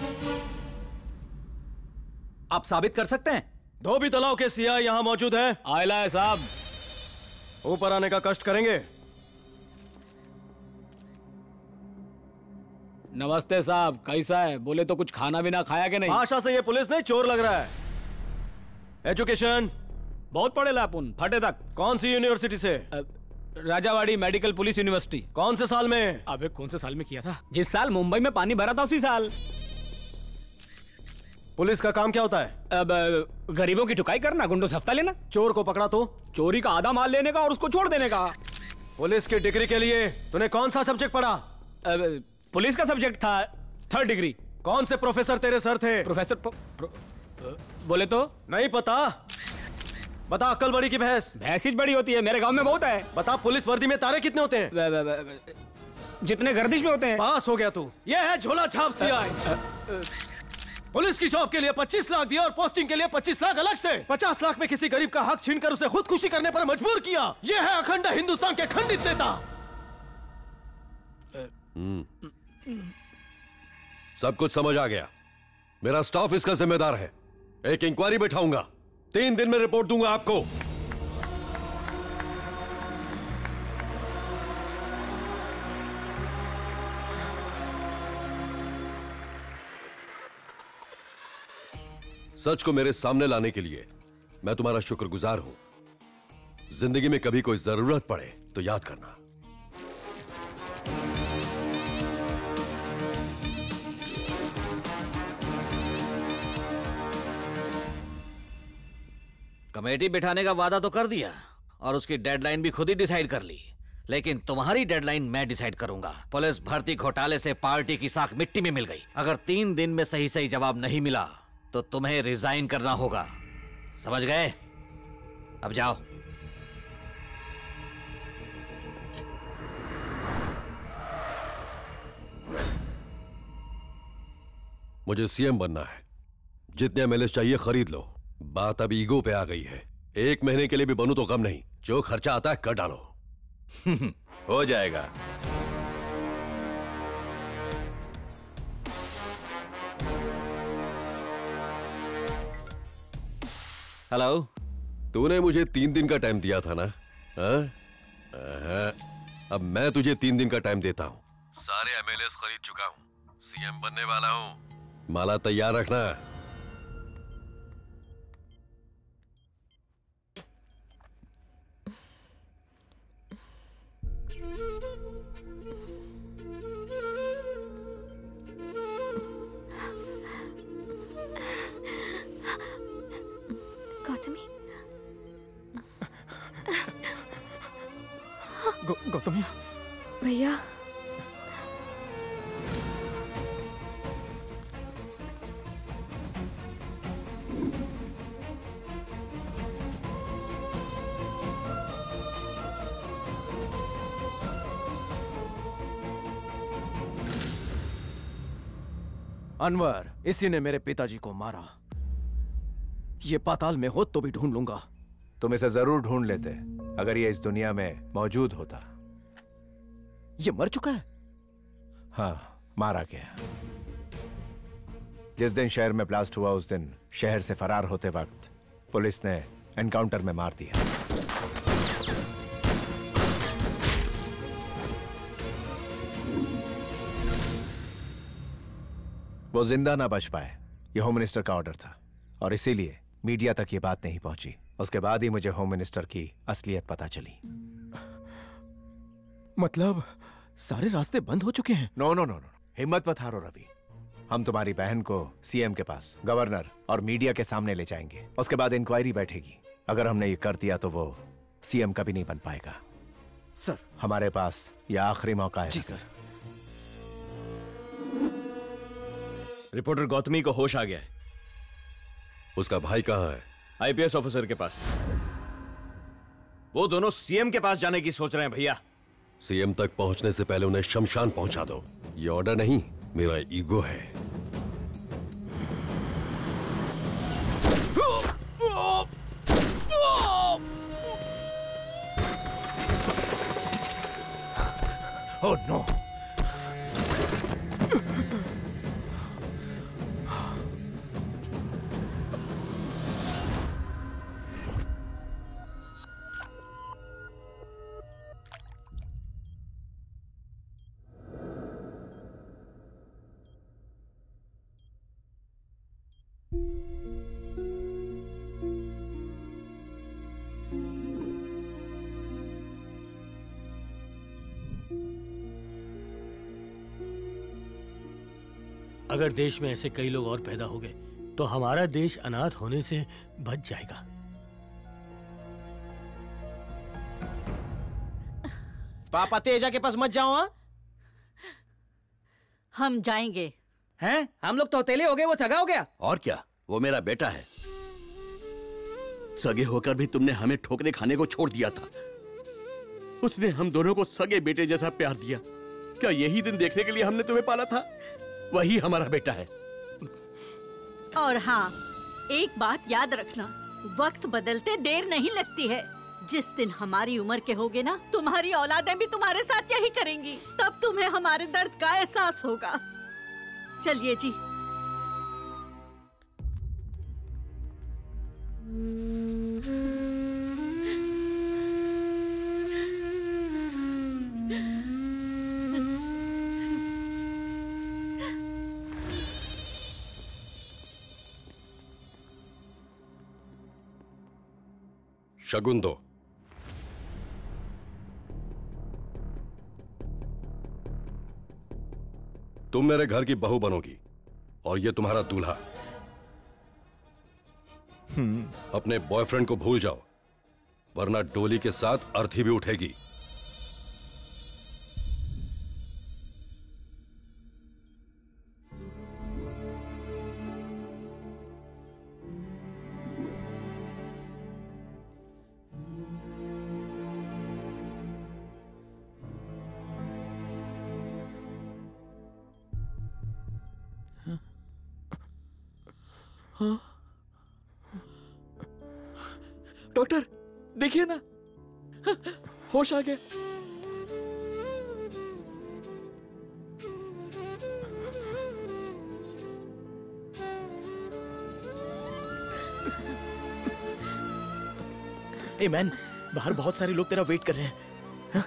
आप साबित कर सकते हैं? धोबी तलाव के सीआई यहाँ मौजूद है। आयला है साहब। ऊपर आने का कष्ट करेंगे। नमस्ते साहब, कैसा है? बोले तो कुछ खाना भी ना खाया के नहीं? भाषा से ये पुलिस नहीं चोर लग रहा है। एजुकेशन बहुत पढ़े लापुन, फटे तक। कौन सी यूनिवर्सिटी से? Rajawadi medical police university. कौन से साल में? अबे कौन से साल में किया था? जिस साल मुंबई में पानी भरा था उसी साल। पुलिस का काम क्या होता है? अब गरीबों की ठुकाई करना, गुंडों से हफ्ता लेना। चोर को पकड़ा तो? चोरी का आधा माल लेने का और उसको छोड़ देने का। पुलिस की डिग्री के लिए तूने कौन सा सब्जेक्ट पढ़ा? अब पुलिस का सब्जेक्ट था थर्ड डिग्री। कौन से प्रोफेसर तेरे सर थे? प्रोफेसर प्रो, प्रो, बोले तो नहीं पता। बता, अक्ल बड़ी की भैंस? भैंस ही बड़ी होती है, मेरे गांव में बहुत है। बता, पुलिस वर्दी में तारे कितने होते हैं? ब, ब, ब, जितने गर्दिश में होते हैं। पास हो गया तू। ये है झोला छाप सीआई। पुलिस की जॉब के लिए पच्चीस लाख दिया और पोस्टिंग के लिए पच्चीस लाख अलग से। पचास लाख में किसी गरीब का हक छीनकर उसे खुदकुशी करने पर मजबूर किया। ये है अखंड हिंदुस्तान के खंडित नेता। सब कुछ समझ आ गया। मेरा स्टाफ इसका जिम्मेदार है। एक इंक्वायरी बैठाऊंगा, तीन दिन में रिपोर्ट दूंगा आपको। सच को मेरे सामने लाने के लिए मैं तुम्हारा शुक्रगुजार हूं। जिंदगी में कभी कोई जरूरत पड़े तो याद करना। कमेटी बिठाने का वादा तो कर दिया और उसकी डेडलाइन भी खुद ही डिसाइड कर ली, लेकिन तुम्हारी डेडलाइन मैं डिसाइड करूंगा। पुलिस भर्ती घोटाले से पार्टी की साख मिट्टी में मिल गई। अगर तीन दिन में सही सही जवाब नहीं मिला तो तुम्हें रिजाइन करना होगा, समझ गए? अब जाओ। मुझे सीएम बनना है, जितने एमएलए चाहिए खरीद लो। बात अब ईगो पे आ गई है। एक महीने के लिए भी बनूं तो कम नहीं, जो खर्चा आता है कर डालो। हो जाएगा। हेलो, तूने मुझे तीन दिन का टाइम दिया था ना? हाँ? अब मैं तुझे तीन दिन का टाइम देता हूँ। सारे एमएलए खरीद चुका हूँ, सीएम बनने वाला हूँ। माला तैयार रखना। गौतमी, गौ, गौतमी भैया, अनवर, इसी ने मेरे पिताजी को मारा। ये पाताल में हो तो भी ढूंढ लूंगा। तुम इसे जरूर ढूंढ लेते अगर ये इस दुनिया में मौजूद होता। ये मर चुका है? हाँ, मारा गया। जिस दिन शहर में ब्लास्ट हुआ उस दिन शहर से फरार होते वक्त पुलिस ने एनकाउंटर में मार दिया। वो जिंदा ना बच पाए, ये होम मिनिस्टर का ऑर्डर था और इसीलिए मीडिया तक ये बात नहीं पहुंची। उसके बाद ही मुझे होम मिनिस्टर की असलियत पता चली। मतलब सारे रास्ते बंद हो चुके हैं? नो नो नो नो, हिम्मत मत हारो रवि। हम तुम्हारी बहन को सीएम के पास, गवर्नर और मीडिया के सामने ले जाएंगे। उसके बाद इंक्वायरी बैठेगी। अगर हमने ये कर दिया तो वो सीएम कभी नहीं बन पाएगा। सर, हमारे पास ये आखिरी मौका है। जी सर। रिपोर्टर गौतमी को होश आ गया है। उसका भाई कहाँ है? आईपीएस ऑफिसर के पास। वो दोनों सीएम के पास जाने की सोच रहे हैं भैया। सीएम तक पहुंचने से पहले उन्हें शमशान पहुंचा दो। ये ऑर्डर नहीं, मेरा ईगो है। Oh no! अगर देश में ऐसे कई लोग और पैदा हो गए तो हमारा देश अनाथ होने से बच जाएगा। पापा तेजा के पास मत जाओ। हाँ, हम जाएंगे। हैं? हम लोग तो हथेली हो गए, वो ठगा हो गया। और क्या, वो मेरा बेटा है। सगे होकर भी तुमने हमें ठोकरे खाने को छोड़ दिया था। उसने हम दोनों को सगे बेटे जैसा प्यार दिया। क्या यही दिन देखने के लिए हमने तुम्हें पाला था? वही हमारा बेटा है। और हाँ, एक बात याद रखना, वक्त बदलते देर नहीं लगती है। जिस दिन हमारी उम्र के होगे ना, तुम्हारी औलादें भी तुम्हारे साथ यही करेंगी। तब तुम्हें हमारे दर्द का एहसास होगा। चलिए जी। शगुन दो। तुम मेरे घर की बहू बनोगी और ये तुम्हारा दूल्हा। अपने बॉयफ्रेंड को भूल जाओ, वरना डोली के साथ अर्थी भी उठेगी। डॉक्टर देखिए ना, होश आ गया। ए मैन, बाहर बहुत सारे लोग तेरा वेट कर रहे हैं। हाँ?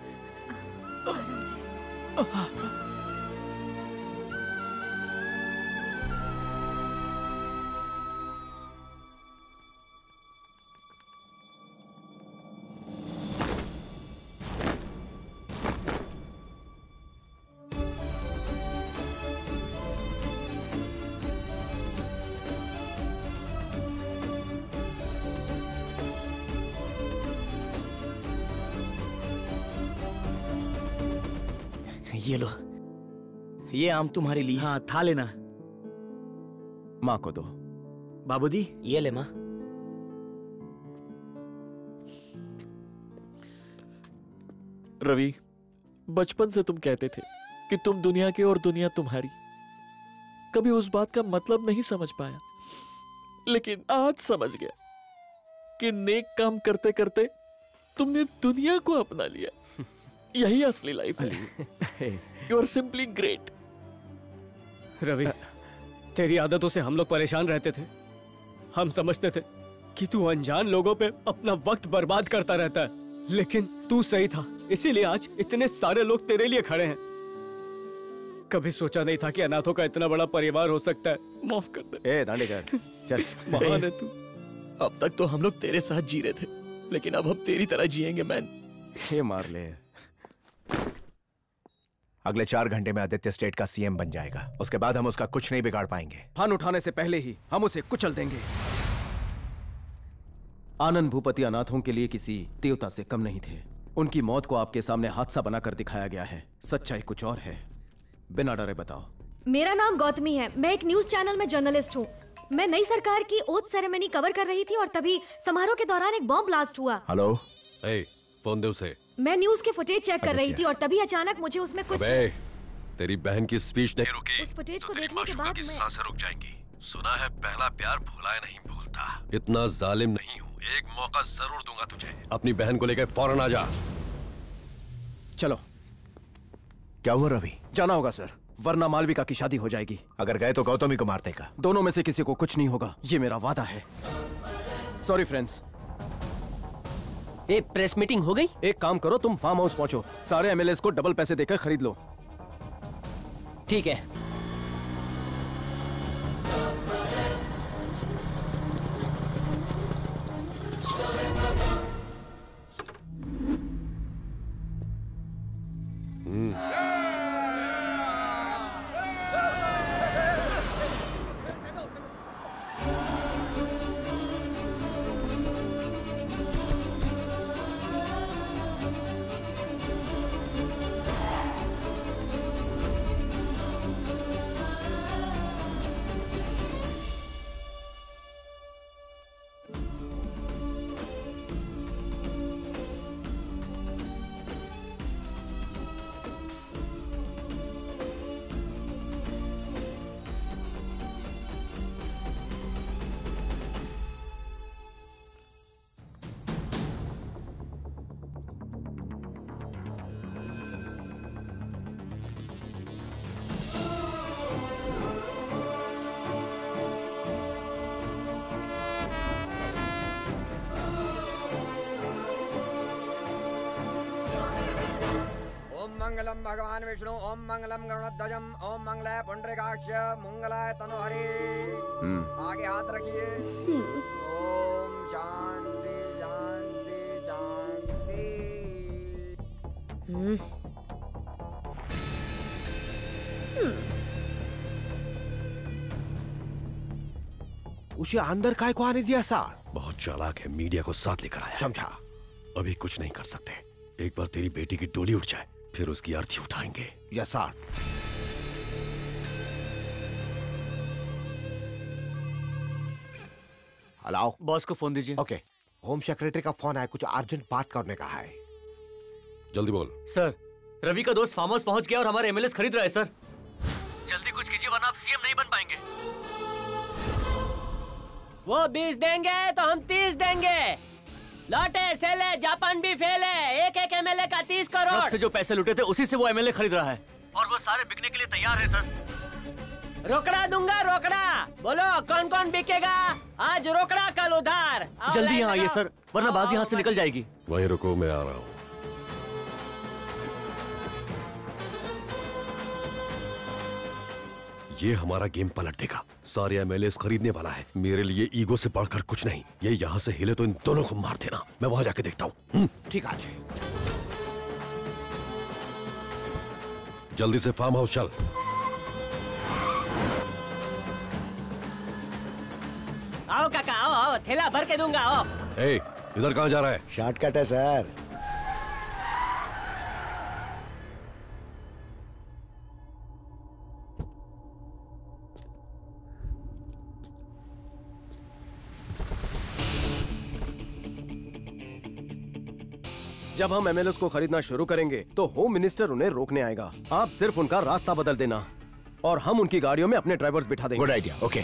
ये लो, ये आम तुम्हारे लिए। हाँ, था लेना। माँ को दो। बाबूजी, ये ले माँ। रवि, बचपन से तुम कहते थे कि तुम दुनिया के और दुनिया तुम्हारी। कभी उस बात का मतलब नहीं समझ पाया, लेकिन आज समझ गया कि नेक काम करते करते तुमने दुनिया को अपना लिया। यही असली लाइफ है। You are simply great. Ravi, तेरी आदतों से हम लोग परेशान रहते थे। हम समझते थे कि तू अनजान लोगों पे अपना वक्त बर्बाद करता रहता है, लेकिन तू सही था। इसीलिए आज इतने सारे लोग तेरे लिए खड़े हैं। कभी सोचा नहीं था कि अनाथों का इतना बड़ा परिवार हो सकता है। माफ कर दे। ए दांडेकर, चल। महान है तू। अब तक तो हम लोग तेरे साथ जी रहे थे, लेकिन अब हम तेरी तरह जिएंगे मैन। ये मार ले। अगले चार घंटे में आदित्य स्टेट का सीएम बन जाएगा। उसके बाद हम उसका कुछ नहीं बिगाड़ पाएंगे। फन उठाने से पहले ही हम उसे कुचल देंगे। आनंद भूपति अनाथों के लिए किसी देवता से कम नहीं थे। उनकी मौत को आपके सामने हादसा बनाकर दिखाया गया है। सच्चाई कुछ और है। बिना डरे बताओ। मेरा नाम गौतमी है। मैं एक न्यूज चैनल में जर्नलिस्ट हूँ। मैं नई सरकार की ओथ सेरेमनी कवर कर रही थी और तभी समारोह के दौरान एक बॉम्ब ब्लास्ट हुआ। हेलो, ए, फोन दे उसे। मैं न्यूज के फुटेज चेक कर रही थी और तभी अचानक मुझे उसमें कुछ। अबे, तेरी बहन की स्पीच नहीं रुकी उस फुटेज को तो तेरी देखने के बाद की मैं सांसें रुक जाएंगी। सुना है पहला प्यार भुलाए नहीं भूलता। इतना जालिम नहीं हूँ। एक मौका जरूर दूंगा तुझे। अपनी बहन को लेकर फौरन आ जा। चलो। क्या हुआ रवि? जाना होगा सर, वरना मालविका की शादी हो जाएगी। अगर गए तो गौतमी को मार देगा। दोनों में से किसी को कुछ नहीं होगा, ये मेरा वादा है। Sorry friends. ए, प्रेस मीटिंग हो गई? एक काम करो, तुम फार्म हाउस पहुंचो। सारे एमएलएस को डबल पैसे देकर खरीद लो। ठीक है। मंगलम भगवान विष्णु। ओम मंगलम गरुड़ध्वजम। ओम मंगलाय पुंडरीकाक्ष मंगलाय तनोहरि। आगे हाथ रखिए। ओम शांति शांति उसे अंदर काय को आने दिया सर? बहुत चालाक है, मीडिया को साथ लेकर आया। समझा। अभी कुछ नहीं कर सकते। एक बार तेरी बेटी की डोली उठ जाए, फिर उसकी अर्थी उठाएंगे। Yes sir. हेलो, बॉस को फोन दीजिए। ओके। होम सेक्रेटरी का फोन आया, कुछ अर्जेंट बात करने का है। जल्दी बोल। सर, रवि का दोस्त फार्म हाउस पहुंच गया और हमारे एमएलए खरीद रहा है सर। जल्दी कुछ कीजिए वरना आप सीएम नहीं बन पाएंगे। वो बीस देंगे तो हम तीस देंगे। लौटे सेले जापान भी फेल है। एक एक एमएलए का तीस करोड़। ट्रक से जो पैसे लुटे थे उसी से वो एमएलए खरीद रहा है और वो सारे बिकने के लिए तैयार है सर। रोकड़ा दूंगा रोकड़ा। बोलो कौन कौन बिकेगा? आज रोकड़ा कल उधार। जल्दी यहाँ आइए सर वरना बाजी हाथ से निकल जाएगी। वहीं रुको, मैं आ रहा हूँ। ये हमारा गेम पलट देगा। सारे एमएलए खरीदने वाला है। मेरे लिए ईगो से बढ़कर कुछ नहीं। ये यहाँ से हिले तो इन दोनों को मार देना। मैं वहां जाके देखता हूँ। ठीक है। जल्दी से फार्म हाउस चल। आओ काका आओ आओ, थैला भर के दूंगा। आओ। ए, इधर कहाँ जा रहा है? शॉर्टकट है सर। जब हम एमएलएस को खरीदना शुरू करेंगे तो होम मिनिस्टर उन्हें रोकने आएगा। आप सिर्फ उनका रास्ता बदल देना और हम उनकी गाड़ियों में अपने ड्राइवर्स बिठा देंगे। Good idea. ओके।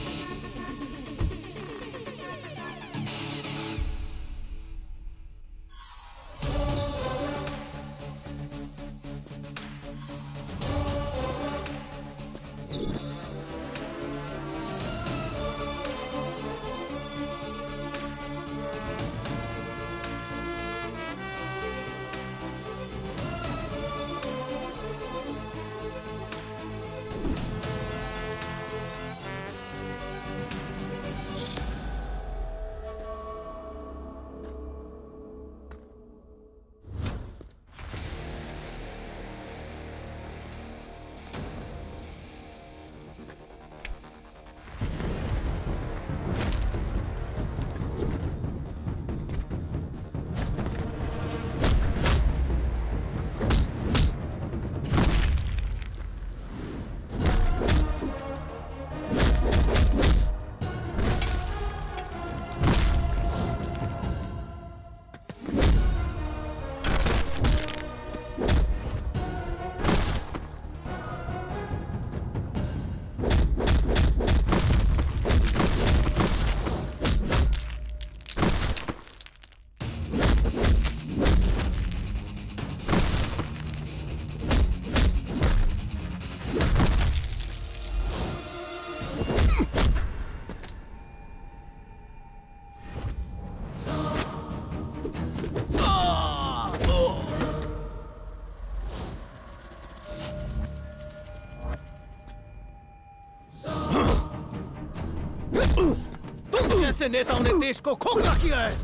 तुम जैसे नेताओं ने देश को खोखला किया है।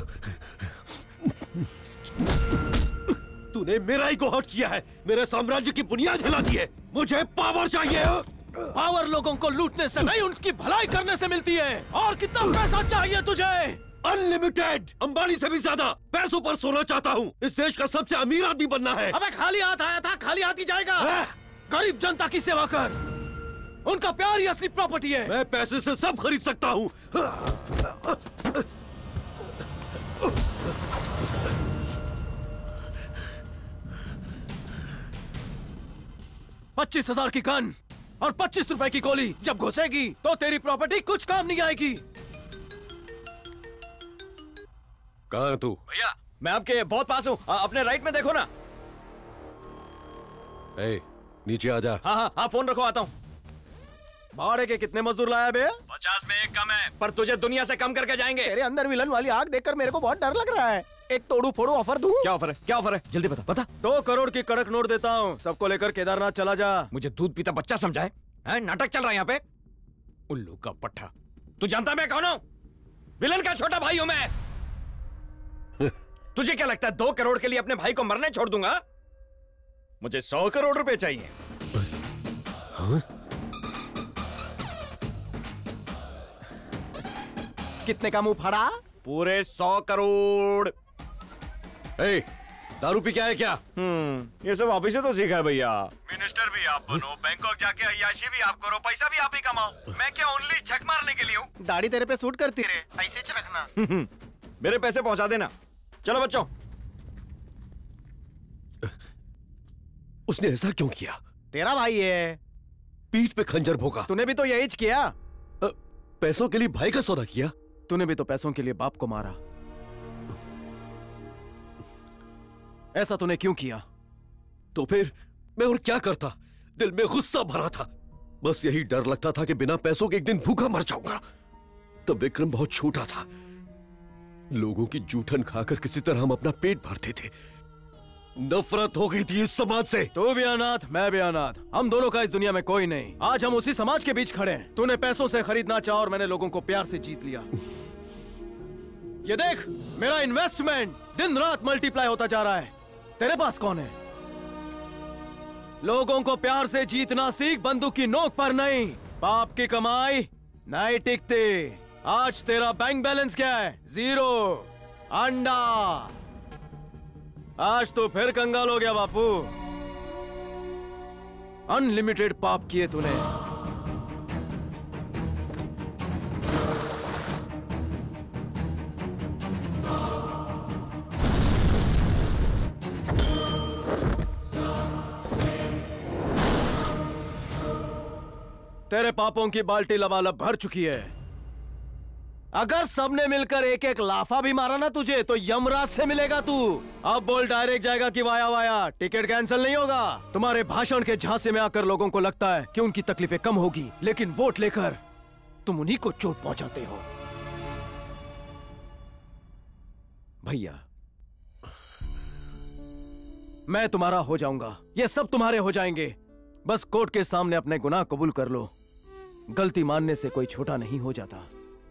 तूने मेरा ही को हर्ट किया है। मेरे साम्राज्य की बुनियाद हिला दी है। मुझे पावर चाहिए। पावर लोगों को लूटने से नहीं उनकी भलाई करने से मिलती है। और कितना पैसा चाहिए तुझे? अनलिमिटेड। अंबानी से भी ज्यादा पैसों पर सोना चाहता हूँ। इस देश का सबसे अमीर आदमी बनना है। अबे खाली हाथ आया था, खाली हाथ ही जाएगा। गरीब जनता की सेवा कर। उनका प्यार ही असली प्रॉपर्टी है। मैं पैसे से सब खरीद सकता हूँ। पच्चीस हजार की गन और पच्चीस रुपए की गोली जब घुसेगी तो तेरी प्रॉपर्टी कुछ काम नहीं आएगी। कहाँ है तू? भैया मैं आपके बहुत पास हूँ। अपने राइट में देखो ना। ए, नीचे आ जा। हाँ हाँ हाँ फोन रखो, आता हूँ। भाड़े के कितने मजदूर लाया बे? पचास में एक कम है, पर तुझे दुनिया से कम करके जाएंगे। तेरे अंदर विलन वाली आग देखकर मेरे को बहुत डर लग रहा है। एक तोड़ू फोड़ू ऑफर दूं? क्या ऑफर है? क्या ऑफर है? जल्दी बता बता। दो करोड़ की कड़क नोट देता हूँ। सबको लेकर केदारनाथ चला जा। मुझे दूध पीता बच्चा समझाए? हैं? नाटक चल रहा है यहाँ पे। उल्लू का पट्टा। तू जानता मैं कौन हूँ? विलन का छोटा भाई हूँ मैं। तुझे क्या लगता है दो करोड़ के लिए अपने भाई को मरने छोड़ दूंगा? मुझे सौ करोड़ रुपए चाहिए। हाँ? कितने का मुंह फाड़ा? पूरे सौ करोड़। ए, दारू पी के आए क्या? हम्म, ये सब ऑफिस से तो सीखा है भैया। मिनिस्टर भी आप बनो, बैंकॉक जाके अय्याशी भी आप करो, पैसा भी आप ही कमाओ। मैं क्या ओनली झक मारने के लिए हूँ? दाढ़ी तेरे पे सूट करती रे, ऐसे च रखना। मेरे पैसे पहुंचा देना। चलो बच्चों। उसने ऐसा क्यों किया? तेरा भाई है। पीठ पे खंजर भोंका। तूने भी तो यही किया। पैसों के लिए भाई का सौदा किया। तूने भी तो पैसों के लिए बाप को मारा। ऐसा तूने क्यों किया? तो फिर मैं और क्या करता? दिल में गुस्सा भरा था। बस यही डर लगता था कि बिना पैसों के एक दिन भूखा मर जाऊंगा। तब विक्रम बहुत छोटा था। लोगों की जूठन खाकर किसी तरह हम अपना पेट भरते थे। नफरत हो गई थी इस समाज से। तू भी अनाथ, मैं भी अनाथ। हम दोनों का इस दुनिया में कोई नहीं। आज हम उसी समाज के बीच खड़े हैं। तूने पैसों से खरीदना चाहा और मैंने लोगों को प्यार से जीत लिया। ये देख, मेरा इन्वेस्टमेंट दिन रात मल्टीप्लाई होता जा रहा है। तेरे पास कौन है? लोगों को प्यार से जीतना सीख, बंदूक की नोक पर नहीं। बाप की कमाई नहीं टिकती। आज तेरा बैंक बैलेंस क्या है? जीरो। अंडा। आज तो फिर कंगाल हो गया बापू। अनलिमिटेड पाप किए तूने। तेरे पापों की बाल्टी लबालब भर चुकी है। अगर सबने मिलकर एक एक लाफा भी मारा ना तुझे, तो यमराज से मिलेगा तू। अब बोल, डायरेक्ट जाएगा कि वाया वाया? टिकट कैंसिल नहीं होगा। तुम्हारे भाषण के झांसे में आकर लोगों को लगता है कि उनकी तकलीफें कम होगी, लेकिन वोट लेकर तुम उन्हीं को चोट पहुंचाते हो। भैया, मैं तुम्हारा हो जाऊंगा, ये सब तुम्हारे हो जाएंगे। बस कोर्ट के सामने अपने गुनाह कबूल कर लो। गलती मानने से कोई छोटा नहीं हो जाता।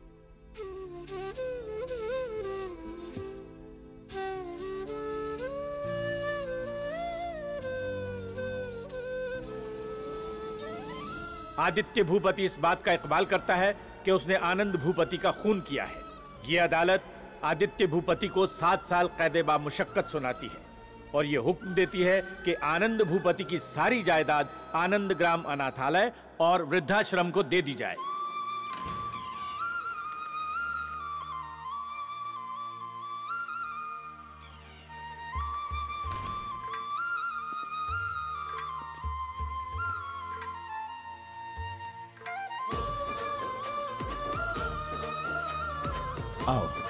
आदित्य भूपति इस बात का इकबाल करता है कि उसने आनंद भूपति का खून किया है। ये अदालत आदित्य भूपति को सात साल कैद बा मुशक्कत सुनाती है और ये हुक्म देती है कि आनंद भूपति की सारी जायदाद आनंद ग्राम अनाथालय और वृद्धाश्रम को दे दी जाए। आओ।